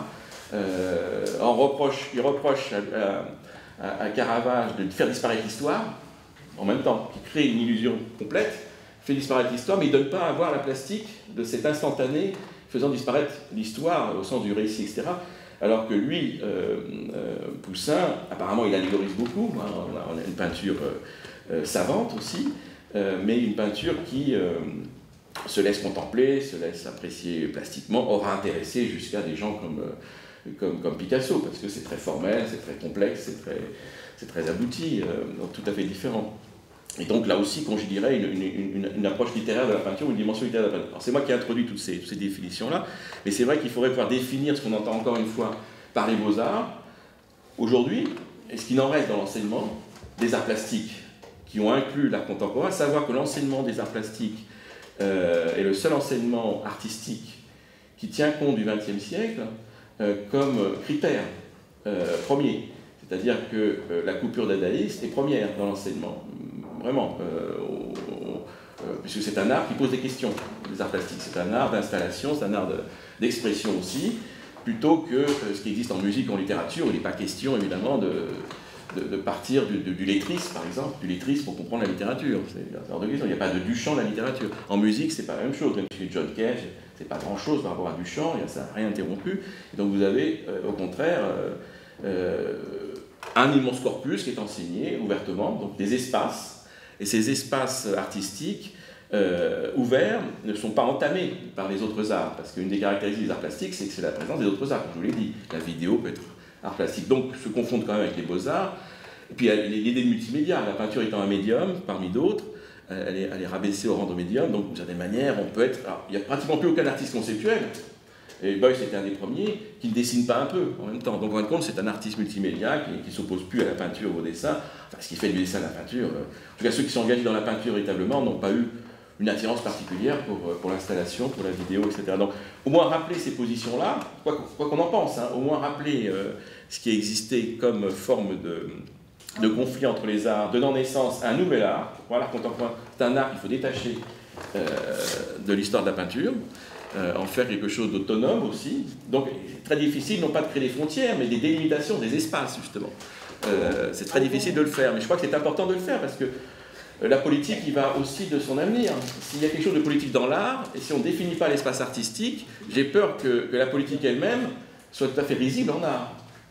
Euh, on reproche, il reproche à, à, à Caravage de faire disparaître l'histoire, en même temps, qui crée une illusion complète, fait disparaître l'histoire, mais il ne donne pas à voir la plastique de cet instantané faisant disparaître l'histoire au sens du récit, et cetera. Alors que lui, euh, euh, Poussin, apparemment il allégorise beaucoup, hein, on, a, on a une peinture euh, euh, savante aussi, euh, mais une peinture qui euh, se laisse contempler, se laisse apprécier plastiquement, aura intéressé jusqu'à des gens comme, euh, comme, comme Picasso, parce que c'est très formel, c'est très complexe, c'est très, c'est très abouti, euh, donc tout à fait différent. Et donc là aussi, quand je dirais une, une, une, une approche littéraire de la peinture, une dimension littéraire de la peinture. Alors c'est moi qui ai introduit toutes ces, toutes ces définitions-là, mais c'est vrai qu'il faudrait pouvoir définir ce qu'on entend encore une fois par les beaux-arts. Aujourd'hui, et ce qu'il en reste dans l'enseignement des arts plastiques, qui ont inclus l'art contemporain, à savoir que l'enseignement des arts plastiques euh, est le seul enseignement artistique qui tient compte du vingtième siècle euh, comme critère euh, premier. C'est-à-dire que euh, la coupure dadaïste est première dans l'enseignement. Vraiment, euh, au, au, euh, puisque c'est un art qui pose des questions, les arts plastiques. C'est un art d'installation, c'est un art d'expression de, aussi, plutôt que euh, ce qui existe en musique, en littérature, où il n'est pas question évidemment de, de, de partir du, du, du lettrisme, par exemple, du lettrisme pour comprendre la littérature. C'est un genre de question. Il n'y a pas de Duchamp de la littérature. En musique, c'est pas la même chose. Même chez John Cage, c'est pas grand-chose par rapport à Duchamp, ça n'a rien interrompu. Et donc vous avez, euh, au contraire, euh, euh, un immense corpus qui est enseigné ouvertement, donc des espaces. Et ces espaces artistiques euh, ouverts ne sont pas entamés par les autres arts, parce qu'une des caractéristiques des arts plastiques, c'est que c'est la présence des autres arts, comme je vous l'ai dit. La vidéo peut être art plastique, donc se confondent quand même avec les beaux-arts. Et puis l'idée de multimédia, la peinture étant un médium parmi d'autres, elle est, elle est rabaissée au rang de médium, donc d'une certaine manière, on peut être... Alors, il n'y a pratiquement plus aucun artiste conceptuel, et Beuys était un des premiers, qui ne dessine pas un peu en même temps. Donc en fin de compte, c'est un artiste multimédia qui ne s'oppose plus à la peinture ou au dessin, enfin ce qui fait du dessin à la peinture. En tout cas, ceux qui sont engagés dans la peinture véritablement n'ont pas eu une attirance particulière pour, pour l'installation, pour la vidéo, et cetera. Donc au moins rappeler ces positions-là, quoi, quoi qu'on en pense, hein, au moins rappeler euh, ce qui existait comme forme de, de conflit entre les arts, donnant naissance à un nouvel art. Voilà, l'art contemporain, c'est un art qu'il faut détacher euh, de l'histoire de la peinture. Euh, en faire quelque chose d'autonome aussi. Donc, c'est très difficile, non pas de créer des frontières, mais des délimitations des espaces, justement. Euh, c'est très difficile de le faire, mais je crois que c'est important de le faire, parce que euh, la politique, il va aussi de son avenir. S'il y a quelque chose de politique dans l'art, et si on ne définit pas l'espace artistique, j'ai peur que, que la politique elle-même soit tout à fait risible en art.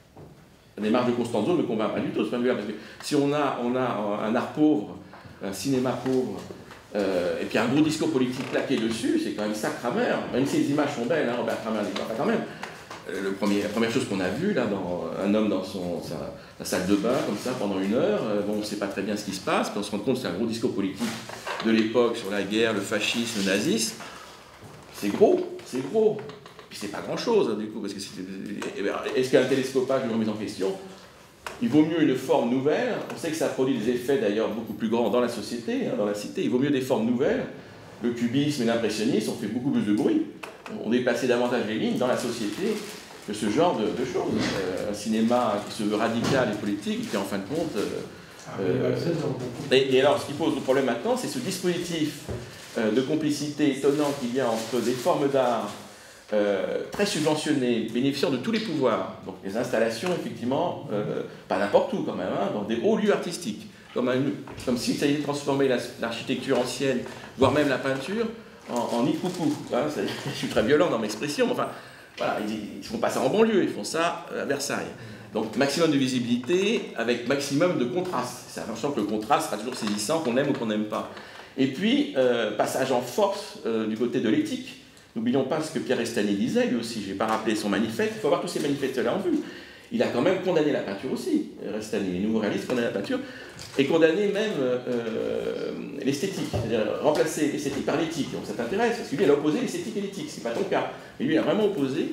La démarche de Costanzo ne me convainc pas du tout, ce point de vue-là, parce que si on a, on a un art pauvre, un cinéma pauvre, Euh, et puis un gros discours politique plaqué dessus, c'est quand même ça Kramer, même si les images sont belles, hein, Robert Kramer les voit pas quand même. Euh, le premier, la première chose qu'on a vue, là, dans un homme dans son, sa, sa salle de bain, comme ça, pendant une heure, euh, bon, on ne sait pas très bien ce qui se passe, puis on se rend compte que c'est un gros discours politique de l'époque sur la guerre, le fascisme, le nazisme. C'est gros, c'est gros. Puis c'est pas grand-chose, hein, du coup, parce que c'est... Est-ce qu'il y a un télescopage de remise en question ? Il vaut mieux une forme nouvelle, on sait que ça produit des effets d'ailleurs beaucoup plus grands dans la société, hein, dans la cité, il vaut mieux des formes nouvelles. Le cubisme et l'impressionnisme ont fait beaucoup plus de bruit, on dépassait davantage les lignes dans la société que ce genre de, de choses. Euh, un cinéma qui se veut radical et politique, et qui en fin de compte... Euh, euh, et, et alors ce qui pose le problème maintenant, c'est ce dispositif euh, de complicité étonnant qu'il y a entre des formes d'art Euh, très subventionnés, bénéficiant de tous les pouvoirs. Donc les installations, effectivement, euh, pas n'importe où quand même, hein, dans des hauts lieux artistiques, comme, un, comme s'il s'agissait de transformer l'architecture ancienne, voire même la peinture, en, en nid de coucou. Hein, je suis très violent dans mes expressions, mais enfin, voilà, ils ne font pas ça en banlieue, ils font ça à Versailles. Donc maximum de visibilité avec maximum de contraste. C'est important que le contraste sera toujours saisissant, qu'on aime ou qu'on n'aime pas. Et puis, euh, passage en force euh, du côté de l'éthique. N'oublions pas ce que Pierre Restany disait, lui aussi, je n'ai pas rappelé son manifeste, il faut avoir tous ces manifestes-là en vue. Il a quand même condamné la peinture aussi, Restany, les nouveaux réalistes condamnent la peinture, et condamné même euh, l'esthétique, c'est-à-dire remplacer l'esthétique par l'éthique. Donc ça t'intéresse, parce que lui, il a opposé l'esthétique et l'éthique, ce n'est pas ton cas. Mais lui, il a vraiment opposé,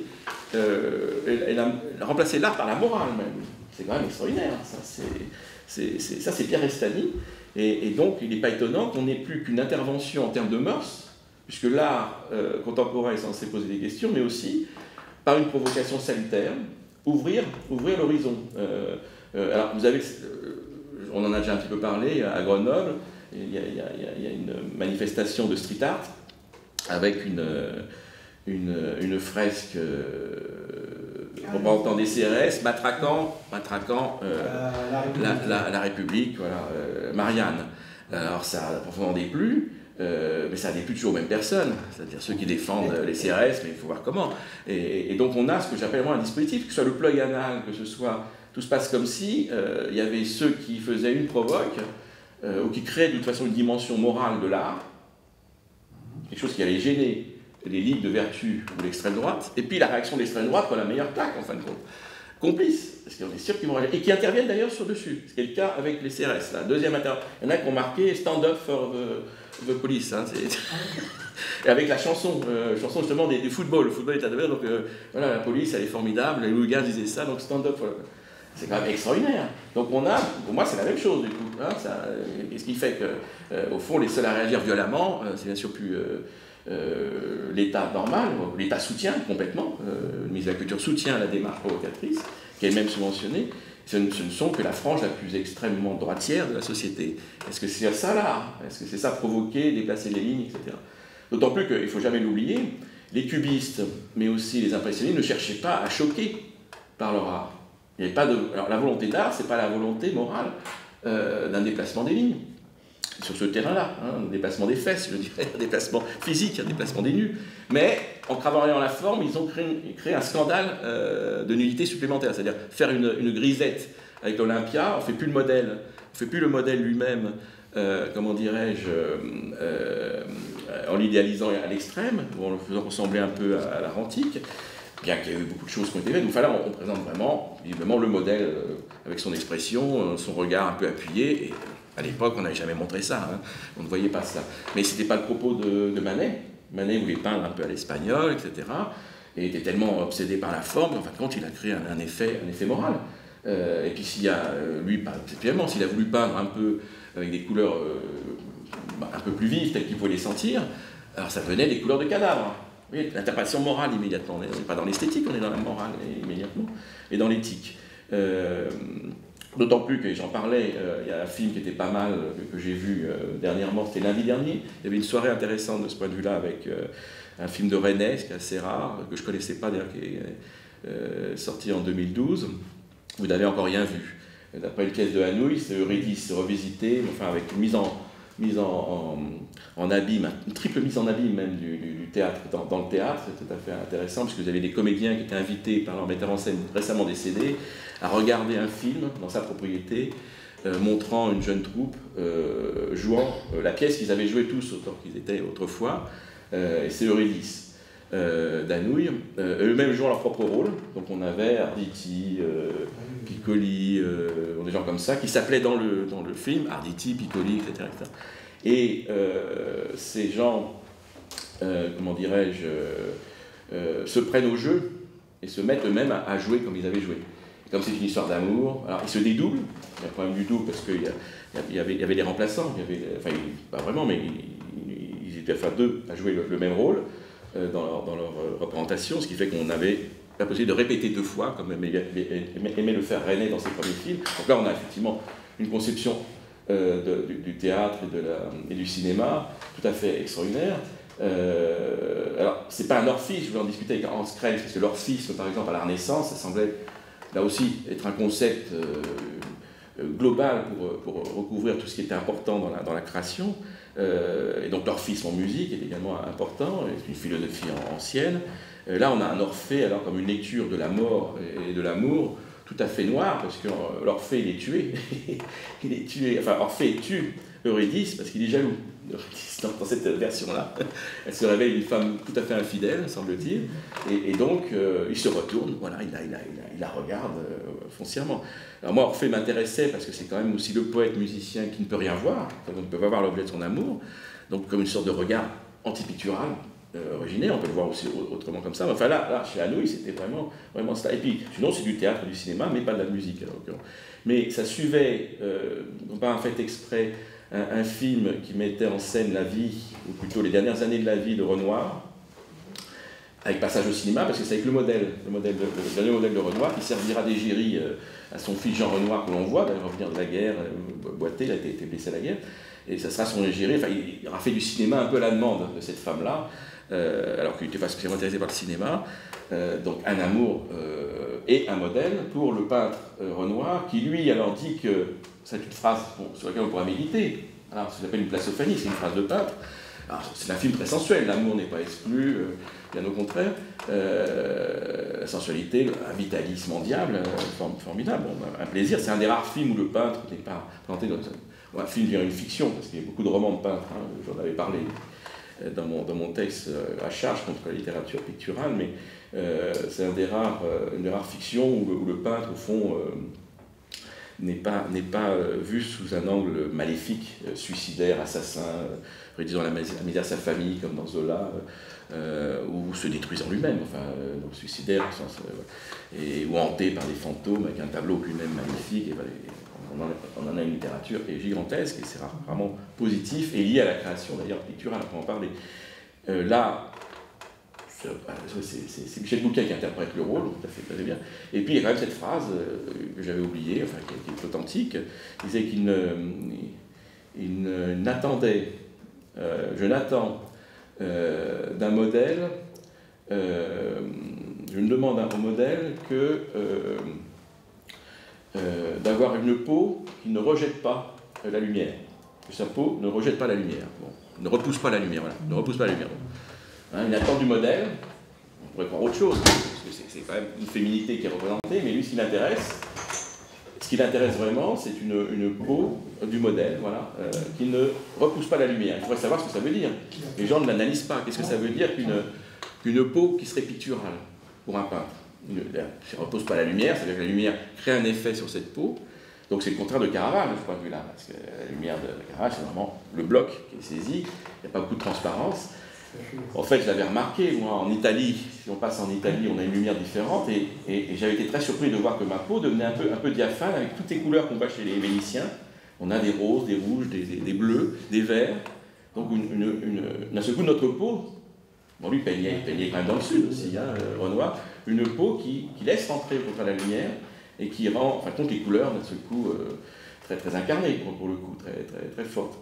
euh, il a remplacé l'art par la morale même. C'est quand même extraordinaire, ça c'est, ça c'est Pierre Restany, et, et donc il n'est pas étonnant qu'on n'ait plus qu'une intervention en termes de mœurs, puisque l'art euh, contemporain est censé poser des questions, mais aussi, par une provocation salutaire, ouvrir, ouvrir l'horizon. Euh, euh, alors, vous avez, euh, on en a déjà un petit peu parlé, à Grenoble, il y a, il y a, il y a une manifestation de street art avec une, une, une fresque euh, représentant des C R S, matraquant, matraquant euh, la, la, la, la République, voilà, euh, Marianne. Alors ça a profondément déplu. Euh, mais ça n'est plus toujours aux mêmes personnes, c'est-à-dire ceux qui défendent les C R S, mais il faut voir comment. Et, et donc on a ce que j'appelle moi un dispositif, que ce soit le plug anal, que ce soit... Tout se passe comme si euh, il y avait ceux qui faisaient une provoque, euh, ou qui créaient de toute façon une dimension morale de l'art, quelque chose qui allait gêner les ligues de vertu ou l'extrême droite, et puis la réaction de l'extrême droite pour la meilleure claque, en fin de compte. Complices, parce qu'on est sûr qu'ils vont réagir, et qui interviennent d'ailleurs sur dessus, ce qui est le cas avec les C R S. Là. Deuxième intervention, il y en a qui ont marqué « Stand up for the, the police hein, ». Et avec la chanson, euh, chanson justement des, du football, le football est à devenir, donc euh, voilà, la police elle est formidable, les hooligans disaient ça, donc stand up for... C'est quand même extraordinaire. Donc on a, pour moi c'est la même chose du coup. Hein, ça, et ce qui fait que, euh, au fond, les seuls à réagir violemment, euh, c'est bien sûr plus euh, euh, l'État normal, l'État soutient complètement, euh, le ministre de la Culture soutient la démarche provocatrice, qui est même subventionnée. Ce ne, ce ne sont que la frange la plus extrêmement droitière de la société. Est-ce que c'est ça l'art? Est-ce que c'est ça provoquer, déplacer les lignes, et cetera. D'autant plus qu'il ne faut jamais l'oublier, les cubistes, mais aussi les impressionnistes, ne cherchaient pas à choquer par leur art. Il n'y avait pas de... Alors la volonté d'art, ce n'est pas la volonté morale euh, d'un déplacement des lignes. Sur ce terrain-là, hein, un déplacement des fesses, je dirais, un déplacement physique, un déplacement des nus. Mais en travaillant la forme, ils ont créé, créé un scandale euh, de nullité supplémentaire, c'est-à-dire faire une, une grisette avec l'Olympia, on ne fait plus le modèle, on fait plus le modèle lui-même, euh, comment dirais-je, euh, euh, en l'idéalisant à l'extrême, ou en le faisant ressembler un peu à, à l'art antique. Bien qu'il y ait eu beaucoup de choses qui ont été faites, donc là on présente vraiment, évidemment, le modèle euh, avec son expression, euh, son regard un peu appuyé, et à l'époque on n'avait jamais montré ça, hein. On ne voyait pas ça. Mais ce n'était pas le propos de, de Manet. Manet voulait peindre un peu à l'espagnol, et cetera, et était tellement obsédé par la forme, en fin de compte il a créé un, un, effet, un effet moral. Euh, et puis s'il y a, euh, lui, particulièrement, s'il a voulu peindre un peu avec des couleurs euh, un peu plus vives, telles qu'il pouvait les sentir, alors ça venait des couleurs de cadavre. Oui, l'interprétation morale immédiatement, on n'est pas dans l'esthétique, on est dans la morale immédiatement, et dans l'éthique. Euh, D'autant plus que j'en parlais, euh, il y a un film qui était pas mal, que, que j'ai vu euh, dernièrement, c'était lundi dernier, il y avait une soirée intéressante de ce point de vue-là avec euh, un film de René, ce qui est assez rare, que je ne connaissais pas d'ailleurs, qui est euh, sorti en deux mille douze, vous n'avez encore rien vu. D'après une pièce de Hanouille, c'est Eurydice revisité, enfin avec une mise en... mise en, en, en abîme, une triple mise en abîme même du, du, du théâtre dans, dans le théâtre, c'est tout à fait intéressant, parce que vous avez des comédiens qui étaient invités par leur metteur en scène récemment décédé à regarder un film dans sa propriété, euh, montrant une jeune troupe euh, jouant euh, la pièce qu'ils avaient jouée tous autant qu'ils étaient autrefois, euh, et c'est Eurydice euh, d'Hanouille, euh, eux-mêmes jouant leur propre rôle, donc on avait Arditi, euh, Piccoli, euh, des gens comme ça, qui s'appelaient dans le, dans le film Arditi, Piccoli, et cetera, et cetera. Et euh, ces gens, euh, comment dirais-je, euh, euh, se prennent au jeu et se mettent eux-mêmes à, à jouer comme ils avaient joué. Et comme c'est une histoire d'amour, alors ils se dédoublent, il y a le problème du double parce qu'il y, y, y, avait, y avait des remplaçants, il y avait, enfin pas vraiment, mais ils, ils étaient enfin deux à jouer le, le même rôle euh, dans, leur, dans leur représentation, ce qui fait qu'on avait la possibilité de répéter deux fois, comme aimait, aimait le faire René dans ses premiers films. Donc là on a effectivement une conception Euh, de, du, du théâtre et, de la, et du cinéma, tout à fait extraordinaire. Euh, alors, c'est pas un orphisme, je voulais en discuter avec Hans Krenz, parce que l'orphisme, par exemple, à la Renaissance, ça semblait, là aussi, être un concept euh, global pour, pour recouvrir tout ce qui était important dans la, dans la création. Euh, et donc, l'orphisme en musique est également important, c'est une philosophie ancienne. Euh, là, on a un Orphée, alors, comme une lecture de la mort et de l'amour, tout à fait noir, parce que l'Orphée, il est tué. il est tué, enfin, Orphée tue Eurydice parce qu'il est jaloux. Eurydice, dans, dans cette version-là, elle se révèle une femme tout à fait infidèle, semble-t-il, et, et donc euh, il se retourne, voilà, il la, il la, il la, il la regarde euh, foncièrement. Alors moi, Orphée m'intéressait parce que c'est quand même aussi le poète-musicien qui ne peut rien voir, donc on ne peut pas voir l'objet de son amour, donc comme une sorte de regard antipictural. Euh, originaire, on peut le voir aussi autrement comme ça. Enfin là, là chez Hanouille, c'était vraiment, vraiment ça. Et puis, sinon, c'est du théâtre, du cinéma, mais pas de la musique. Alors, mais ça suivait, euh, non pas un fait exprès, un, un film qui mettait en scène la vie, ou plutôt les dernières années de la vie de Renoir, avec passage au cinéma, parce que c'est avec le modèle, le, modèle de, le dernier modèle de Renoir, qui servira d'égérie euh, à son fils Jean Renoir, que l'on voit, d'ailleurs revenir de la guerre, euh, boité, il a été, été blessé à la guerre, et ça sera son égérie, enfin il aura fait du cinéma un peu à la demande de cette femme-là, euh, alors qu'il n'était pas spécialement intéressé par le cinéma, euh, donc un amour euh, et un modèle pour le peintre euh, Renoir, qui lui alors dit que, c'est une phrase bon, sur laquelle on pourra méditer, alors ça s'appelle une placophonie, c'est une phrase de peintre. C'est un film très sensuel, l'amour n'est pas exclu, euh, bien au contraire. Euh, la sensualité, un vitalisme endiable, euh, formidable, bon, un plaisir. C'est un des rares films où le peintre n'est pas présenté dans un, un film vient une fiction, parce qu'il y a beaucoup de romans de peintres, hein, j'en avais parlé dans mon, dans mon texte euh, à charge contre la littérature picturale, mais euh, c'est un des rares, euh, une des rares fictions où le, où le peintre, au fond, euh, n'est pas, n'est pas euh, vu sous un angle maléfique, euh, suicidaire, assassin, euh, réduisant la misère à sa famille, comme dans Zola, euh, ou se détruisant lui-même, enfin, euh, donc suicidaire, au sens, euh, et, ou hanté par des fantômes, avec un tableau lui-même magnifique. Et, voilà, et on, en a, on en a une littérature qui est gigantesque, et c'est vraiment positif, et lié à la création, d'ailleurs, picturale, on peut en parler. Euh, là, c'est Michel Bouquet qui interprète le rôle, tout à fait, très bien. Et puis il y a quand même cette phrase euh, que j'avais oubliée, enfin qui, qui est authentique, il disait qu'il n'attendait, euh, je n'attends euh, d'un modèle, euh, je ne demande au modèle que euh, euh, d'avoir une peau qui ne rejette pas la lumière, que sa peau ne rejette pas la lumière, bon, ne repousse pas la lumière, voilà, ne repousse pas la lumière. Bon. Hein, il attend du modèle, on pourrait croire autre chose, parce que c'est quand même une féminité qui est représentée, mais lui, ce qui l'intéresse, ce qui l'intéresse vraiment, c'est une, une peau du modèle, voilà, euh, qui ne repousse pas la lumière. Il faudrait savoir ce que ça veut dire. Les gens ne l'analysent pas. Qu'est-ce que ça veut dire qu'une qu'une peau qui serait picturale pour un peintre? Une, qui ne repousse pas la lumière, c'est-à-dire que la lumière crée un effet sur cette peau. Donc c'est le contraire de Caravage, de ce point de vue-là, parce que la lumière de Caravage, c'est vraiment le bloc qui est saisi, il n'y a pas beaucoup de transparence. En fait, je l'avais remarqué, moi, en Italie, si on passe en Italie, on a une lumière différente, et, et, et j'avais été très surpris de voir que ma peau devenait un peu, un peu diaphane, avec toutes les couleurs qu'on voit chez les Vénitiens. On a des roses, des rouges, des, des, des bleus, des verts. Donc, une, une, une, d'un seul coup, notre peau, bon, lui peignait, il peignait quand même dans le sud aussi, hein, Renoir, une peau qui, qui laisse rentrer contre la lumière, et qui rend, enfin, compte les couleurs, d'un seul coup, euh, très, très incarnées, pour, pour le coup, très, très, très fortes.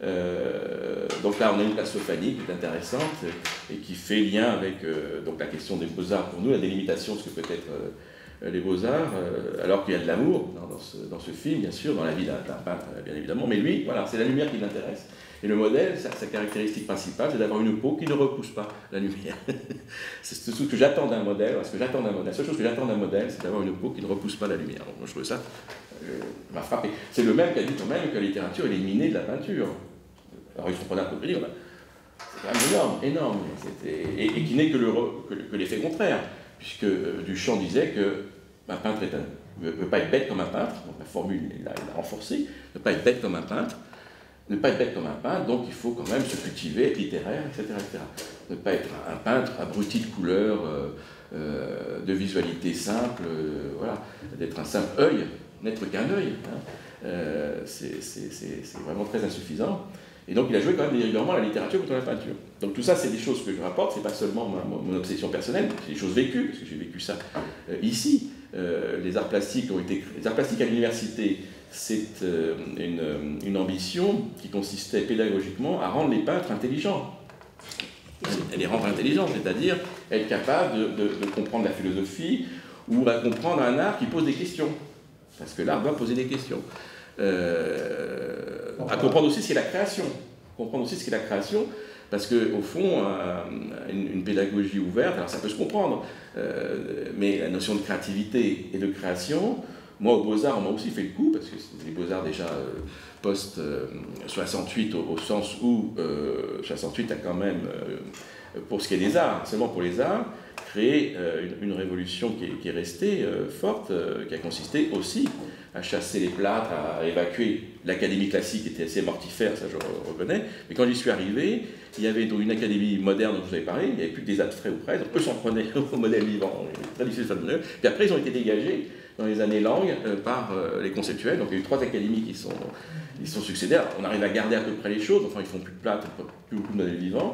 Euh, donc là, on a une placophonie qui est intéressante et qui fait lien avec euh, donc la question des beaux-arts pour nous, la délimitation de ce que peut être euh, les beaux-arts, euh, alors qu'il y a de l'amour dans, dans, ce, dans ce film, bien sûr, dans la vie d'un peintre, bien évidemment, mais lui, voilà, c'est la lumière qui l'intéresse. Et le modèle, sa, sa caractéristique principale, c'est d'avoir une peau qui ne repousse pas la lumière. C'est ce que j'attends d'un modèle, ce que j'attends d'un modèle. La seule chose que j'attends d'un modèle, c'est d'avoir une peau qui ne repousse pas la lumière. Donc, moi, je trouve ça, euh, m'a frappé. C'est le même qui a dit quand même que la littérature est éliminée de la peinture. Alors ils sont pas d'un peu dire, c'est quand même énorme, énorme, et, et qui n'est que l'effet que, que contraire, puisque euh, Duchamp disait que un peintre ne peut pas être bête comme un peintre, donc la formule il l'a renforcée, ne pas être bête comme un peintre, ne pas être bête comme un peintre, donc il faut quand même se cultiver, être littéraire, et cetera, et cetera. Ne pas être un peintre abruti de couleurs, euh, euh, de visualité simple, euh, voilà, d'être un simple œil, n'être qu'un œil, hein. euh, c'est vraiment très insuffisant. Et donc il a joué quand même régulièrement la littérature contre la peinture. Donc tout ça, c'est des choses que je rapporte, c'est pas seulement ma, mon obsession personnelle, c'est des choses vécues, parce que j'ai vécu ça euh, ici. Euh, les arts plastiques ont été créés. Les arts plastiques à l'université, c'est euh, une, une ambition qui consistait pédagogiquement à rendre les peintres intelligents. Et les rendre intelligents, c'est-à-dire être capable de, de, de comprendre la philosophie ou à comprendre un art qui pose des questions. Parce que l'art doit poser des questions. Euh, à comprendre aussi ce qu'est la création, comprendre aussi ce qu'est la création, parce qu'au fond, euh, une, une pédagogie ouverte, alors ça peut se comprendre, euh, mais la notion de créativité et de création, moi aux Beaux-Arts, on m'a aussi fait le coup, parce que c'est les Beaux-Arts déjà euh, post-soixante-huit, au, au sens où euh, soixante-huit a quand même, euh, pour ce qui est des arts, seulement pour les arts, créé euh, une, une révolution qui est, qui est restée euh, forte, euh, qui a consisté aussi à chasser les plâtres, à évacuer l'académie classique qui était assez mortifère, ça je reconnais. Mais quand j'y suis arrivé, il y avait donc une académie moderne dont je vous avais parlé, il n'y avait plus que des abstraits ou presque, eux s'en prenaient au modèle vivant, très difficile de faire de modèle. Puis après, ils ont été dégagés dans les années longues euh, par euh, les conceptuels. Donc il y a eu trois académies qui sont, qui sont succédées. Alors, on arrive à garder à peu près les choses, enfin ils font plus de plâtre, plus beaucoup de modèles vivants.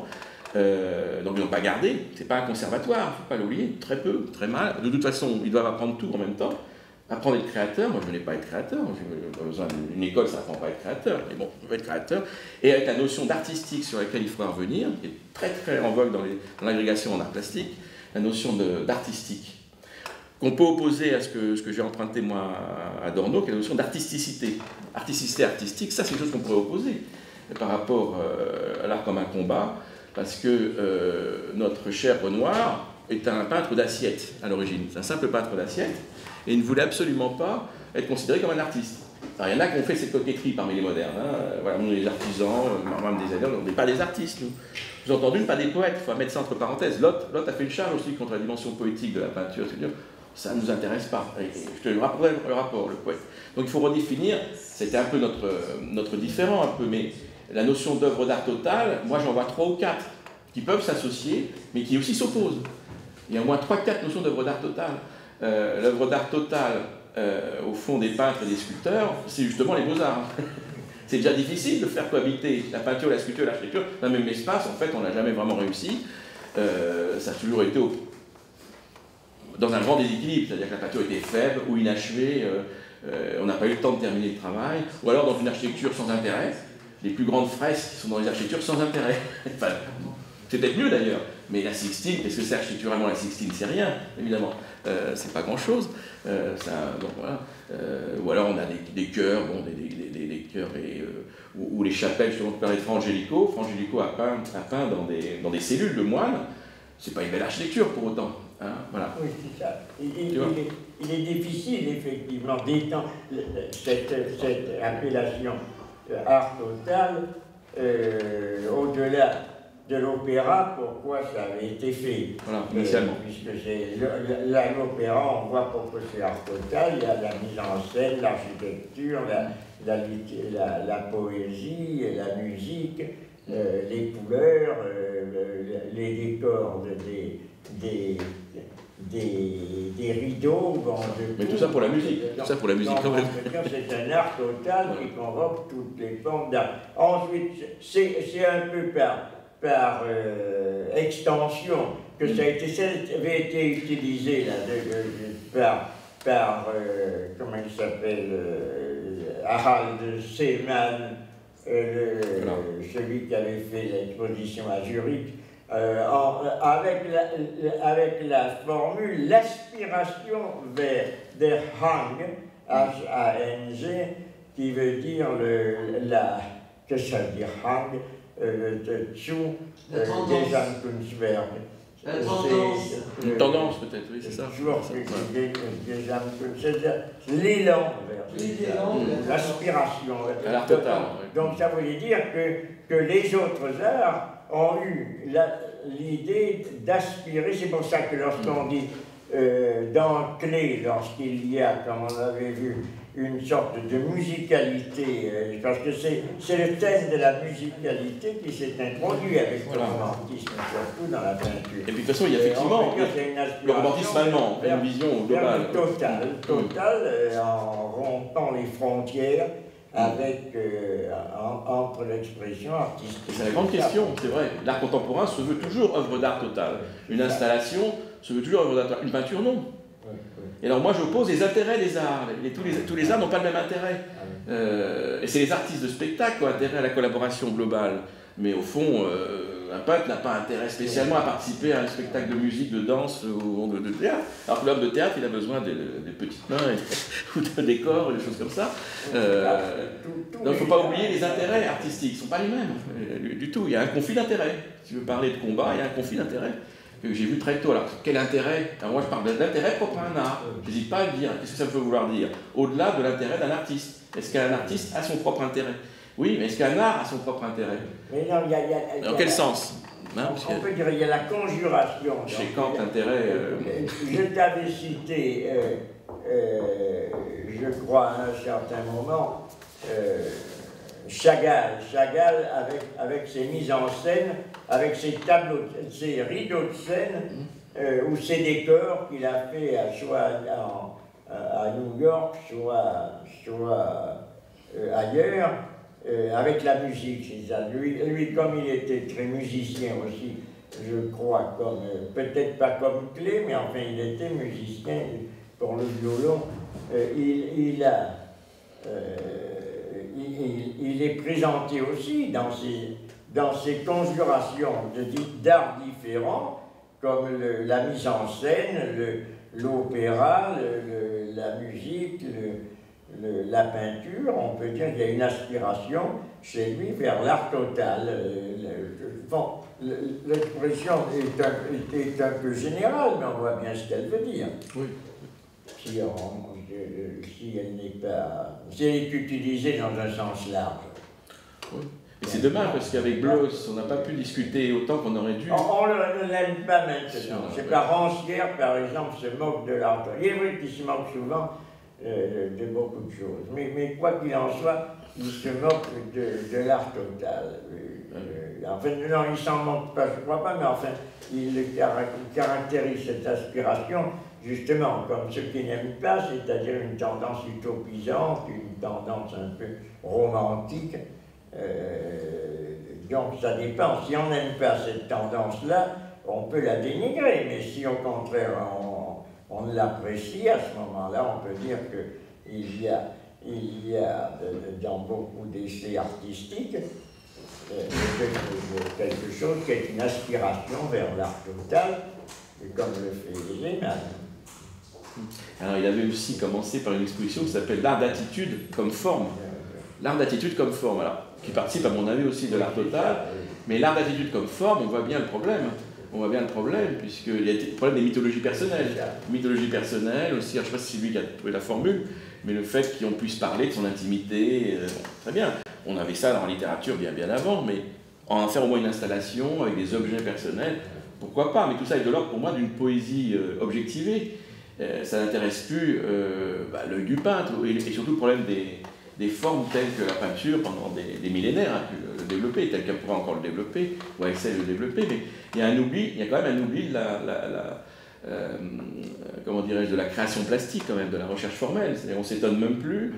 Euh, donc ils n'ont pas gardé, c'est pas un conservatoire, il ne faut pas l'oublier, très peu, très mal. De toute façon, ils doivent apprendre tout en même temps. Apprendre à être créateur, moi je ne voulais pas être créateur, j'ai pas besoin d'une école, ça n'apprend pas à être créateur, mais bon, je veux être créateur. Et avec la notion d'artistique sur laquelle il faut revenir, qui est très très en vogue dans l'agrégation en art plastique, la notion d'artistique, qu'on peut opposer à ce que, ce que j'ai emprunté moi à Adorno, qui est la notion d'artisticité. Artisticité, artistique, ça c'est quelque chose qu'on pourrait opposer par rapport euh, à l'art comme un combat, parce que euh, notre cher Renoir est un peintre d'assiette à l'origine, c'est un simple peintre d'assiette, et il ne voulait absolument pas être considéré comme un artiste. Alors, il y en a qui ont fait cette coquetterie parmi les modernes. Hein. Voilà, nous, les artisans, même des designers, on n'est pas des artistes, nous. Vous avez entendu, pas des poètes, il faut mettre ça entre parenthèses. Lot, Lot a fait une charge aussi contre la dimension poétique de la peinture. C'est-à-dire, ça ne nous intéresse pas. Et je te rapporterai le rapport, le poète. Donc il faut redéfinir, c'était un peu notre, notre différent, un peu, mais la notion d'œuvre d'art totale, moi j'en vois trois ou quatre qui peuvent s'associer, mais qui aussi s'opposent. Il y a au moins trois quatre notions d'œuvre d'art totale. Euh, L'œuvre d'art totale, euh, au fond des peintres et des sculpteurs, c'est justement les beaux-arts. C'est déjà difficile de faire cohabiter la peinture, la sculpture et l'architecture dans le même espace. En fait, on n'a jamais vraiment réussi. Euh, ça a toujours été au... dans un grand déséquilibre, c'est-à-dire que la peinture était faible ou inachevée, euh, euh, on n'a pas eu le temps de terminer le travail, ou alors dans une architecture sans intérêt. Les plus grandes fresques sont dans les architectures sans intérêt. Enfin, c'est peut-être mieux d'ailleurs, mais la Sixtine, qu'est-ce que c'est architecturalement la Sixtine? C'est rien, évidemment. Euh, c'est pas grand-chose. Euh, bon, voilà. euh, ou alors on a des, des chœurs, bon, des, des, des, des chœurs et, euh, ou, ou les chapelles, justement, tu parlais de Frangelico. Frangelico a peint, a peint dans, des, dans des cellules de moines. C'est pas une belle architecture pour autant. Hein, voilà. Oui, c'est ça. Il, il, il, est, il est difficile, effectivement, d'étendre cette, cette appellation art total euh, au-delà de l'opéra, pourquoi ça avait été fait. Voilà, initialement. Euh, puisque c'est l'opéra, on voit pourquoi c'est art total, il y a la mise en scène, l'architecture, la, la, la, la poésie, la musique, euh, les couleurs, euh, les décors des, des, des, des rideaux. Bon, mais tout ça pour la musique, tout ça pour la musique quand même. C'est un art total qui convoque toutes les formes d'art. Ensuite, c'est un peu par... par euh, extension, que ça, a été, ça avait été utilisé là, de, de, par, par euh, comment il s'appelle, euh, Harald Seemann, euh, le, celui qui avait fait l'exposition à Zurich, euh, en, avec, la, avec la formule l'aspiration vers der Hang, H A N G, qui veut dire le, la, que ça veut dire Hang, Euh, zu euh, Gesamtkunstwerk. La tendance. Une tendance peut-être, oui, c'est ça. C'est l'élan vers l'aspiration. À l'art total. Donc ça voulait dire que, que les autres arts ont eu l'idée d'aspirer. C'est pour ça que lorsqu'on dit euh, dans Clé, lorsqu'il y a, comme on avait vu, une sorte de musicalité, euh, parce que c'est le thème de la musicalité qui s'est introduit avec voilà. le romantisme, surtout dans la peinture. Et puis de toute façon, il y a effectivement le romantisme allemand, une vision globale. Totale, totale euh, en rompant les frontières avec, euh, en, entre l'expression artistique. C'est la grande question, c'est vrai. L'art contemporain se veut toujours œuvre d'art totale. Une installation se veut toujours œuvre d'art totale. Une peinture, non. Et alors moi j'oppose les intérêts des arts. Les, tous, les, tous les arts n'ont pas le même intérêt. Euh, et c'est les artistes de spectacle qui ont intérêt à la collaboration globale. Mais au fond, euh, un peintre n'a pas intérêt spécialement à participer à un spectacle de musique, de danse ou de, de théâtre. Alors que l'homme de théâtre, il a besoin de, de petites mains et, ou de décors, des choses comme ça. Euh, donc il ne faut pas oublier les intérêts artistiques. Ils ne sont pas les mêmes du, du tout. Il y a un conflit d'intérêts. Si tu veux parler de combat, il y a un conflit d'intérêts. Que j'ai vu très tôt. Alors, quel intérêt? Alors, moi, je parle de l'intérêt propre à un art. Je n'hésite pas à le dire. Qu'est-ce que ça peut vouloir dire? Au-delà de l'intérêt d'un artiste. Est-ce qu'un artiste a son propre intérêt? Oui, mais est-ce qu'un art a son propre intérêt? Mais non, il y a... Y a, y a Dans quel la, sens hein, on, on peut dire qu'il y a la conjuration. Chez Kant, l'intérêt... Euh... Je t'avais cité, euh, euh, je crois, à un certain moment, euh, Chagall, Chagall avec, avec ses mises en scène, avec ses tableaux, ses rideaux de scène, euh, ou ses décors qu'il a fait à, soit à, à New York, soit, soit euh, ailleurs, euh, avec la musique, c'est ça. Lui, lui, comme il était très musicien aussi, je crois, comme euh, peut-être pas comme clé, mais enfin il était musicien pour le violon. Euh, il, il, a, euh, il, il est présenté aussi dans ses, dans ses conjurations d'arts différents, comme le, la mise en scène, l'opéra, la musique, le, le, la peinture. On peut dire qu'il y a une aspiration chez lui vers l'art total. Bon, l'expression est un, est un peu générale, mais on voit bien ce qu'elle veut dire. Oui. Si, on, si elle n'est pas... si elle est utilisée dans un sens large. Oui. Et c'est dommage parce qu'avec Bloss, on n'a pas pu discuter autant qu'on aurait dû. On ne l'aime pas maintenant. C'est pas Rancière, par exemple, se moque de l'art. Il est vrai qu'il se moque souvent euh, de beaucoup de choses. Mais, mais quoi qu'il en soit, il se moque de, de l'art total. Euh, enfin, non, il s'en moque pas, je crois pas, mais enfin, il, il caractérise cette aspiration, justement, comme ce qu'il n'aime pas, c'est-à-dire une tendance utopisante, une tendance un peu romantique. Euh, donc ça dépend. Si on n'aime pas cette tendance-là, on peut la dénigrer, mais si au contraire on, on l'apprécie, à ce moment-là, on peut dire qu'il y a, il y a dans beaucoup d'essais artistiques euh, quelque chose qui est une aspiration vers l'art total, comme le fait Lehmann. Alors il avait aussi commencé par une exposition qui s'appelle l'art d'attitude comme forme. L'art d'attitude comme forme, alors, qui participe à mon avis aussi de l'art total, mais l'art d'attitude comme forme, on voit bien le problème. On voit bien le problème, puisqu'il y a le problème des mythologies personnelles. Mythologie personnelle aussi, alors, je ne sais pas si c'est lui qui a trouvé la formule, mais le fait qu'on puisse parler de son intimité, euh, très bien. On avait ça dans la littérature bien bien avant, mais en faire au moins une installation avec des objets personnels, pourquoi pas? Mais tout ça est de l'ordre pour moi d'une poésie euh, objectivée. Euh, ça n'intéresse plus euh, bah, l'œil du peintre, et, et surtout le problème des... des formes telles que la peinture pendant des, des millénaires a pu le développer, telles qu'elle pourra encore le développer, ou essaie de le développer, mais il y a un oubli, il y a quand même un oubli de la, la, la euh, comment dirais-je, de la création plastique quand même, de la recherche formelle. C'est-à-dire on ne s'étonne même plus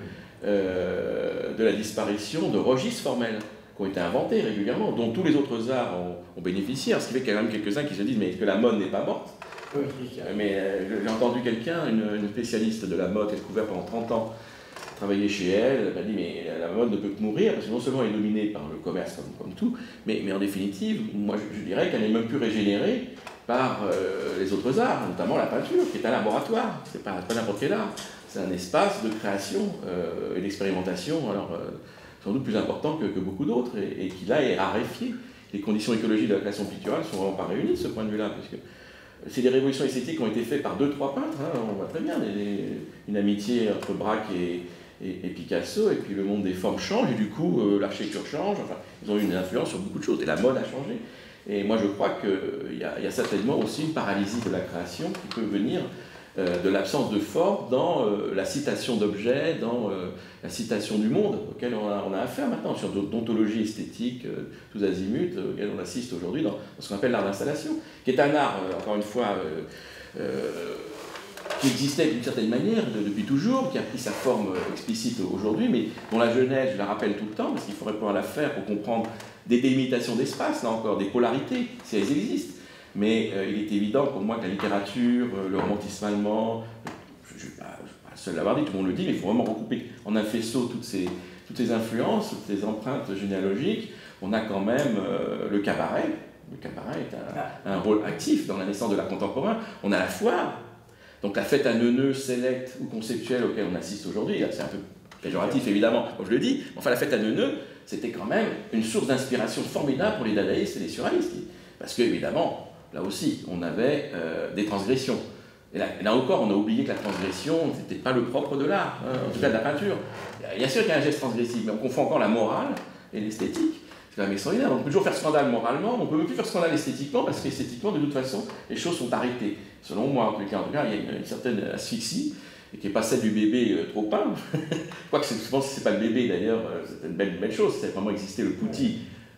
euh, de la disparition de registres formels qui ont été inventés régulièrement, dont tous les autres arts ont, ont bénéficié, ce qui fait qu'il y a quand même quelques-uns qui se disent mais est-ce que la mode n'est pas morte? Oui, mais euh, j'ai entendu quelqu'un, une, une spécialiste de la mode qui a découvert pendant trente ans, travaillé chez elle, elle m'a dit mais la mode ne peut que mourir parce que non seulement elle est dominée par le commerce comme, comme tout, mais, mais en définitive, moi je, je dirais qu'elle n'est même plus régénérée par euh, les autres arts, notamment la peinture, qui est un laboratoire, c'est pas, pas n'importe quel art, c'est un espace de création euh, et d'expérimentation, alors euh, sans doute plus important que, que beaucoup d'autres, et, et qui là est raréfié. Les conditions écologiques de la création picturale sont vraiment pas réunies de ce point de vue-là, parce que c'est des révolutions esthétiques qui ont été faites par deux, trois peintres, hein, on voit très bien, des, des, une amitié entre Braque et Et, et Picasso, et puis le monde des formes change, et du coup euh, l'architecture change, enfin, ils ont eu une influence sur beaucoup de choses, et la mode a changé. Et moi je crois qu'il y, y a certainement aussi une paralysie de la création qui peut venir euh, de l'absence de forme dans euh, la citation d'objets, dans euh, la citation du monde auquel on a, on a affaire maintenant, sur d'ontologie esthétique, euh, tous azimuts, euh, auquel on assiste aujourd'hui dans, dans ce qu'on appelle l'art d'installation, qui est un art, euh, encore une fois, euh, euh, qui existait d'une certaine manière de, depuis toujours, qui a pris sa forme explicite aujourd'hui, mais dont la genèse, je la rappelle tout le temps, parce qu'il faudrait pouvoir la faire pour comprendre des délimitations d'espace, là encore, des polarités, si elles existent. Mais euh, il est évident pour moi que la littérature, euh, le romantisme allemand, je ne suis pas le seul à l'avoir dit, tout le monde le dit, mais il faut vraiment recouper en un faisceau toutes ces, toutes ces influences, toutes ces empreintes généalogiques. On a quand même euh, le cabaret. Le cabaret est un, un rôle actif dans la naissance de l'art contemporain. On a la foire. Donc la fête à neuneux, select ou conceptuelle auquel on assiste aujourd'hui, c'est un peu péjoratif évidemment, comme je le dis, enfin la fête à neuneux, c'était quand même une source d'inspiration formidable pour les dadaïstes et les surréalistes. Parce que évidemment, là aussi, on avait euh, des transgressions. Et là, et là encore, on a oublié que la transgression, c'était pas le propre de l'art, hein, en tout cas de la peinture. Bien sûr qu'il y a un geste transgressif, mais on confond encore la morale et l'esthétique. C'est quand même extraordinaire. On peut toujours faire scandale moralement, mais on ne peut même plus faire scandale esthétiquement, parce qu'esthétiquement, de toute façon, les choses sont arrêtées. Selon moi, en tout cas, en tout cas il y a une, une certaine asphyxie, et qui n'est pas celle du bébé euh, trop peint. Quoique je pense que ce n'est pas le bébé d'ailleurs, euh, c'est une belle, belle chose, c'est vraiment existé le pouti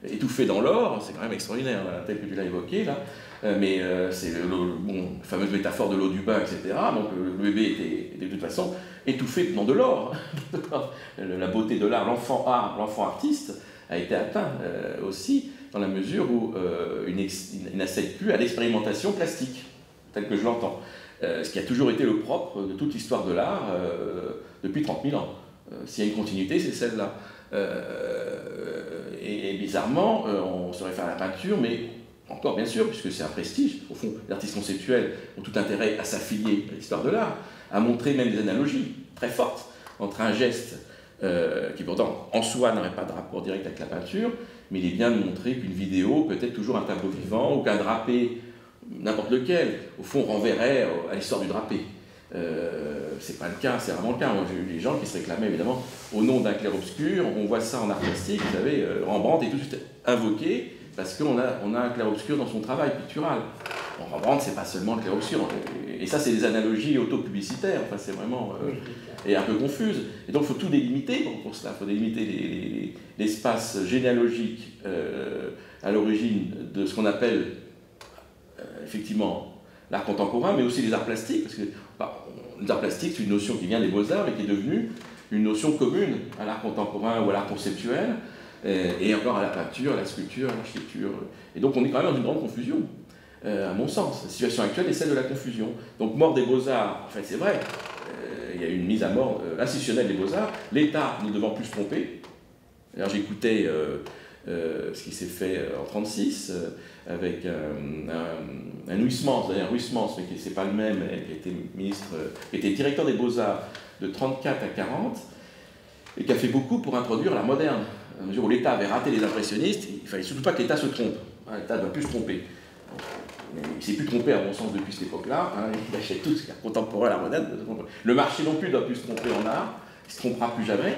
étouffé dans l'or, c'est quand même extraordinaire, là, tel que tu l'as évoqué, là. Euh, mais euh, c'est le, le, bon, la fameuse métaphore de l'eau du bain, et cetera. Donc le, le bébé était, était de toute façon étouffé dans de l'or. La beauté de l'art, l'enfant art, l'enfant artiste a été atteint euh, aussi dans la mesure où euh, il, il n'accède plus à l'expérimentation plastique, telle que je l'entends. Euh, ce qui a toujours été le propre de toute l'histoire de l'art euh, depuis trente mille ans. Euh, S'il y a une continuité, c'est celle-là. Euh, et, et bizarrement, euh, on se réfère à la peinture, mais encore bien sûr, puisque c'est un prestige, au fond, les artistes conceptuels ont tout intérêt à s'affilier à l'histoire de l'art, à montrer même des analogies très fortes entre un geste euh, qui pourtant en soi n'aurait pas de rapport direct avec la peinture, mais il est bien de montrer qu'une vidéo peut être toujours un tableau vivant, ou qu'un drapé, n'importe lequel, au fond renverrait à l'histoire du drapé. Euh, c'est pas le cas, c'est vraiment le cas. Moi, j'ai eu des gens qui se réclamaient évidemment au nom d'un clair-obscur. On voit ça en art plastique, vous savez, euh, Rembrandt est tout de suite invoqué parce qu'on a, on a un clair-obscur dans son travail pictural. Bon, Rembrandt, c'est pas seulement le clair-obscur. Et ça, c'est des analogies auto-publicitaires. Enfin, c'est vraiment euh, et un peu confuse. Et donc, il faut tout délimiter pour, pour cela. Il faut délimiter l'espace généalogique euh, à l'origine de ce qu'on appelle euh, effectivement l'art contemporain, mais aussi les arts plastiques, parce que bah, les arts plastiques, c'est une notion qui vient des beaux-arts, mais qui est devenue une notion commune à l'art contemporain ou à l'art conceptuel, et, et encore à la peinture, à la sculpture, à l'architecture. Et donc on est quand même dans une grande confusion, euh, à mon sens. La situation actuelle est celle de la confusion. Donc mort des beaux-arts, en fait c'est vrai, euh, il y a une mise à mort euh, institutionnelle des beaux-arts, l'État ne devant plus se tromper. Alors j'écoutais euh, euh, ce qui s'est fait en trente-six, euh, avec un, un, un Huysmans, d'ailleurs Huysmans, mais qui n'est pas le même, qui était ministre, qui était directeur des Beaux-Arts de trente-quatre à quarante, et qui a fait beaucoup pour introduire l'art moderne. À la mesure où l'État avait raté les impressionnistes, il ne fallait surtout pas que l'État se trompe. L'État ne doit plus se tromper. Mais il ne s'est plus trompé à mon sens depuis cette époque-là. Hein, il achète tout ce qui est contemporain, l'art moderne. Le marché non plus ne doit plus se tromper en art, il ne se trompera plus jamais.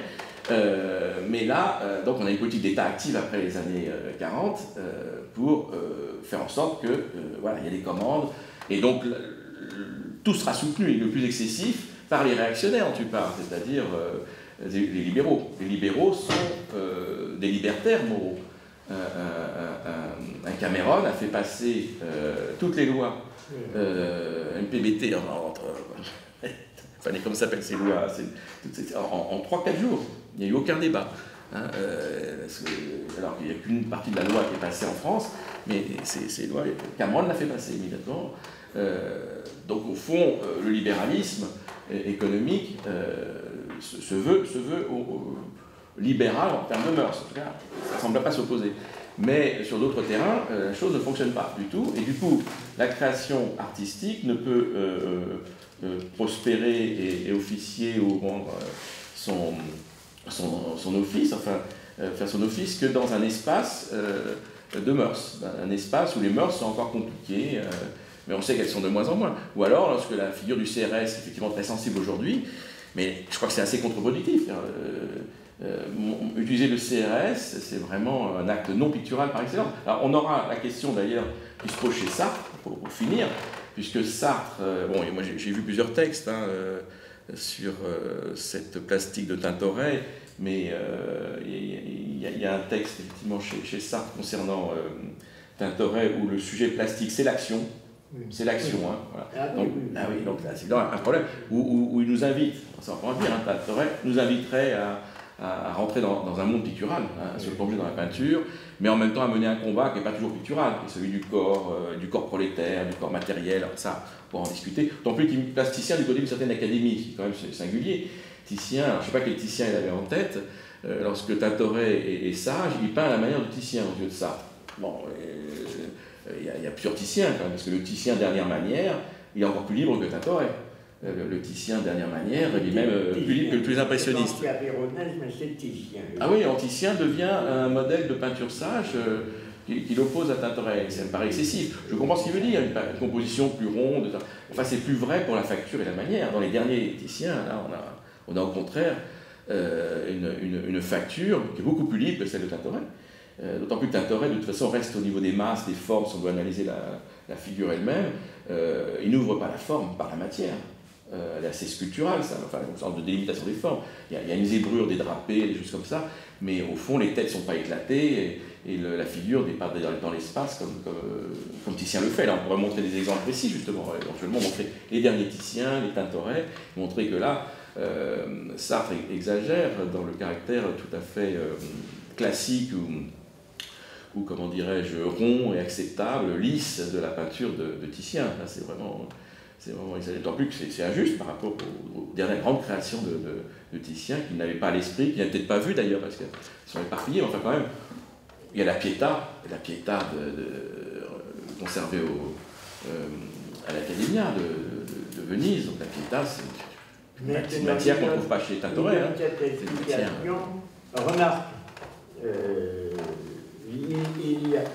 Euh, mais là, euh, donc on a une politique d'État active après les années euh, quarante euh, pour euh, faire en sorte que, euh, voilà, il y a des commandes, et donc le, le, tout sera soutenu, et le plus excessif, par les réactionnaires dont tu parles, c'est-à-dire euh, les, les libéraux. Les libéraux sont euh, des libertaires moraux. Euh, un, un, un Cameron a fait passer euh, toutes les lois euh, M P B T entre... Enfin, comment ça s'appelle ces lois, en trois quatre jours. Il n'y a eu aucun débat. Hein, euh, alors qu'il n'y a qu'une partie de la loi qui est passée en France, mais ces, ces lois, Cameron l'a fait passer immédiatement. Euh, donc au fond, euh, le libéralisme économique euh, se, se veut, se veut au, au, libéral en termes de mœurs. En tout cas, ça ne semble pas s'opposer. Mais sur d'autres terrains, euh, la chose ne fonctionne pas du tout. Et du coup, la création artistique ne peut euh, euh, prospérer et, et officier ou rendre euh, son, son, son office, enfin, euh, faire son office que dans un espace euh, de mœurs. Un espace où les mœurs sont encore compliquées, euh, mais on sait qu'elles sont de moins en moins. Ou alors, lorsque la figure du C R S est effectivement très sensible aujourd'hui, mais je crois que c'est assez contre-productif. Euh, Euh, utiliser le C R S, c'est vraiment un acte non pictural par excellence. Alors on aura la question d'ailleurs qui se pose chez Sartre, pour, pour finir, puisque Sartre, euh, bon, et moi j'ai vu plusieurs textes hein, euh, sur euh, cette plastique de Tintoret, mais euh, il y, y, y a un texte effectivement chez, chez Sartre concernant euh, Tintoret où le sujet plastique c'est l'action. C'est l'action, hein, voilà. Ah oui, donc, oui, oui. ah oui, donc là c'est un problème où, où, où il nous invite, ça va pas dire, hein, Tintoret nous inviterait à à rentrer dans, dans un monde pictural, hein, à se plonger dans la peinture, mais en même temps à mener un combat qui n'est pas toujours pictural, qui est celui du corps, euh, du corps prolétaire, du corps matériel, alors ça, on pourra en discuter. Tant plus qu'il est plasticien du côté d'une certaine académie, c'est quand même singulier. Titien, alors, je ne sais pas quel Titien il avait en tête, euh, lorsque Tintoret est, est sage, il peint à la manière de Titien aux yeux de Sartre. Bon, il euh, y, y a plusieurs Titiens quand même, parce que le Titien dernière manière, il est encore plus libre que Tintoret. Le, le Titien, dernière manière, il est même euh, plus libre que tous les impressionnistes. Ah oui, Titien devient un modèle de peinture sage euh, qui, qui l'oppose à Tintoret. Ça me paraît excessif. Je comprends ce qu'il veut dire, une, une composition plus ronde. Enfin, c'est plus vrai pour la facture et la manière. Dans les derniers Titiens, là, on a, on a au contraire euh, une, une, une facture qui est beaucoup plus libre que celle de Tintoret. Euh, D'autant plus que Tintoret, de toute façon, reste au niveau des masses, des formes, si on doit analyser la, la figure elle-même. Euh, il n'ouvre pas la forme par la matière. Euh, elle est assez sculpturale, ça, enfin, une sorte de délimitation des formes. Il y a, il y a une zébrure, des drapés, des choses comme ça, mais au fond, les têtes ne sont pas éclatées et, et le, la figure dépasse dans, dans l'espace comme, comme, comme Titien le fait. Là, on pourrait montrer des exemples précis, justement, éventuellement montrer les derniers Titiens, les Tintoret, montrer que là, euh, Sartre exagère dans le caractère tout à fait euh, classique ou, ou comment dirais-je, rond et acceptable, lisse de la peinture de, de Titien. Là, c'est vraiment... C'est vraiment exagéré. D'autant plus que c'est injuste par rapport aux, aux dernières grandes créations de, de, de Titien, qu'il n'avait pas à l'esprit, qu'il n'a peut-être pas vu d'ailleurs, parce qu'elles sont éparpillées, mais enfin quand même, il y a la Pietà, la Pietà de, de, conservée au, euh, à l'Accademia de, de, de Venise. Donc la Pietà, c'est une matière qu'on ne trouve pas chez Tintoret. Hein. C'est une matière. Remarque, euh, il, il, y a,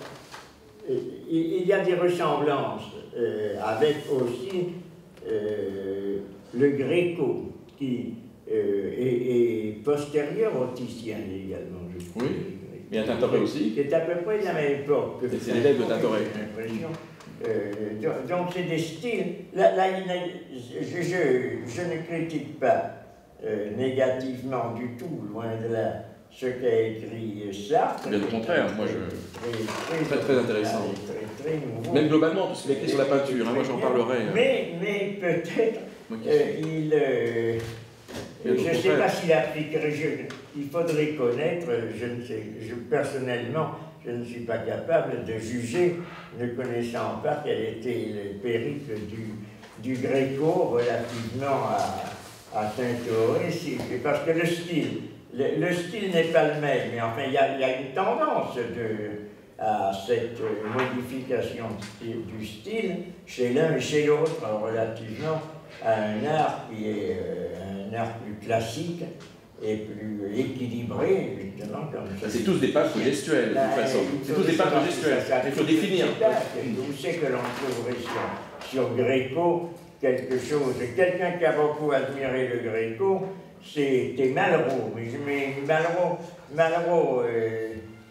il y a des ressemblances euh, avec aussi euh, le Gréco, qui euh, est, est postérieur au Titien également, je crois. Oui, mais à Tintoret aussi. Qui est à peu près de la même époque. C'est l'élève de Tintoret. J'ai l'impression. Euh, donc c'est des styles. Là, là, je, je, je ne critique pas euh, négativement du tout, loin de là, ce qu'a écrit Sartre. Bien au contraire, moi je. Très très, très intéressant. Très, très nouveau. Même globalement, tout ce qu'il a écrit sur la peinture, hein, moi j'en parlerai. Mais, mais peut-être euh, il. Euh, je ne sais pas s'il appliquerait. Je, il faudrait connaître, je ne sais, je, personnellement, je ne suis pas capable de juger, ne connaissant pas quel était le périple du, du Gréco relativement à, à Tintoret, parce que le style, le, le style n'est pas le même, mais enfin il y a, il y a une tendance de, à cette modification du style chez l'un et chez l'autre relativement à un art qui est un art plus classique et plus équilibré, justement, comme ça. C'est tous des peintres gestuels, de toute façon. C'est tous des peintres gestuels. Il faut définir. Vous savez que l'on trouverait sur, sur Gréco quelque chose. Quelqu'un qui a beaucoup admiré le Gréco, c'était Malraux. Mais Malraux, Malraux euh,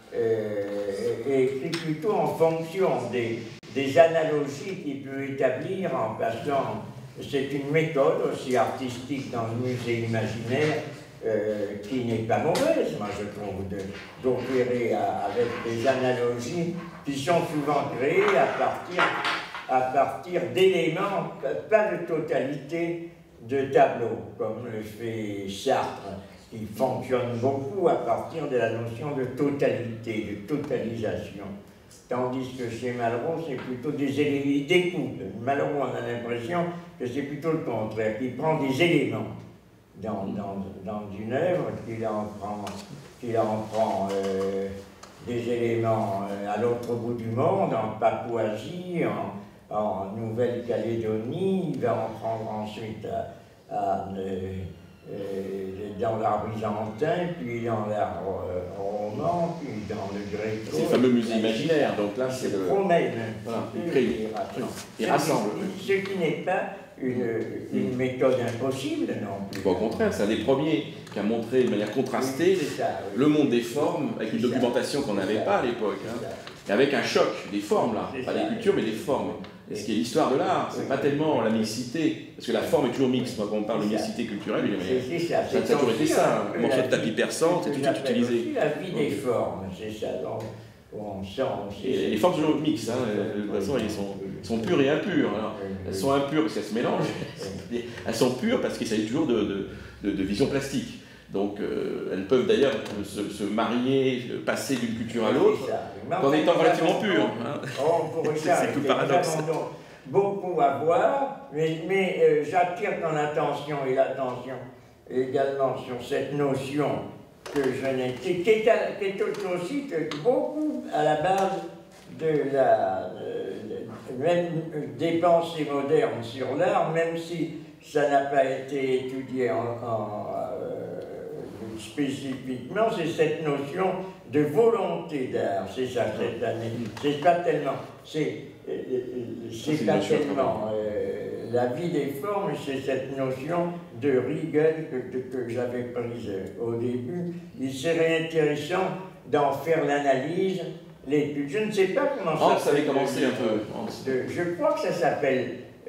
euh, écrit plutôt en fonction des, des analogies qu'il peut établir en passant. C'est une méthode aussi artistique dans le musée imaginaire euh, qui n'est pas mauvaise, moi je trouve, d'opérer avec des analogies qui sont souvent créées à partir, à partir d'éléments, pas de totalité de tableaux, comme le fait Sartre, qui fonctionne beaucoup à partir de la notion de totalité, de totalisation. Tandis que chez Malraux, c'est plutôt des éléments, il découpe. Malraux, on a l'impression que c'est plutôt le contraire, qu'il prend des éléments dans, dans, dans une œuvre, qu'il en prend, qu'il en prend euh, des éléments euh, à l'autre bout du monde, en Papouasie, en, en Nouvelle-Calédonie, il va en prendre ensuite à, à, euh, euh, dans l'art byzantin, puis dans l'art euh, roman, puis dans le Gréco. C'est le fameux musée imaginaire, donc là c'est le... promène, voilà, il crée, il rassemble. Ce qui n'est pas une, une méthode impossible non plus. Au contraire, c'est un des premiers qui a montré de manière contrastée oui, ça, oui. le monde des formes, avec une documentation qu'on n'avait pas à l'époque, hein, et avec un choc des formes là, pas des cultures mais des formes. Et ce qui est l'histoire de l'art, c'est pas tellement la mixité, parce que la forme est toujours mixte. Quand on parle de mixité culturelle, mais ça a toujours été ça. Un morceau de tapis persan, c'est tout de suite utilisé. La vie des formes, c'est ça. On sent aussi. Et les formes sont toujours mixtes, hein. De toute façon, elles sont, sont pures et impures. Alors, elles sont impures parce qu'elles se mélangent, elles sont pures parce qu'il s'agit toujours de, de, de, de vision plastique. Donc, euh, elles peuvent d'ailleurs se, se marier, passer d'une culture à l'autre, en étant relativement pures. Hein. C'est tout paradoxe. Beaucoup à voir, mais, mais euh, j'attire ton attention et l'attention également sur cette notion que je n'ai, qui, qui, est à, qui est aussi beaucoup à la base de la euh, même des pensées modernes sur l'art, même si ça n'a pas été étudié en, en spécifiquement, c'est cette notion de volonté d'art, c'est ça cette année. C'est pas tellement, c'est c'est pas tellement euh, la vie des formes, c'est cette notion de rigueur que, que, que j'avais prise au début. Il serait intéressant d'en faire l'analyse, l'étude. Je ne sais pas comment ça. Ça avait commencé un peu. De, je crois que ça s'appelle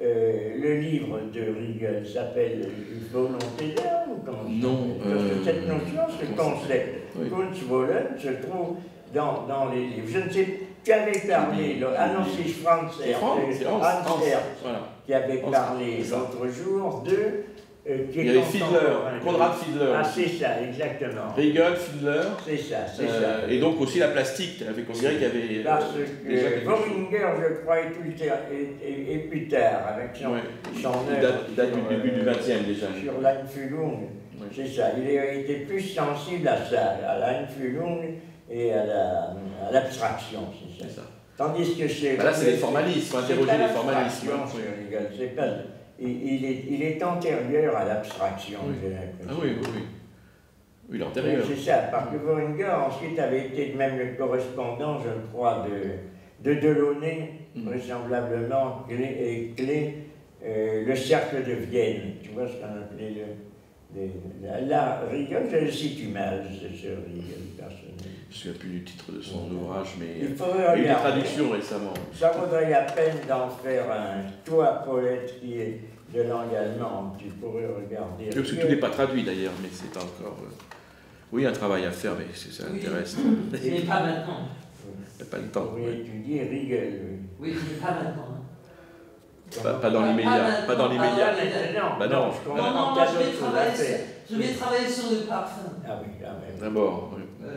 euh, le livre de Riegel s'appelle Volonté d'art ou comment ça Non. s'appelle? Parce que Euh, cette notion, ce concept, oui. Kunstwollen, se trouve dans, dans les livres. Je ne sais, tu avais parlé, le, ah non, c'est Franz C'est Franz, Hertz, c'est Hans Hans, Hans, Hertz, voilà. qui avait Hans, parlé c'est ça. l'autre jour de... euh, qui est Il y avait Fiedler, contemporain de- Konrad Fiedler. Ah, c'est ça, exactement. Riegel, Fiedler. C'est ça, c'est Euh, ça. et donc aussi la plastique, avec on dirait qu'il y avait euh, Parce déjà que quelque chose. Voringer, je crois, est plus tard, et, et, et plus tard, avec son, Ouais. son Il œuvre date, il date sur, du début du euh, vingtième déjà. sur l'Einfühlung. Ouais. C'est ça, il a été plus sensible à ça, à l'Einfühlung et à la- à l'abstraction, c'est C'est ça. ça. Tandis que chez... Bah là, c'est les formalistes, il faut c'est interroger pas les formalistes. l'abstraction, Ouais. chez Hegel, c'est pas... Il, il est, il est antérieur à l'abstraction, Oui. j'ai Ah l'impression. oui, oui, oui. Oui, l'antérieur. C'est ça, parce que Voringer ensuite avait été même le correspondant, je crois, de, de Delaunay, Mm. vraisemblablement, clé, et clé euh, le cercle de Vienne. Tu vois ce qu'on appelait le. le- là, Riegel, je le situe mal, ce ce Riegel, personnellement. Je ne me souviens plus du titre de son ouvrage, mais Il il faudrait y a eu des regarder. traductions récemment. Ça vaudrait la peine d'en faire un. Toi, Paulette, qui est de langue allemande, tu pourrais regarder. Oui, parce que tout n'est pas traduit d'ailleurs, mais c'est encore. euh, Oui, un travail à faire, mais si ça Oui. intéresse. Mais pas maintenant. Il n'y a pas le Tu temps. pourrais oui. étudier Riegel. Oui, mais pas maintenant. hein. Pas, pas dans l'immédiat. Pas dans Pas l'immédiat. maintenant. Bah non. je Non, comprends, non, t'as moi je vais d'autres choses à travailler, faire. sur, je vais travailler sur le parfum. Ah oui, ah oui. D'abord. oui. Euh,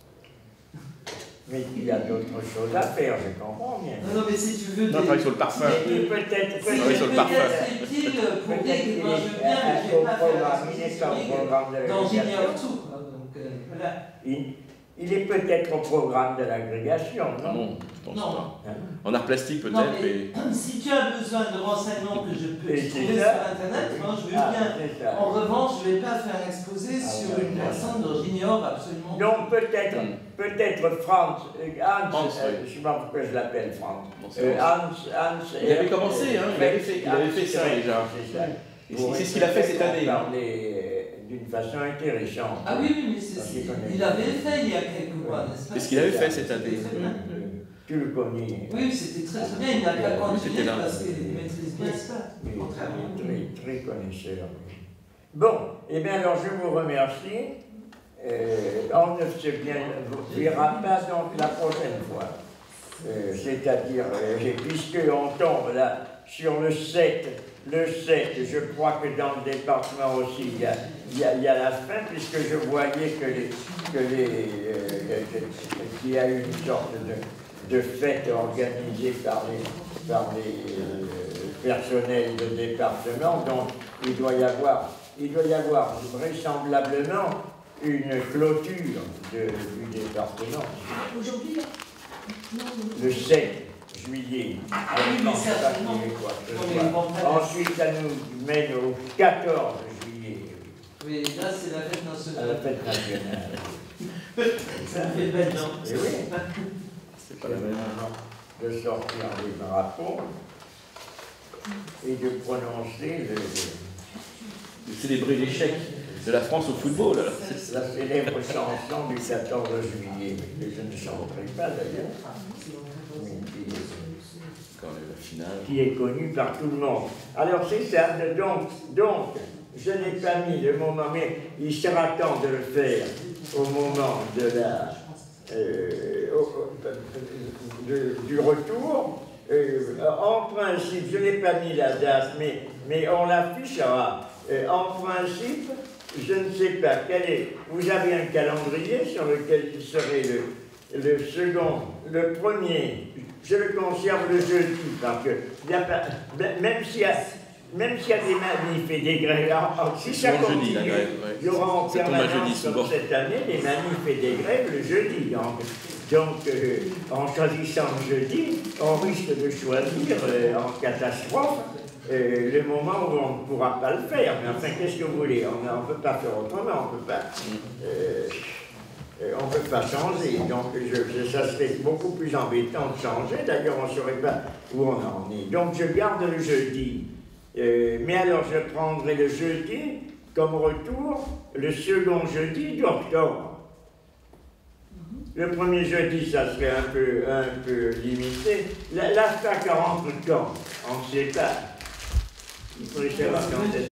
Mais il y a d'autres choses à faire, je comprends bien. non, non, mais si tu veux. Non, des- travaille sur le parfum. Mais peut-être, Si, travaille peut-être, sur le peut-être parfum. utile pour peut-être dire qu'il que moi je est viens, mais je au vais pas faire programme, il est l'exposition pas au programme de dans l'agrégation. J'ignore tout. quoi. Donc, euh, voilà. Il, il est peut-être au programme de l'agrégation, non? Non, je pense Non. pas. Hein? En art plastique Non, peut-être, mais mais. si tu as besoin de renseignements que je peux Et trouver c'est sur ça. Internet, moi je veux Ah, bien. c'est ça. En revanche, je ne vais pas faire un exposé Ah, sur ouais, une ouais. personne dont j'ignore absolument. Donc peut-être, Hmm. peut-être Franz, euh, Hans, Hans, euh, oui. je ne sais pas pourquoi je l'appelle Franz. Bon, c'est Euh, bon. Hans, Hans. Il avait commencé, hein, il avait fait- il avait fait ça Hans, déjà. C'est ça. Et c'est- c'est ce qu'il a fait cette année. hein. Parler d'une façon intéressante. Ah oui, oui, mais c'est, Parce c'est- qu'il connaît. il avait fait il y a quelques mois, n'est-ce pas? C'est ce qu'il avait fait cette année. Très bien. Tu le connais. Oui, c'était très très bien, il n'a pas Oui, continué c'était là. parce qu'il maîtrise bien ça, Oui, contrairement à nous. très, très connaisseur. Bon, eh bien alors je vous remercie. Euh, on ne se bien, vous verra pas donc la prochaine fois. Euh, c'est-à-dire, euh, puisqu'on tombe là sur le sept, le sept, je crois que dans le département aussi, il y a, il y a, il y a la fin, puisque je voyais que les, que les, euh, que- que- qu'il y a eu une sorte de, de fête organisée par les, par les euh, personnels de département, donc il doit y avoir, il doit y avoir vraisemblablement une clôture de- du département. Aujourd'hui, là Le sept juillet. Ah oui, mais Non, c'est pas certainement. qu'il est quoi que ce Non, mais soit. ils vont pas- Ensuite, ça nous mène au quatorze juillet, Oui, là c'est la fête à la nationale. fête nationale. Ça fait belle, non? Et oui, C'est pas la même. de sortir les drapeaux et de prononcer le, De célébrer l'échec de la France au football. alors. la célèbre chanson du quatorze juillet, que je ne chanterai pas d'ailleurs, mais qui est- Quand on est la finale. qui est connu par tout le monde. Alors c'est ça, donc, donc je n'ai pas mis le moment, mais il sera temps de le faire au moment de la, euh, au- de- du retour. Euh, en principe, je n'ai pas mis la date, mais, mais on l'affichera. Euh, en principe, je ne sais pas quel est. Vous avez un calendrier sur lequel il serait le, le second, le premier. Je le conserve le jeudi, parce que il y a pas, même s'il y a, même s'il y a des manifs et des grèves, alors, si ça Souvent le jeudi, continue, la grève, ouais. il y aura en Ça tombe un jeudi, permanence souvent. comme cette année des manifs et des grèves le jeudi. Donc, donc euh, en choisissant le jeudi, on risque de choisir euh, en catastrophe euh, le moment où on ne pourra pas le faire. Mais enfin, qu'est-ce que vous voulez? On ne peut pas faire autrement, on ne peut pas. euh, euh, on ne peut pas changer, donc je, je- ça serait beaucoup plus embêtant de changer. D'ailleurs, on ne saurait pas où on en est. Donc je garde le jeudi. Euh, mais alors, je prendrai le jeudi comme retour le second jeudi d'octobre. Le premier jeudi, ça serait un peu, un peu limité. La, la fac rentre quand? On ne sait pas. Il préfère quand